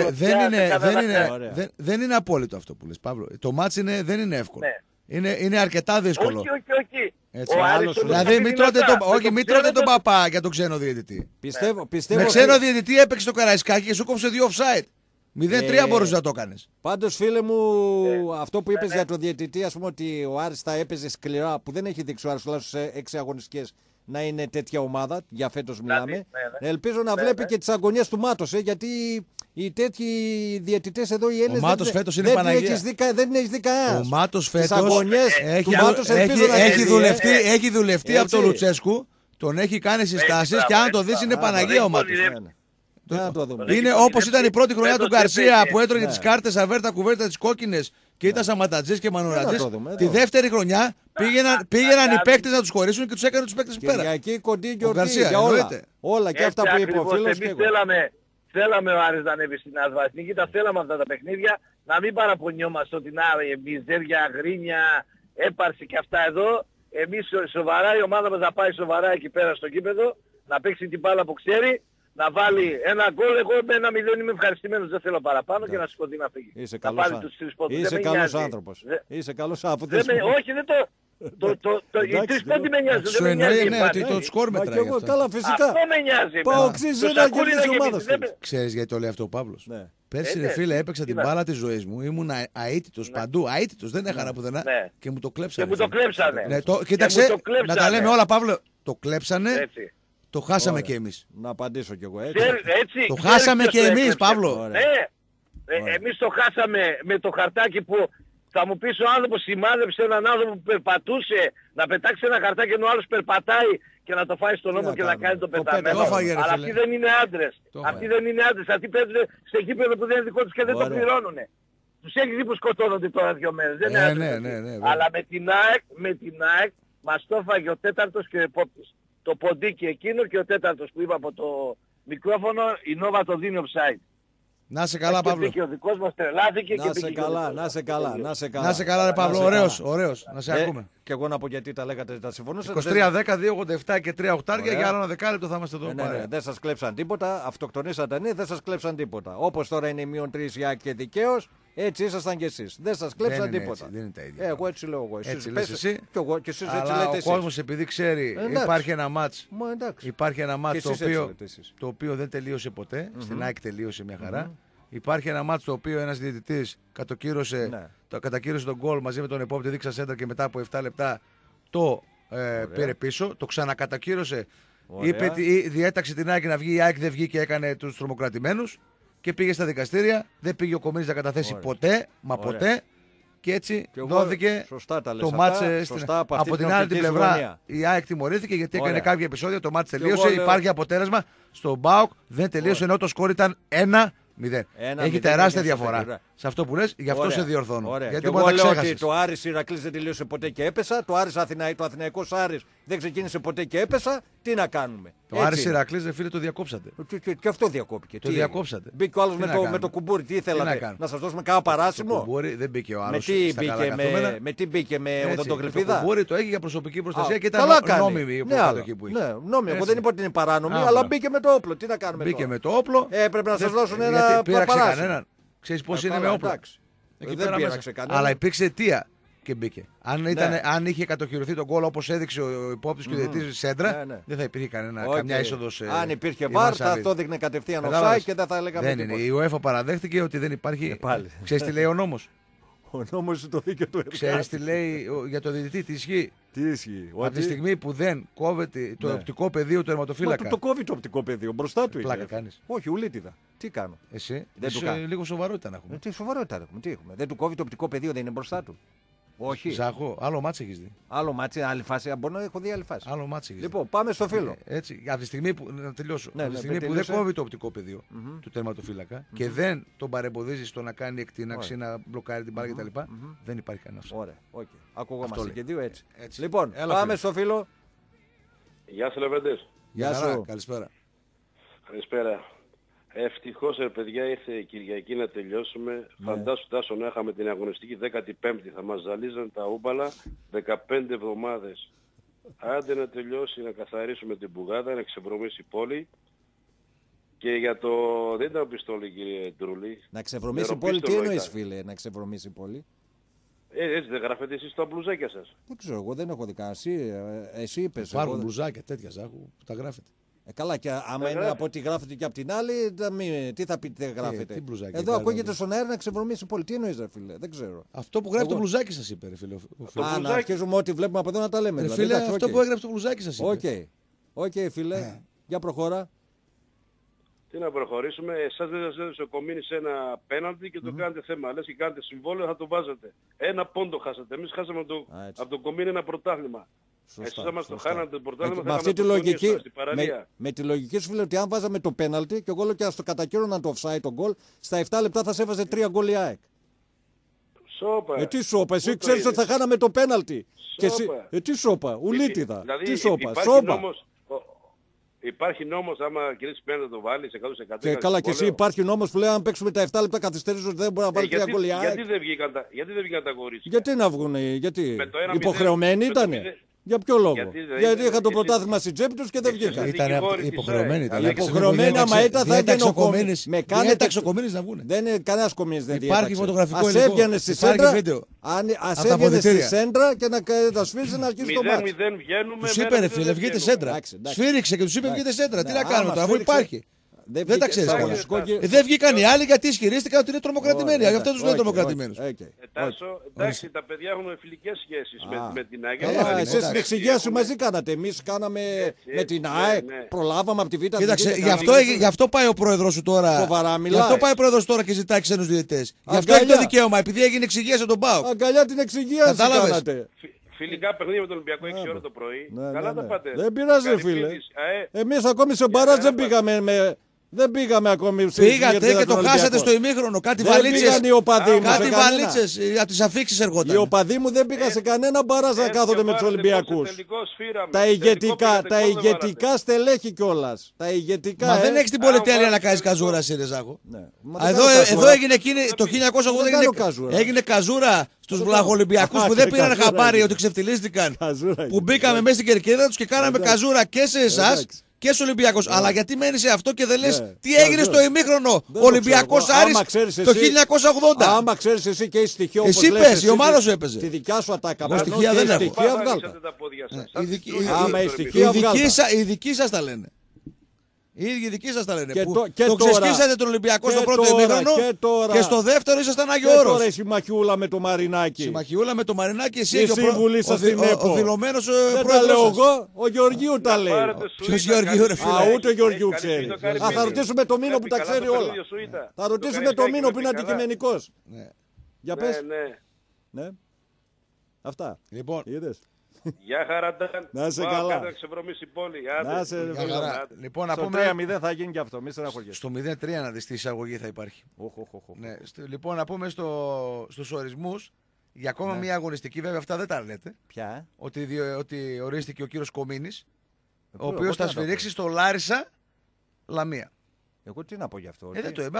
δεν είναι απόλυτο αυτό που λες, Παύλο. Το μάτς δεν είναι εύκολο. Είναι αρκετά δύσκολο. Όχι. Δηλαδή μην τρώτε τον παπά για τον ξένο διαιτητή. Με ξένο διαιτητή έπαιξε το Καραϊσκάκι και σου κόψε 2 offside. 0-3 μπορούσε να το κάνεις. Πάντως φίλε μου, αυτό που είπες για τον διαιτητή, ας πούμε ότι ο Άρης θα έπαιζε σκληρά, που δεν έχει δείξει ο Άρης τουλάχιστον σε 6 αγωνιστικές να είναι τέτοια ομάδα, για φέτος μιλάμε. Ελπίζω να βλέπει και τις αγωνίες του Μάτος, γιατί οι τέτοιοι διαιτητές εδώ οι Έλληνες. Ο Μάτος φέτος είναι Παναγία. Δεν έχει δει κανένας. Ο Μάτος φέτος έχει δουλευτεί από τον Λουτσέσκου, τον έχει κάνει συστάσεις και αν το δεις είναι Παναγία ο Μάτος. Είναι όπως ήταν η πρώτη χρονιά του Γκαρσία που έτρωγε τις κάρτες αβέρτα κουβέρτα τις κόκκινες Και ήταν Σαματατζής και Μανορατζής. Τη δεύτερη χρονιά πήγαιναν οι παίκτες να τους χωρίσουν και τους έκανε τους παίκτες πέρα. Κυριακή κοντή και ορτή για όλα. Όλα και αυτά που είπε ο φίλος. Εμείς θέλαμε ο Άρης να ανέβει στην Αθηνική, τα θέλαμε αυτά τα παιχνίδια, να μην παραπονιόμαστε ότι να μιζέρια, γρίνια, έπαρση και αυτά εδώ. Εμείς σοβαρά, η ομάδα μας να πάει σοβαρά εκεί πέρα στο γήπεδο, να παίξει την μπάλα που ξέρει, να βάλει ένα γκολ. Εγώ με 1-0 είμαι ευχαριστημένος, δεν θέλω παραπάνω και να σηκωθεί να φύγει. Είσαι καλός άνθρωπος. Είσαι καλός άνθρωπος. Όχι, δεν το... Οι τρεις πόντι με νοιάζουν. Σου εννοεί ότι το σκορ μετράει. Καλά, φυσικά. Αυτό με νοιάζει. Παοξής είναι να κερδίσει η ομάδα σου. Ξέρεις γιατί το λέει αυτό ο Παύλος? Πέρσι ρε φίλε έπαιξα την μπάλα της ζωής μου. Ήμουν αίτητος παντού. Αίτητος, δεν έχανα πουθενά. Και μου το κλέψανε. Κοίταξε, να τα λέμε όλα, Παύλο. Το κλέψανε. Το χάσαμε κι εμείς. Να απαντήσω κι εγώ έτσι. Το χάσαμε κι εμείς, Παύλο. Εμείς το χάσαμε με το χαρτάκι που θα μου πεις ο άνθρωπος σημάδεψε έναν άνθρωπο που περπατούσε να πετάξει ένα χαρτάκι ενώ ο άλλος περπατάει και να το φάει στον ώμο και να κάνει το πεταμένο. Αλλά αυτοί δεν είναι άντρες. Αυτοί δεν είναι άντρες. Αυτοί παίζουν σε γήπεδο που δεν είναι δικό τους και δεν το πληρώνουν. Τους έχει δει που σκοτώνονται τώρα 2 μέρες. Δεν είναι άντρες. Αλλά με την ΑΕΚ μας το έφαγε ο τέταρτος και ο επόπτης. Το ποντίκι εκείνο και ο τέταρτος που είπα από το μικρόφωνο, η Νόβα το δίνει offside. Να σε καλά, Παύλο. Και ο δικός μας τρελάθηκε και πήγε. Να σε καλά. Να σε καλά, ρε Παύλο. Ωραίος. Να σε ακούμε. Και εγώ να πω γιατί τα λέγατε, τα συμφωνούσα. 23-10-2-87 και 3 οχτάρια για άλλο ένα δεκάλεπτο θα είμαστε εδώ. Δεν σας κλέψαν τίποτα. Αυτοκτονήσατε, ναι, δεν σας κλέψαν τίποτα. Όπως τώρα είναι η -3 για και δικαίως, έτσι ήσασταν κι εσείς. Δεν σας κλέψαν τίποτα. Δεν είναι τα ίδια. Εγώ έτσι λέω εγώ. Έτσι λες εσύ. Και εσείς έτσι λέτε εσείς. Ο κόσμος επειδή ξέρει, υπάρχει ένα μάτς. Υπάρχει ένα μάτς το οποίο δεν τελείωσε ποτέ. Στην ΑΕΚ τελείωσε μια χαρά. Υπάρχει ένα μάτσο το οποίο ένας διαιτητής κατακύρωσε τον γκολ μαζί με τον επόπτη, δείξα σέντρα και μετά από 7 λεπτά το πήρε πίσω, το ξανακατακύρωσε, διέταξε την ΑΕΚ να βγει, η ΑΕΚ δεν βγήκε και έκανε τους τρομοκρατημένους και πήγε στα δικαστήρια, δεν πήγε ο Κομίνης να καταθέσει ποτέ, ποτέ και έτσι δόθηκε το μάτς. Από την άλλη την πλευρά η ΑΕΚ τιμωρήθηκε γιατί έκανε κάποια επεισόδια, το μάτς τελείωσε, υπάρχει αποτέλεσμα, στο ΜΠΑΟΚ δεν τελείωσε ενώ το σκορ ήταν 1-0. Έχει τεράστια διαφορά σε αυτό που λες, γι' αυτό σε διορθώνω. Γιατί εγώ λέω ότι το Άρης Ηρακλής δεν τελείωσε ποτέ και έπεσα. Το Άρης το Αθηναϊκός Άρης δεν ξεκίνησε ποτέ και έπεσα. Τι να κάνουμε? Το Άρης Ηρακλής, φίλε, το διακόψατε. Και αυτό διακόπηκε. Το διακόψατε. Μπήκε ο άλλος με το κουμπούρι. Τι ήθελατε? Να σας δώσουμε κάνα παράσημο? Το κουμπούρι δεν μπήκε ο άλλος. Με τι μπήκε? Με οδοντογλυφίδα? Το κουμπούρι το έχει για προσωπική προστασία και ήταν νόμιμη η κατοχή που είχε. Νόμιμη. Εγώ δεν είπα ότι είναι παράνομη, αλλά μπήκε με το όπλο. Τι να κάνουμε? Μπήκε με το όπλο. Πρέπει να σας δώσουν ένα παράσημο. Ξέρεις πώς είναι με όπλο. Δεν πήραξε κανένα. Αλλά υπήρξε αιτία και μπήκε. Αν είχε κατοχυρωθεί τον γκολ όπως έδειξε ο υπόπτης και ο διαιτητής σέντρα, δεν θα υπήρχε καμιά είσοδος. Αν υπήρχε βάρ, θα το έδειχνε κατευθείαν offside και δεν θα έλεγαμε τίποτα. Δεν είναι. Η UEFA παραδέχτηκε ότι δεν υπάρχει. Ξέρεις τι λέει ο νόμος? Ο νόμος το δίκαιο του εργάτη. Ξέρεις τι λέει για το διαιτητή, τι ισχύει? Τι ισχύει? Από τη στιγμή που δεν κόβεται το οπτικό πεδίο του τερματοφύλακα. Το κόβει το οπτικό πεδίο, μπροστά του είναι. Πλάκα κάνεις? Όχι, ουλίτιδα. Τι κάνω? Εσύ, λίγο σοβαρότητα να έχουμε. Τι σοβαρότητα έχουμε, τι έχουμε? Δεν του κόβει το οπτικό πεδίο, δεν είναι μπροστά του? Όχι. Ζάχο, άλλο μάτς έχεις δει. Άλλο μάτς, άλλη φάση. Μπορώ να έχω δει άλλη φάση. Άλλο μάτς έχεις δει. Λοιπόν, πάμε στο φίλο. Έτσι, από τη στιγμή που. Να τελειώσω. Από τη στιγμή που δεν κόβει το οπτικό πεδίο του τερματοφύλακα και δεν τον παρεμποδίζει στο να κάνει εκτείναξη, να μπλοκάρει την μπάλα κτλ. Δεν υπάρχει κανένα. Ωραία. Ακουγόμαστε και δύο έτσι. Λοιπόν, πάμε στο φίλο. Γεια σου, Λεβέντες. Γεια σου. Καλησπέρα. Καλησπέρα. Ευτυχώς, παιδιά, ήρθε η Κυριακή να τελειώσουμε. Φαντάσου, Τάσο, να είχαμε την αγωνιστική 15η. Θα μας ζαλίζαν τα ούμπαλα 15 εβδομάδες. Άντε να τελειώσει, να καθαρίσουμε την πουγάδα, να ξεβρωμίσει η πόλη. Και για το... Δεν ήταν πιστόλι, κύριε Ντρούλη. Να ξεβρωμίσει η πόλη, τι εννοείς, φίλε, να ξεβρωμίσει η πόλη? Έτσι δεν γράφετε εσείς τα μπλουζάκια σας? Δεν ξέρω, εγώ δεν έχω δικά. Εσύ είπες. Υπάρχουν μπλουζάκια τέτοια, Ζάχου, που τα γράφετε. Καλά, και άμα είναι από ό,τι γράφετε και από την άλλη, τι θα πείτε γράφετε? Εδώ ακούγεται στον αέρα να ξεβρωμίσει η πόλη. Τι εννοείς, φίλε? Δεν ξέρω. Αυτό που γράφει το μπλουζάκι σας είπε, φίλε. Να αρχίζουμε ό,τι βλέπουμε από εδώ να τα λέμε. Φίλε, αυτό που έγραψε το μπλουζάκι σας είπε. Οκ, φίλε, για προχώρα. Τι να προχωρήσουμε, εσάς δεν σας έδωσε ο Κομίνης ένα πέναλτι και το κάνετε θέμα. Λες και κάνετε συμβόλαιο, θα το βάζετε. Ένα πόντο χάσατε. Εμείς χάσαμε από τον Κομίνη ένα πρωτάθλημα. Εσείς άμα το χάνατε το πρωτάθλημα, με αυτή τη λογική, με τη λογική σου, φίλε, ότι αν βάζαμε το πέναλτι και εγώ λέω και ας το κατακύρωναν το offside το γκολ, στα 7 λεπτά θα σε έβαζε 3 γκολ η ΑΕΚ. Σόπα. Τι σόπα, εσύ ξέρεις ότι θα χάναμε το πέναλτι. Τι σόπα, ουλίτιδα. Δηλαδή, τι σόπα, σόπα. Υπάρχει νόμος άμα κερδίσεις πέναλτι το βάλεις 100%. Και καλά και εσύ υπάρχει νόμος που λέει αν παίξουμε τα 7 λεπτά καθυστέρηση ότι δεν μπορεί να βάλει 3 γκολ. Γιατί δεν βγήκαν τα κορίτσια. Γιατί να βγουν, γιατί υποχρεωμένοι ήτανε. Για ποιο λόγο? Γιατί είχαν το πρωτάθλημα στην τσέπη τους και δεν βγήκαν. Ήταν υποχρεωμένοι. Υποχρεωμένοι άμα ήταν θα ήταν ο Κομίνης. Με κάνετε εξοκομίνης να βγουν. Δεν είναι κανένας Κομίνης δεν διέταξε. Υπάρχει φωτογραφικό υλικό. Ας έβγαινε στη σέντρα και να τα σφίριζε να αρχίσει το μάτι. 0-0 βγαίνουμε. Τους είπε ρε φίλε βγείτε σέντρα. Σφύριξε και τους είπε βγείτε σέντρα. Τι να κάνουμε τώρα αφού υπάρχει. Δεν τα ξέρεις καλά. Δεν βγήκαν οι άλλοι γιατί ισχυρίστηκαν ότι είναι τρομοκρατημένοι. Γι' αυτό τους λένε τρομοκρατημένους. Τάσο, εντάξει, τα παιδιά έχουν φιλικές σχέσεις με την ΑΕΚ. Εσείς στην εξηγία σου μαζί κάνατε. Εμείς κάναμε με την ΑΕΚ. Προλάβαμε από τη Β'. Κοίταξε, γι' αυτό πάει ο πρόεδρος σου τώρα. Σοβαρά μιλάει. Γι' αυτό πάει ο πρόεδρος τώρα και ζητάει ξένους διαιτητές. Γι' αυτό έχει το δικαίωμα, επειδή έγινε εξηγία στον ΠΑΟΚ. Αγκαλιά την εξηγία σου κάνατε. Φιλικά παιχνίδια με τον Ολυμπιακό 6 ώρα το πρωί. Καλά τα πάτε. Δεν πειράζει φίλε. Εμείς ακόμη σε μπαράζ δεν πήγαμε με... Δεν πήγαμε ακόμη. Πήγατε και το χάσατε στο ημίχρονο. Κάτι βαλίτσες. Κάτι βαλίτσες από τις αφήξεις ερχόταν. Οι οπαδοί μου δεν πήγαν σε κανένα μπαράζ να κάθονται με τους Ολυμπιακούς. Τα ηγετικά στελέχη κιόλας. Μα δεν έχεις την πολυτέλεια να κάνεις καζούρα, Σιριζάκο. Εδώ έγινε το 1980 έγινε καζούρα στους βλαχολυμπιακούς που δεν πήραν χαμπάρι ότι ξεφτυλίστηκαν. Που μπήκαμε μέσα στην κερκίδα τους και κάναμε καζούρα και σε εσάς. Και στους Ολυμπιακούς. Αλλά γιατί μένεις σε αυτό και δεν λες τι έγινε στο ημίχρονο Ολυμπιακός Άρης το 1980. Άμα ξέρεις εσύ και η στοιχείο όπως εσύ λες. Εσύ η ομάδα σου έπαιζε. Τη δικιά σου ατάκα. Εγώ στοιχεία δεν έχω. Οι δικοί σας τα λένε. Οι ίδιοι δικοί σας τα λένε. Το ξεσκίσατε τον Ολυμπιακό στο πρώτο ημίχρονο και στο δεύτερο ήσασταν Άγιο Όρος. Τώρα η συμμαχιούλα με το Μαρινάκι. Συμμαχιούλα με το Μαρινάκι, εσύ και ο δηλωμένος πρόεδρος. Δεν τα λέω εγώ, ο Γεωργίου τα λέει. Ποιος Γεωργίου ρε φίλε? Ούτε ο Γεωργίου ξέρει. Θα ρωτήσουμε το Μήνο που τα ξέρει όλα. Θα ρωτήσουμε το Μήνο που είναι αντικειμενικός. Για πες. Ναι. Αυτά. Λοιπόν. Γεια χαρά, να σε καλά. Να ξεβρωμίσει η πόλη. Να σε καλά. Λοιπόν, στο 3-0 θα γίνει και αυτό. Μη στεναχωριέσαι. Στο 0-3 να δεις τι εισαγωγή θα υπάρχει. Ναι. Λοιπόν, να πούμε στους ορισμούς για ακόμα μια αγωνιστική, βέβαια αυτά δεν τα λέτε. Ποια? Ότι ορίστηκε ο κύριος Κομίνης, ο οποίος θα σφυρίξει στο Λάρισα Λαμία. Εγώ τι να πω γι' αυτό. Δεν το είπα.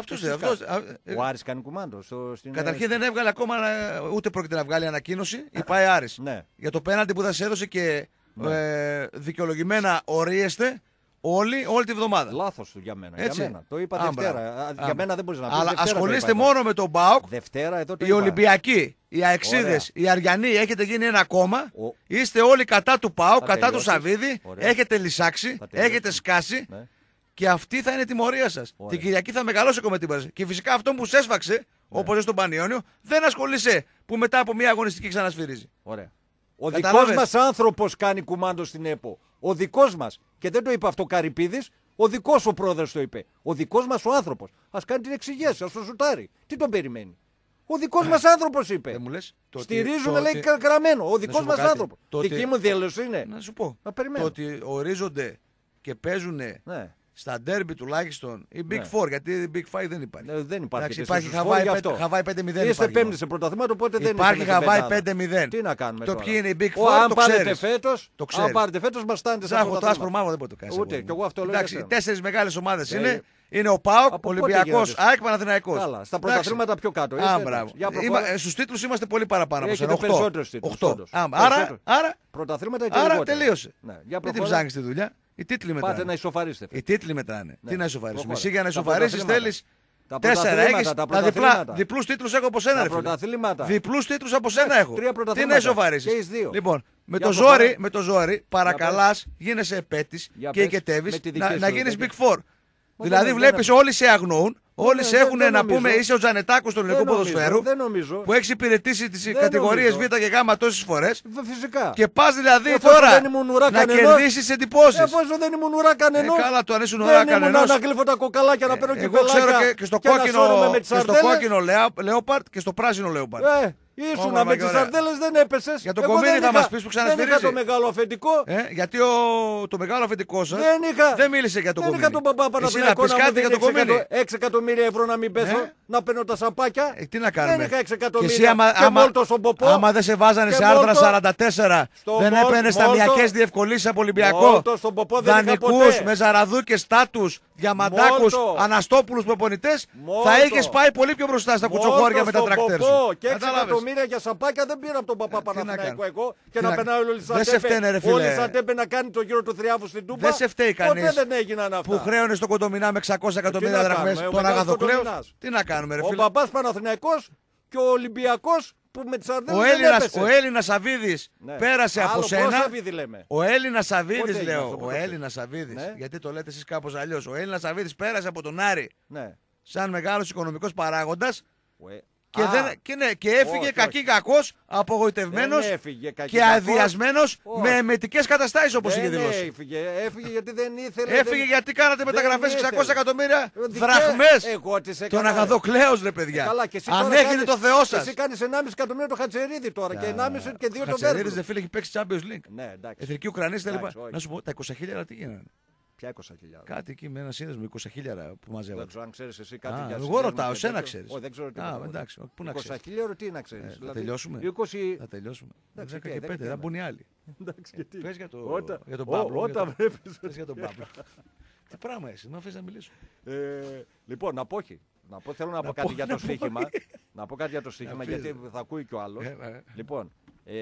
Ο Άρης κάνει κουμάντο. Καταρχήν δεν έβγαλε ακόμα, ούτε πρόκειται να βγάλει ανακοίνωση. Πάει Άρης. Για το πέναλτι που θα σε έδωσε και δικαιολογημένα ορίεστε όλη τη βδομάδα. Λάθος του για μένα. Για μένα. Το είπα Δευτέρα. Για μένα δεν μπορείς να πεις. Αλλά ασχολείστε μόνο με τον ΠΑΟΚ. Οι Ολυμπιακοί, οι Αεξίδες, οι Αριανοί, έχετε γίνει ένα κόμμα. Είστε όλοι κατά του ΠΑΟΚ, κατά του Σαββίδη. Έχετε λυσάξει, έχετε σκάσει. Και αυτή θα είναι η τιμωρία σας. Την Κυριακή θα μεγαλώσει ακόμα την παρουσία. Και φυσικά αυτό που σε έσφαξε, όπως στον Πανιόνιο, δεν ασχολείσαι που μετά από μια αγωνιστική ξανασφυρίζει. Ωραία. Ο δικός μας άνθρωπος κάνει κουμάντο στην ΕΠΟ. Ο δικός μας. Και δεν το είπε αυτό Καρυπίδης, ο δικός ο πρόεδρος το είπε. Ο δικός μας ο άνθρωπος. Ας κάνει την εξηγέση, ας το σουτάρει. Τι τον περιμένει? Ο δικός μας άνθρωπος είπε. Στηρίζουμε, λέει γραμμένο. Ο δικός μας άνθρωπος. Δική μου δήλωση είναι. Να σου πω. Το ότι ορίζονται και παίζουν. Στα ντέρμπι τουλάχιστον η Big Four, γιατί η Big Five δεν υπάρχει. Δεν υπάρχει. Υπάρχει Χαβάη 5-0. Είστε πέμπτη σε πρωταθλήματα, οπότε δεν υπάρχει Χαβάη 5-0. Τι να κάνουμε το τώρα? Ποιοι είναι οι Big Four, το ξέρεις. Αν πάρετε φέτος, μας στάνετε σε αυτό. Το άσπρο μαύρο δεν μπορεί να το κάνεις. Ούτε, και εγώ αυτό λέω. Εντάξει, 4 μεγάλες ομάδες είναι. Είναι ο ΠΑΟΚ, Ολυμπιακός, ΑΕΚ, Παναθηναϊκός. Καλά, στα πρωταθλήματα πιο κάτω. Στους τίτλους είμαστε πολύ παραπάνω από σένα. 8. Άρα πρωταθλήματα είναι λιγότερα. Τελείωσε. Δεν την ψάχνεις τη δουλειά. Οι τίτλοι μετράνε. Πάτε να ισοφαρίσετε. Οι τίτλοι μετράνε. Τι να ισοφαρίσουμε? Εσύ για να ισοφαρίσεις θέλεις 4, έχεις τα διπλούς τίτλους έχω από σένα. Διπλούς τίτλους από σένα έχω. Τι να ισοφαρίσεις? Λοιπόν, με το ζόρι παρακαλάς, γίνεσαι επέτης και οικετεύεις να γίνεις Big Four. Δηλαδή βλέπεις όλοι σε αγνοούν. Όλοι σε έχουν να πούμε, είσαι ο Τζανετάκος του ελληνικού ποδοσφαίρου που έχει υπηρετήσει τις κατηγορίες Β και Γ τόσες φορές. Φυσικά. Και πας δηλαδή τώρα να κερδίσεις εντυπώσεις. Εφόσον δεν ήμουν ουρά κανενός. Καλά, το αν ήσουν ουρά κανενός. Δεν ήμουν να γλύφω τα κοκαλάκια να παίρνω και εγώ ξέρω και στο κόκκινο Λέοπαρτ και στο πράσινο Λέοπαρτ. Ήσουνα με τις σαρδέλες, δεν έπεσες. Για το κομμίνι θα μας πεις που ξανασφυρίζει. Δεν είχα το μεγάλο αφεντικό. Γιατί το μεγάλο αφεντικό σας δεν μίλησε για το κομμίνι. Δεν είχα τον παπά Παναθηναϊκό να μου δίνει 6 εκατομμύρια ευρώ να μην πέσω, να παίρνω τα σαπάκια. Τι να κάνουμε. Δεν είχα 6 εκατομμύρια και μόλτο στον ποπό. Άμα δεν σε βάζανε σε άρθρα 44, δεν έπαιρνες ταμιακές διευκολύνσεις από Ολυμπιακό. Δανεικούς με Ζαραδούκες, Στάτους, Διαμαντάκους, Αναστόπουλους προπονητές, θα είχες πάει πολύ πιο μπροστά στα κουτσοχώρια με τα τρακτέρ σου. Και 6 εκατομμύρια για σαπάκια δεν πήρα από τον παπά Παναθηναϊκό εγώ και να περνάει ο Λισαντέπε να κάνει το γύρο του Θριάβου στην Τούμπα. Δεν σε φταίει κανείς. Ποτέ δεν έγιναν αυτά. Που χρέωνε στον Κοντομινά με 600 εκατομμύρια δραχμές τον Αγαθοκλέος. Τι να κάνουμε, ρε φίλε. Ο παπάς Παναθηναϊκός και ο Ολυμπιακός που με τις Αρδέλες δεν έπεσε. Ο Έλληνας Σαββίδης πέρασε από σένα. Ο Έλληνας Σαββίδης λέω. Ο Έλληνας Σαββίδης. Γιατί το λέτε εσείς κάπως αλλιώς. Ο Έλληνας Σαββίδης πέρασε από τον Άρη σαν μεγάλος οικονομικός παράγοντας. Και έφυγε κακός, απογοητευμένος και αδιασμένος με εμετικές καταστάσεις όπως είχε δηλώσει. Έφυγε γιατί δεν ήθελε. Έφυγε γιατί κάνατε μεταγραφές 600 εκατομμύρια δραχμές. Τον Αγαθοκλέος ρε παιδιά. Αν έχετε το Θεό σας. Εσύ κάνεις 1,5 εκατομμύριο το Χατζερίδη τώρα και 1,5 και 2 το Βέρνο. Χατζερίδης δεν φίλε έχει παίξει Champions League. Εθνική Ουκρανία να σου πω τα 20.000 τι γίνανε. Ποια 20.000. Κάτι εκεί με ένα σύνδεσμο 20.000 που μαζεύω. Δεν ξέρω αν ξέρεις εσύ κάτι για εγώ ρωτάω, εσένα ξέρεις. Όχι, δεν ξέρω τι. Εντάξει, πού να ξέρεις. 20.000 τι να ξέρεις. Θα τελειώσουμε. 20... Θα τελειώσουμε. Δεν ξέρω και 5, θα μπουν οι άλλοι. Πες για τον Παύλο. Όταν βλέπεις. Πες για τον Παύλο. Τι πράγμα εσύ, με αφήσεις να μιλήσω. Λοιπόν, να πω όχι. Θέλω να πω κάτι για το στοίχημα. Να πω κάτι για το στοίχημα γιατί θα ακούει κι ο άλλος. Λοιπόν,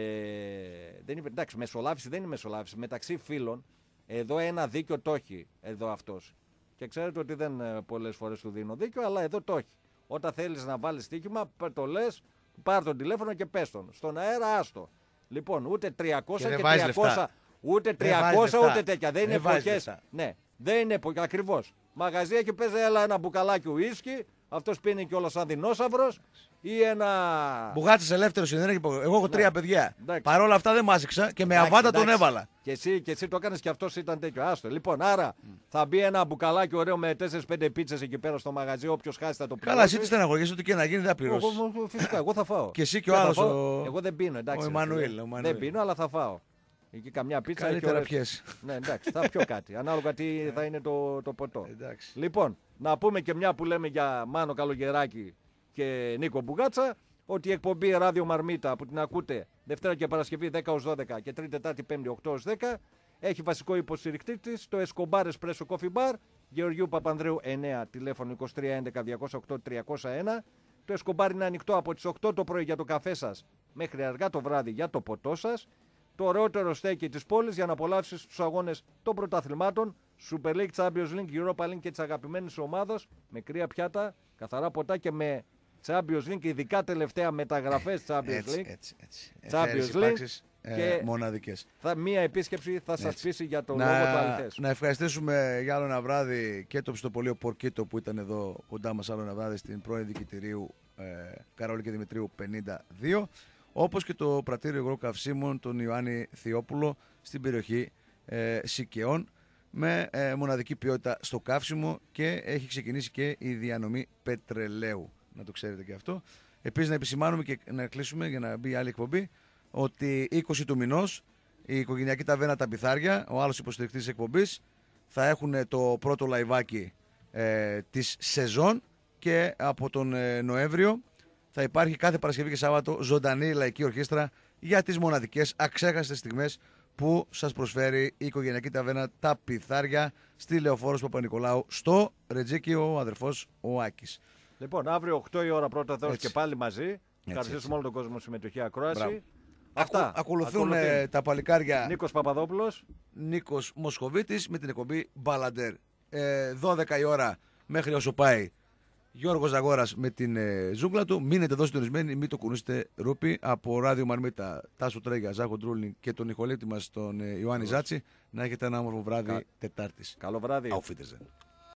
εντάξει, μεσολάβηση δεν είναι μεσολάβηση. Μεταξύ φίλων. Εδώ ένα δίκιο το έχει εδώ αυτός. Και ξέρετε ότι δεν πολλές φορές του δίνω δίκιο, αλλά εδώ το έχει. Όταν θέλεις να βάλεις στοίχημα, το λες, πάρ' τον τηλέφωνο και πες τον. Στον αέρα άστο. Λοιπόν, ούτε 300 και 300, ούτε 300 ούτε τέτοια. Δεν είναι εποχές. Ναι, δεν είναι εποχές, ακριβώς. Μαγαζί έχει παίζει ένα μπουκαλάκι ουίσκι, αυτός πίνει κιόλας σαν δεινόσαυρος. Ή ένα. Μπουγάτσης ελεύθερος είναι. Εγώ έχω 3 παιδιά. Παρ' όλα αυτά δεν μάζεξα και με αβάντα τον έβαλα. Και εσύ το έκανες και αυτός ήταν τέτοιο. Άστο. Λοιπόν, άρα θα μπει ένα μπουκαλάκι ωραίο με 4-5 πίτσες εκεί πέρα στο μαγαζί. Όποιος χάσει θα το πληρώσει. Καλά, εσύ τι στεναχωριέσαι, ό,τι και να γίνει δεν θα πληρώσει. Φυσικά, εγώ θα φάω. Και εσύ και ο άλλος. Εγώ δεν πίνω, εντάξει. Ο Εμμανουήλ. Δεν πίνω, αλλά θα φάω. Εκεί καμιά πίτσα. Καλύτερα πιες. Ναι, εντάξει, θα πιω κάτι. Ανάλογα τι θα είναι το ποτό. Λοιπόν, να πούμε και μια που λέμε για Μάνο Καλογεράκη και Νίκο Μπουγάτσα, ότι η εκπομπή Ράδιο Μαρμίτα που την ακούτε Δευτέρα και Παρασκευή 10-12 και Τρίτη, Τετάρτη, Πέμπτη 8-10 έχει βασικό υποστηρικτή της το Escobar Espresso Coffee Bar Γεωργίου Παπανδρέου 9, τηλέφωνο 2311 208 301. Το Escobar είναι ανοιχτό από τις 8 το πρωί για το καφέ σας μέχρι αργά το βράδυ για το ποτό σας. Το ωραιότερο στέκι της πόλης για να απολαύσεις τους αγώνες των πρωταθλημάτων Super League, Champions League, Europa League και της αγαπημένης ομάδας με κρύα πιάτα, καθαρά ποτά και με Champions League, ειδικά τελευταία μεταγραφές Champions League. Champions League και μοναδικές. Μία επίσκεψη θα σας πείσει για το λόγο του αληθές. Να ευχαριστήσουμε για άλλο ένα βράδυ και το ψητοπολείο Πορκίτο που ήταν εδώ κοντά μας άλλο ένα βράδυ στην πρώην Διοικητηρίου Καρόλη και Δημητρίου 52. Όπως και το πρατήριο υγρού καυσίμων τον Ιωάννη Θειόπουλο στην περιοχή Σικαιών με μοναδική ποιότητα στο καύσιμο και έχει ξεκινήσει και η διανομή πετρελαίου. Να το ξέρετε και αυτό. Επίσης να επισημάνουμε και να κλείσουμε για να μπει άλλη εκπομπή ότι 20 του μηνός η οικογενειακή ταβέρνα Τα Πιθάρια, ο άλλος υποστηρικτής της εκπομπής, θα έχουν το πρώτο λαϊβάκι της σεζόν και από τον Νοέμβριο θα υπάρχει κάθε Παρασκευή και Σάββατο ζωντανή λαϊκή ορχήστρα για τις μοναδικές αξέχαστες στιγμές που σας προσφέρει η οικογενειακή ταβέρνα Τα Πιθάρια στη Λεωφόρος Παπα-Νικολάου στο Ρετζίκι, ο αδερφός ο Άκης. Λοιπόν, αύριο 8 η ώρα πρώτα Θεός και πάλι μαζί. Ευχαριστήσουμε όλο τον κόσμο συμμετοχή ακρόαση. Αυτά. Ακολουθούν τα παλικάρια Νίκος Παπαδόπουλος, Νίκος Μοσχοβίτης με την εκπομπή Μπαλαντέρ. 12 η ώρα μέχρι όσο πάει Γιώργος Ζαγόρας με την ζούγκλα του. Μείνετε εδώ συντονισμένοι, μην το κουνήσετε ρούπι. Από Ράδιο Μαρμίτα, Τάσο Τρέγια, Ζάχο Ντρούλινγκ και τον ηχολήπτη μας τον Ιωάννη Ζάτσι. Να έχετε ένα όμορφο βράδυ Τετάρτης. Καλό βράδυ. Auf Wiedersehen.